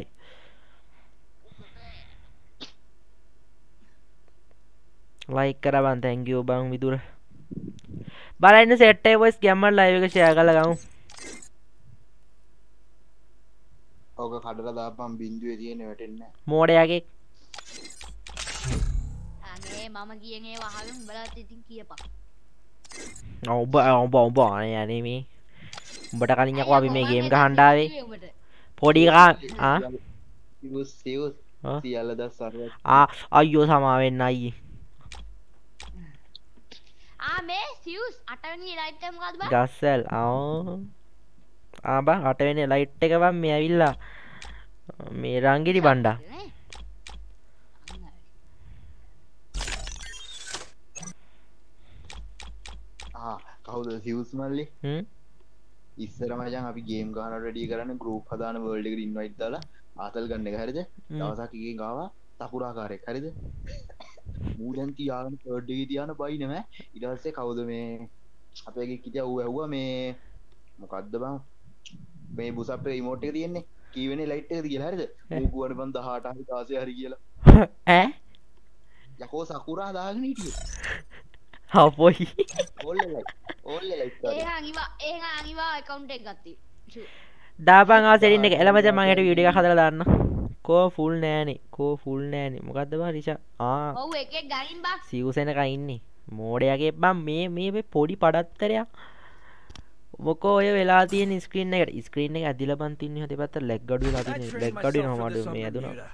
ලයික් කරා බං thank you බං විදුර. බලන්න සෙට් එක වොයිස් ගැම්මර් ලයිව් එක ෂෙයා කරලා ගමු. ඔක කඩලා දාපන් බින්දුවේ තියෙන වැටෙන්නේ නැහැ. මෝඩයාගේ අනේ මම කියන ඒවා අහගෙන උඹලාත් ඉතින් කියපන්. ඔබ අනේ මේ උඹට කලින් යකෝ අපි මේ ගේම් ගහන්න ආවේ පොඩි එකා සිවුස් සියල්ල දස් සර්වත් අයියෝ සමා වෙන්න අයියේ. මේ සිවුස් 8 වෙනි ලයිට් එක මොකද්ද බං? ගස්සල් බං 8 වෙනි ලයිට් එක බං මේ ඇවිල්ලා මේ රංගිරි බණ්ඩා. කවුද සිවුස් මල්ලි? ඉස්සර මචං අපි ගේම් ගහනට රෙඩි කරන්නේ ගෲප් හදාන වර්ල්ඩ් එකට ඉන්වයිට් දාලා ආතල් ගන්න එක හරිද? දවසක් එකකින් ගාවා තකුරාකාරයෙක් හරිද? මූ දැන් තියාගෙන තර්ඩ් එකේ තියාන බයි නෙමෙයි. ඊට පස්සේ කවුද මේ අපේ ගෙක් හිටියා ඌ ඇහුවා මේ මොකද්ද බං මේ බුසප් එක රිමෝට් එක තියෙන්නේ කී වෙනේ ලයිට් එකද කියලා හරිද? ඌ ගුවන බං 18 හරි 16 හරි කියලා. ඈ යකෝ සකුරා දාගෙන හිටියේ. අපොයි ඕල්ලේ ලයිට් එහෙනම් අනිවා account එක ගත්තී. දාපන් ආ සෙටින් එක එළමච මම හෙට වීඩියෝ එකක් හදලා දාන්න. කෝ ෆුල් නෑනේ මොකද්ද බං රිෂා ඔව් එකෙක් ගනින් බං සිව්සෙනක ඉන්නේ මෝඩයාගේ බං මේ පොඩි පඩත්තරයක් මොකෝ ඔය වෙලා තියෙන ස්ක්‍රීන් එක ඇදිලා බං තින්නේ හදේ පැත්ත ලැග් අඩු වෙලා තියෙන ලැග් අඩු වෙනවා මඩ මේ ඇදුනා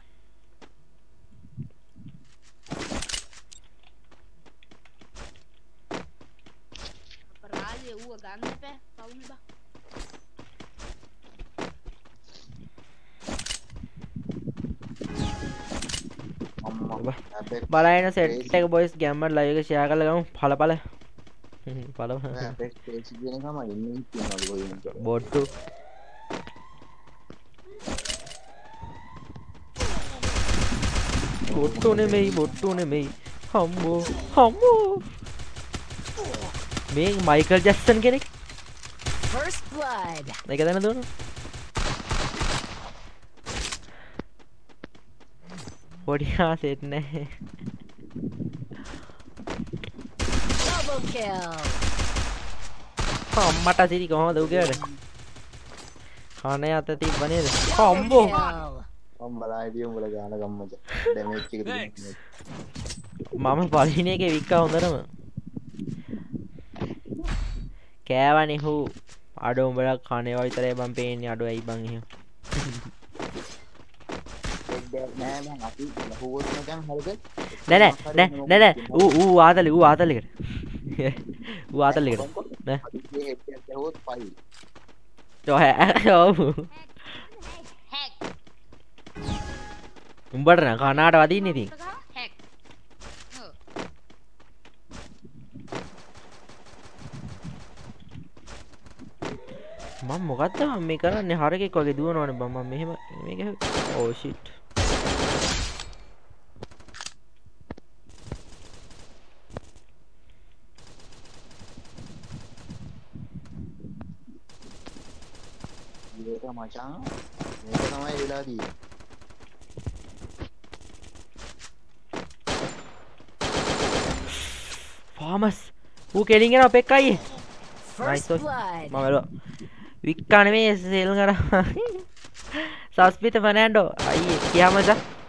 අපරාධය ඌව ගන්න එපා පවුනේ බං බලන්න සෙට් එක බොයිස් ගැම්මර් ලයිව් එක ෂෙයා කරලා ගමු පළ බොට්ටු බොට්ටු නෙමෙයි හම්බෝ මේ මයිකල් ජැක්සන් කෙනෙක් First blood. ඒක දැන දුන්න පොඩි ආසෙත් නැහැ Double kill. අම්මට සිරි කොහොමද උගේට කනේ අත තිබ්බ නේද කොම්බෝ මම බලා හිටියේ උඹලා ගාන ගම්මද ඩැමේජ් එක දෙන්නේ මම පලින එකේ වික්ක හොඳටම කෑවනේ හූ අඩෝ උඹලා කනේවා විතරයි බං පේන්නේ අඩෝ ඇයි බං එහෙම නෑ මං අපි ලහුවොත් මචං හරිද නෑ ඌ ආතලෙකට ඌ ආතල් එකට නේ අදිගේ හෙඩ් එකක් ගහුවොත් පයි ඔය ඔව් හැක් උඹට න කනාට වදින්නේ ඉතින් හැක් ඔව් මම මොකද්ද මම මේ කරන්නේ හරකෙක් වගේ දුවනවනේ බං මම මෙහෙම මේක ඕ ෂිට් මේක මචං මේක තමයි වෙලා තියෙන්නේ ෆාමස් ඌ කෙලින් යනවා පෙක් අයියේ First nice blood. මම බැලුවා වික්කා නෙමෙයි සෙල් කරා සස්පිත ෆර්නෑන්ඩෝ අයියේ කියාමද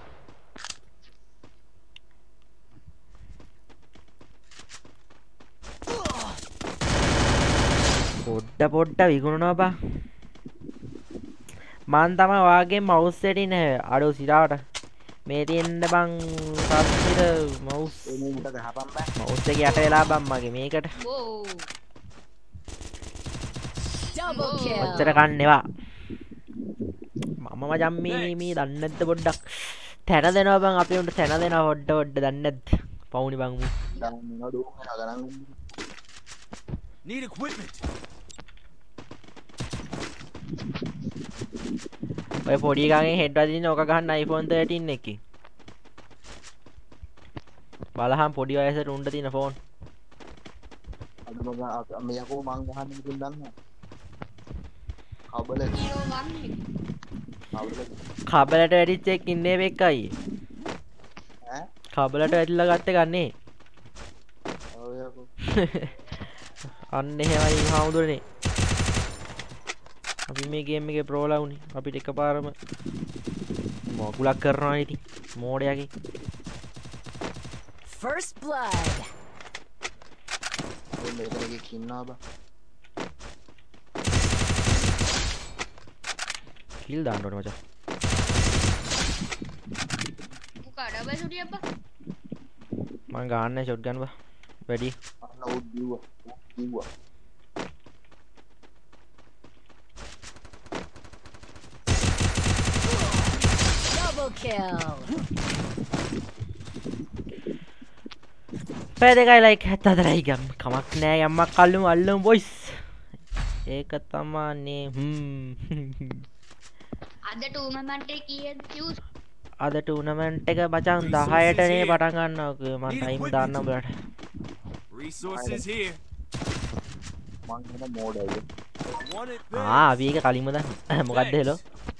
පොඩ්ඩ විකුණනවා බා මන් තමයි වාගේ මවුස් සෙටින් අඩෝ සිරාවට මේ තියෙන්න බං සස්පිත මවුස් එනේ උඩ ගහපන් බෑ මවුස් එක යට වෙලා බං මගේ මේකට ඕ Double kill. ඔච්චර කන්නේවා මම මචං මේ දන්නේ නැද්ද පොඩ්ඩක් තැන දෙනවා බං අපි උන්ට තැන දෙනවා පොඩ්ඩ දන්නේ නැද්ද පවුනි බං මු දැන් නෝ දුක ගණන් Need equipment. ඔය පොඩි ගාගෙන් හෙඩ් වදින්න ඕක ගහන්න iPhone 13 එකකින් බලහන් පොඩි වයසට උන්ට තියෙන ෆෝන් අද මම මේ යකෝ මං ගහන්න ඉතින් දන්නවා කබල හීරෝ වන්නේ කබලට වැඩිච්ච එක් ඉන්නේ වෙක් අයියේ ඈ කබලට වැටිලා ගත්තේ ගන්නේ ඔය යකෝ අන්න එහෙමයි හාමුදුරනේ අපි මේ ගේම් එකේ ප්‍රෝලා වුණේ අපිට එකපාරම මොකුලක් කරනවා ඉතින් මෝඩයාගේ First blood. ඔය මෙතන එකක් ඉන්නවා බා කිල් දාන්න ඕනේ මචං මුකා ඩබල් සුටි අප්පා මං ගන්න ෂොට් ගන්න බා වැඩි අන්න උත් දිව්වා Double kill. පැය දෙකයි ලයික් 74යි ගම් කමක් නෑ යම්මක් අල්ලමු බොයිස් ඒක තමන්නේ අද ටූර්නමන්ට් එක කීයද කියුස් අද ටූර්නමන්ට් එක මචං 10ට නේ පටන් ගන්නවා මම ටයිම් දාන්න උඹලට Resources here. මං කියන මෝඩයි Want it there. අපි ඒක කලින්ම දාන්න මොකද්ද හෙලෝ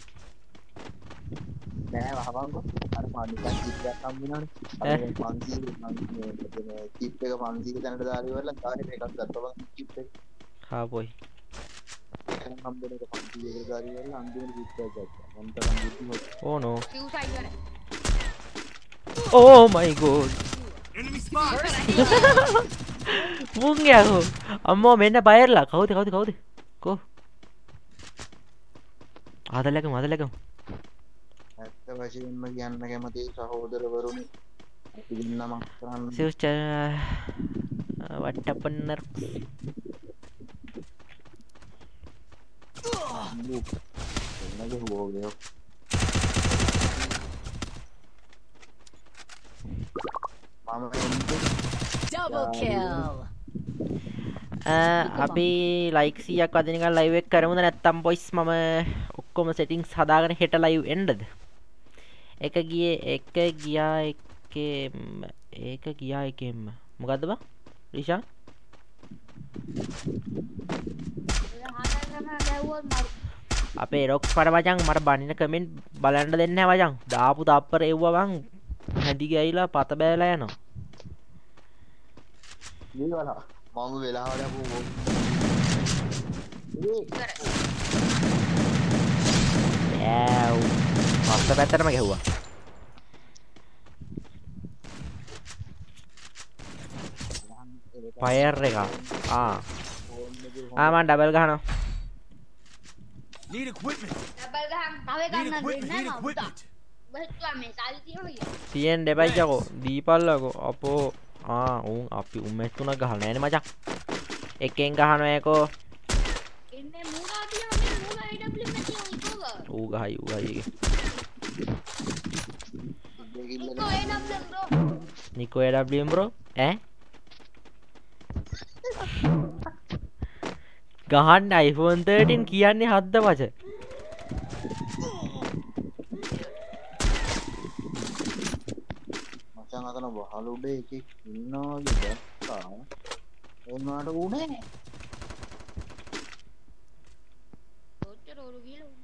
නෑ වහපන්කෝ අර පානිකන් කිප් එකක් හම්බුනානේ අර 500 මං මේ කිප් එක 500 තැනට දාලා ඉවරලා තාරේ එකක් ගත්තා බං කිප් එක හා පොයි එකක් හම්බෙන එක 500 කට දාලා ඉවරලා අන්තිමට කිප් එකක් ගත්තා මම තරම් බුද්ධි ඕ නෝ කියුස් අයිවර ඕ මයි ගෝඩ් Enemy spot. මුං යකෝ අම්මෝ මෙන්න බයර්ලා කවුද කෝ ආදලකම ඇත්ත වශයෙන්ම කියන්න කැමති සහෝදරවරුනි අපි දෙන්නමක් කරන්න සිව්ස් වට්ටපන්නර් එන්නගේ හුවෝගයෝ මම Double kill. අපි ලයික් 100ක් වදින එක ලයිව් එක කරමුද නැත්නම් බොයිස් මම ඔක්කොම සෙටින්ග්ස් හදාගෙන හෙට ලයිව් එන්නද එක ගියා එකෙම මොකද්ද බං රිෂා අපේ රොක්ස් පර මචං මට බනින කමෙන්ට් බලන්න දෙන්නේ නැහැ මචං දාපු තප්පර එව්වා බං හැදි ගෑයිලා පත බෑලා යනවා දීවලා මම වෙලාවට අපෝ පස්ස පැත්තටම ගැහුවා ෆයර් එක මම ඩබල් ගහනවා Need equipment. ඩබල් ගහන් තව Need ගන්න equipment. දෙන්නේ Need නැහැ equipment. බහිතුවා මේ සල්ලි තියෙනවා තියෙන් දෙපයිචකෝ දීපල්ලකෝ අපෝ උන් අපි උම්මැස් තුනක් ගහලා නෑනේ මචං එකෙන් ගහනවයකෝ එන්නේ මූගා කියලා මම මූගා AW නැති ඌ ගහයි නිකෝ AW bro නිකෝ AW bro ඈ ගහන්න iPhone 13 කියන්නේ හද්ද වච මචං අතන වහල උඩ එකෙක් ඉන්නවා වගේ දැක්කා එන්නාට උනේ ඔච්චර ඔරු ගිහලා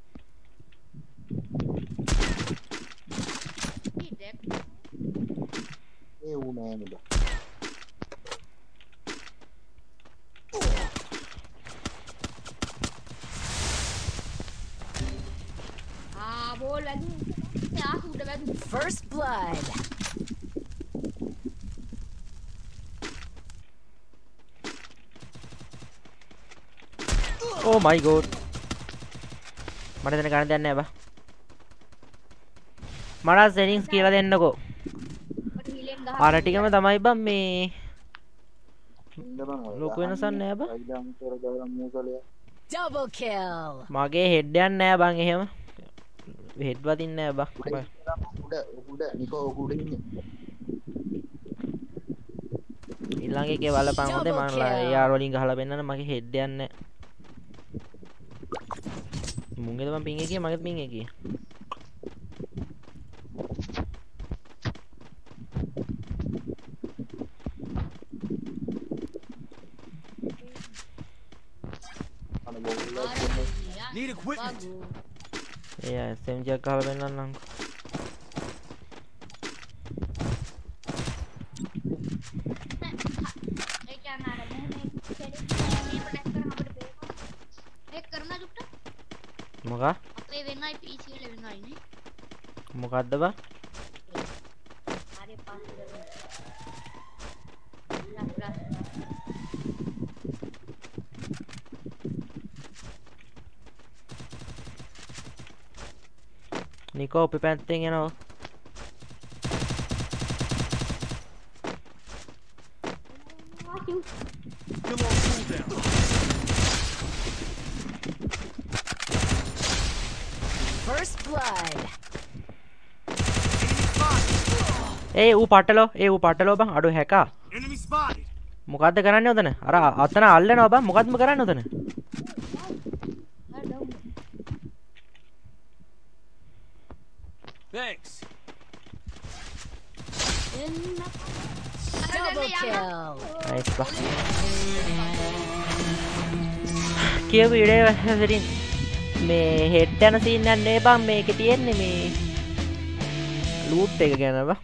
ඒ උනේ නේද බෝල් වැදුන යාස් උඩ වැදුන First blood. Oh my god මට දැන ගන්න දෙයක් නෑ බා මට සෙටින්ග්ස් කියලා දෙන්නකෝ අර ටිකම තමයි බං මේ ලොකු වෙනසක් නෑ බා Double kill. මගේ හෙඩ් එකක් නෑ බං එහෙම හෙඩ් වදින්නේ නෑ බං උඩ නිකෝ උඩ ඉන්නේ ඊළඟ එකේ බලපන් හොඳේ මම AR වලින් ගහලා පෙන්නන්න මගේ හෙඩ් එකක් නෑ මුංගේද මම පින් එකේ මගේත් පින් එකේ Need equipment. Yeah, SMG එකක් ගහලා පෙන්නන්නම් මොකක් අපේ වෙනයි PC වල වෙනයි නේ මොකද්ද බා හරි පස්සේ නිකෝ අපි පැත්තෙන් යනවා Still on cooldown. First blood. ඌ පට්ටලෝ බං අඩු හැකා Enemy spotted. මොකද්ද කරන්නේ උතන අර අතන අල්ලනවා බං මොකද්ද කරන්නේ උතන Thanks. Double kill. nice බා කියව ඉඩේ වැසරින් මේ හෙඩ් යන සීන් එකක් නේ බං මේකේ තියෙන්නේ මේ ලූට් එක ගැන බා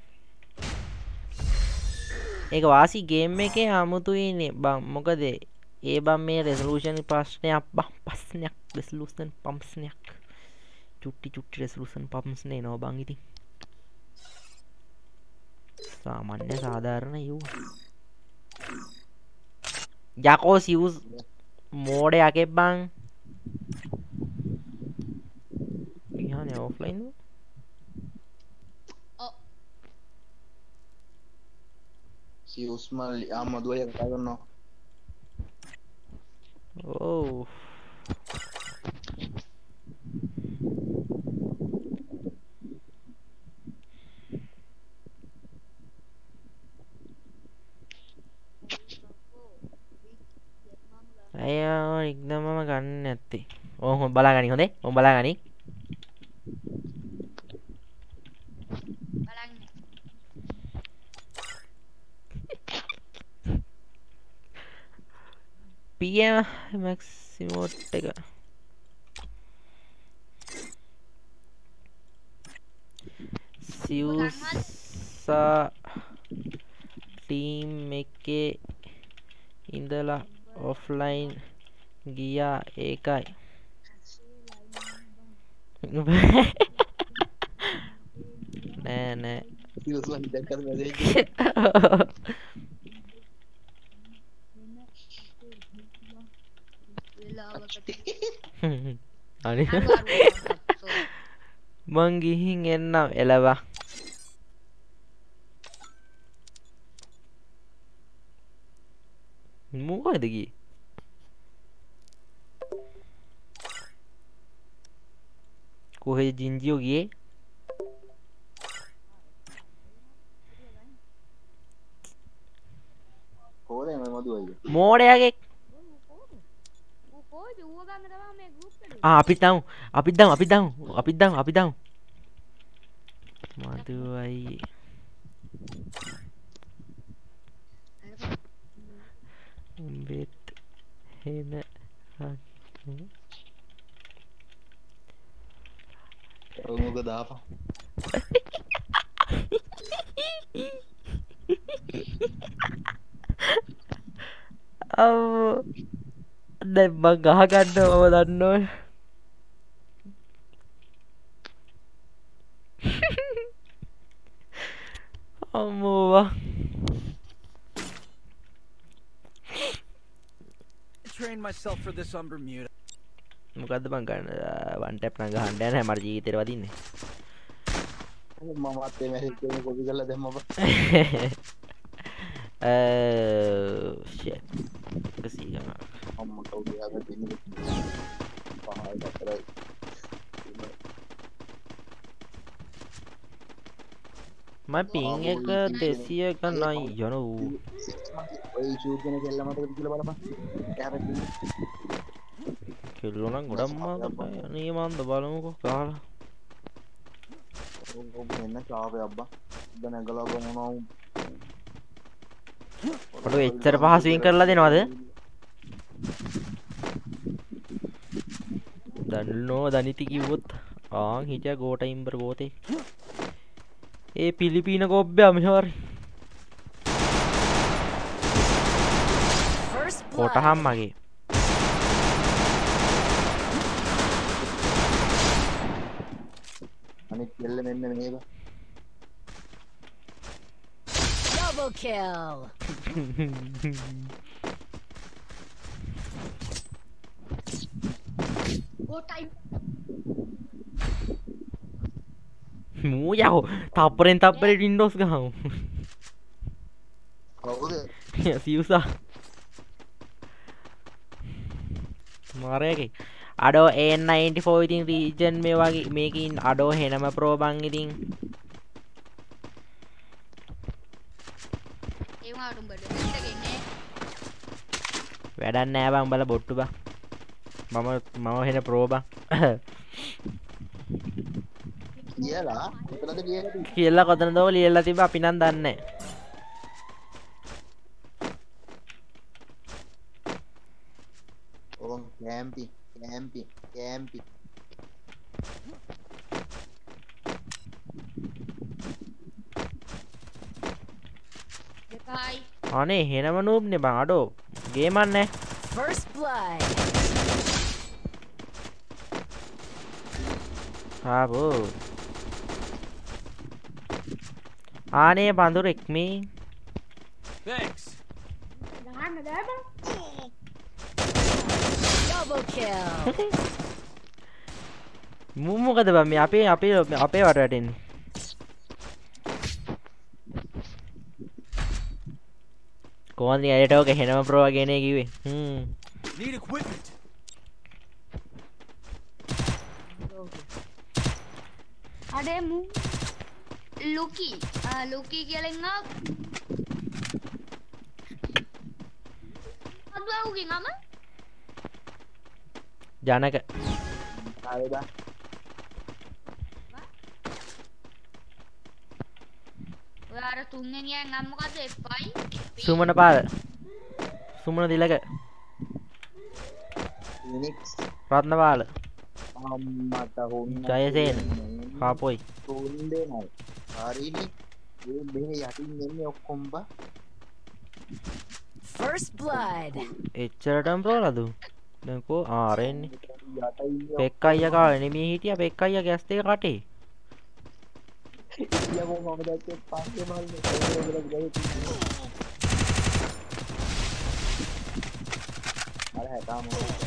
ඒක වාසි ගේම් එකේ අමුතුයිනේ බං මොකද ඒ බං මේ රෙසලූෂන් ප්‍රශ්නයක් බං ප්‍රශ්නයක් රෙසලූෂන් පම්ප්ස්නයක් චුට්ටි රෙසලූෂන් පම්ප්ස් නේ නෝ බං ඉතින් සාමාන්‍ය සාධාරණ යූ යකෝ සිවුස් මෝඩ යකෙක් බං ඉහානේ ඔෆ්ලයින් සියුස්මල් ආමදුවය කතා කරනවා ඕ අයියෝ ඉක්දමම ගන්න නැත්තේ ඕහොම බලාගනි හොඳේ ඔම් බලාගනි බලන්න PM මැක්සිමෝට් එක සිව්සා ටීම් එකේ ඉඳලා ඔෆ්ලයින් ගියා ඒකයි නෑ සියුස්මල් දැක්කද මැසේජ් අනි මං ගිහින් එන්නම් එලවා කොහෙද ගියේ? කොහෙද ජින්ජියෝ ගියේ? කොහෙද මේ මදු අයියා? මෝඩයාගේ ඌ කොයිද ඌව ගන්න තමයි මේ ගෲප් එකේ. අපි දාමු. මදු අයියේ. උඹෙත් හෙන මොකද දාපන්. දැන් මං ගහගන්නව දන්න ඕන. අම්මෝවා Train myself for this on Bermuda. මොකද්ද බං ගන්න වන් ටැප් නම් ගහන්න යන්නේ මට ජීවිතේට වදින්නේ. මමත් මේ මැසේජ් එකේ කොපි කරලා දැම්මම. shit. කසී ගන්න. අම්මා කවුද යාගේ දෙන්නේ. පහයි දතරයි. මම පින් එක 200 ගන්නයි යනෝ. ඔය YouTube කෙනෙක් එල්ල මතකද කියලා බලපන්. එයාට කෙල්ලෝ නම් ගොඩක් මාද අනේ මන්ද බලමුකෝ කාලා. මෙන්න චාපේ අබ්බා. දැන් නැගලා ගමනවා. ඔඩෝ එච්චර පහසුවෙන් කරලා දෙනවද? දන්නෝ දනිති කිව්වොත් ආන් හිටියා ගෝට ඉම්බර් ගෝතේ. ඒ පිලිපීන කොබ්බයා මෙහෙවරි. කොටහම් මගේ. අනිත් කෙල්ල මෙන්න මේක. Double kill. Go time. මූ යහෝ තප්පරෙන් තප්පරේ වින්ඩෝස් ගහමු. කවුද? සියුසා. මාරේගේ අඩෝ A94 ඉතින් රීජන් මේ වගේ මේකින් අඩෝ හෙනම ප්‍රෝ බං ඉතින් ඒ වුණාට උඹ ඩෙස්ට් එකේ ඉන්නේ. වැඩක් නෑ බං උඹලා බොට්ටු බං. මම හෙන ප්‍රෝ බං. කියලා කොතනද කියලා තිබ්බේ? කියලා කොතනද ඔය ලියලා තිබ්බ අපි නම් දන්නේ නෑ. ඕම් කැම්පි. දෙකයි. අනේ හෙනම නූබ්නේ බං අඩෝ ගේමක් නෑ. First blood. ආවෝ ආනේ බඳුරෙක් මේ Thanks. ගහන්න බෑ බං. Double kill. මූ මොකද බං මේ අපේ වට වැටෙන්නේ. කොහොමද ඇයට ඔක හෙනම ප්‍රෝ වගේනේ කිව්වේ. Need equipment. අඩේ මු ලුකි කියලා ඉන්නවා. අදුවුගේ නම ජනක ආවේ බා. ඔයාර තුන්වෙනියන් නම් මොකද්ද F5 Sumanapala Sumana Dilaka Phoenix Ratnapala අම්මට හොන්න ජයසේන කාපොයි තුන්දේ නයි. හරිනේ. මේ මෙහෙ යටින් එන්නේ ඔක්කොම බා. First blood. එච්චරටම ප්‍රෝලද දැන් කෝ ආරෙන්නේ යට ඉන්නේ පෙක් අයියා කාලේ නෙමෙයි හිටියා පෙක් අයියා ගෑස් දෙක කටේ ඉතියම මම දැක්කේ පස්සේ මල්ලේ අර හැටාම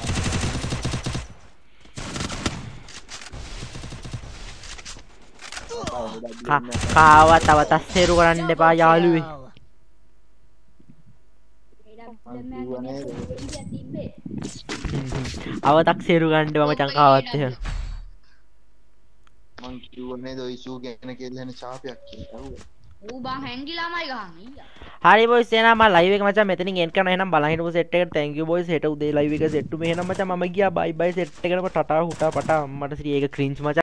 කාවත් තව තස්සේරු කරන්න එපා යාළුවේ. අවතක් සේරු ගණ්ඩ මම චංකාවත්තය මං කිව්වනේ ඔය ඉෂුව ගැන කියලා ශාපයක් කියලා. ඌ බං හැංගිලාමයි ගහන්නේ. හරි බොයිස් එහෙනම් මම ලයිව් එක මචං මෙතනින් එන්ඩ් කරනවා. එහෙනම් බලන් හිටපු සෙට් එකට thank you boys. හෙට උදේ ලයිව් එක සෙට් උනේ. එහෙනම් මචං මම ගියා bye bye සෙට් එකකට ටටා හුටා පටා මට සිරි ඒක ක්‍රින්ජ් මචං.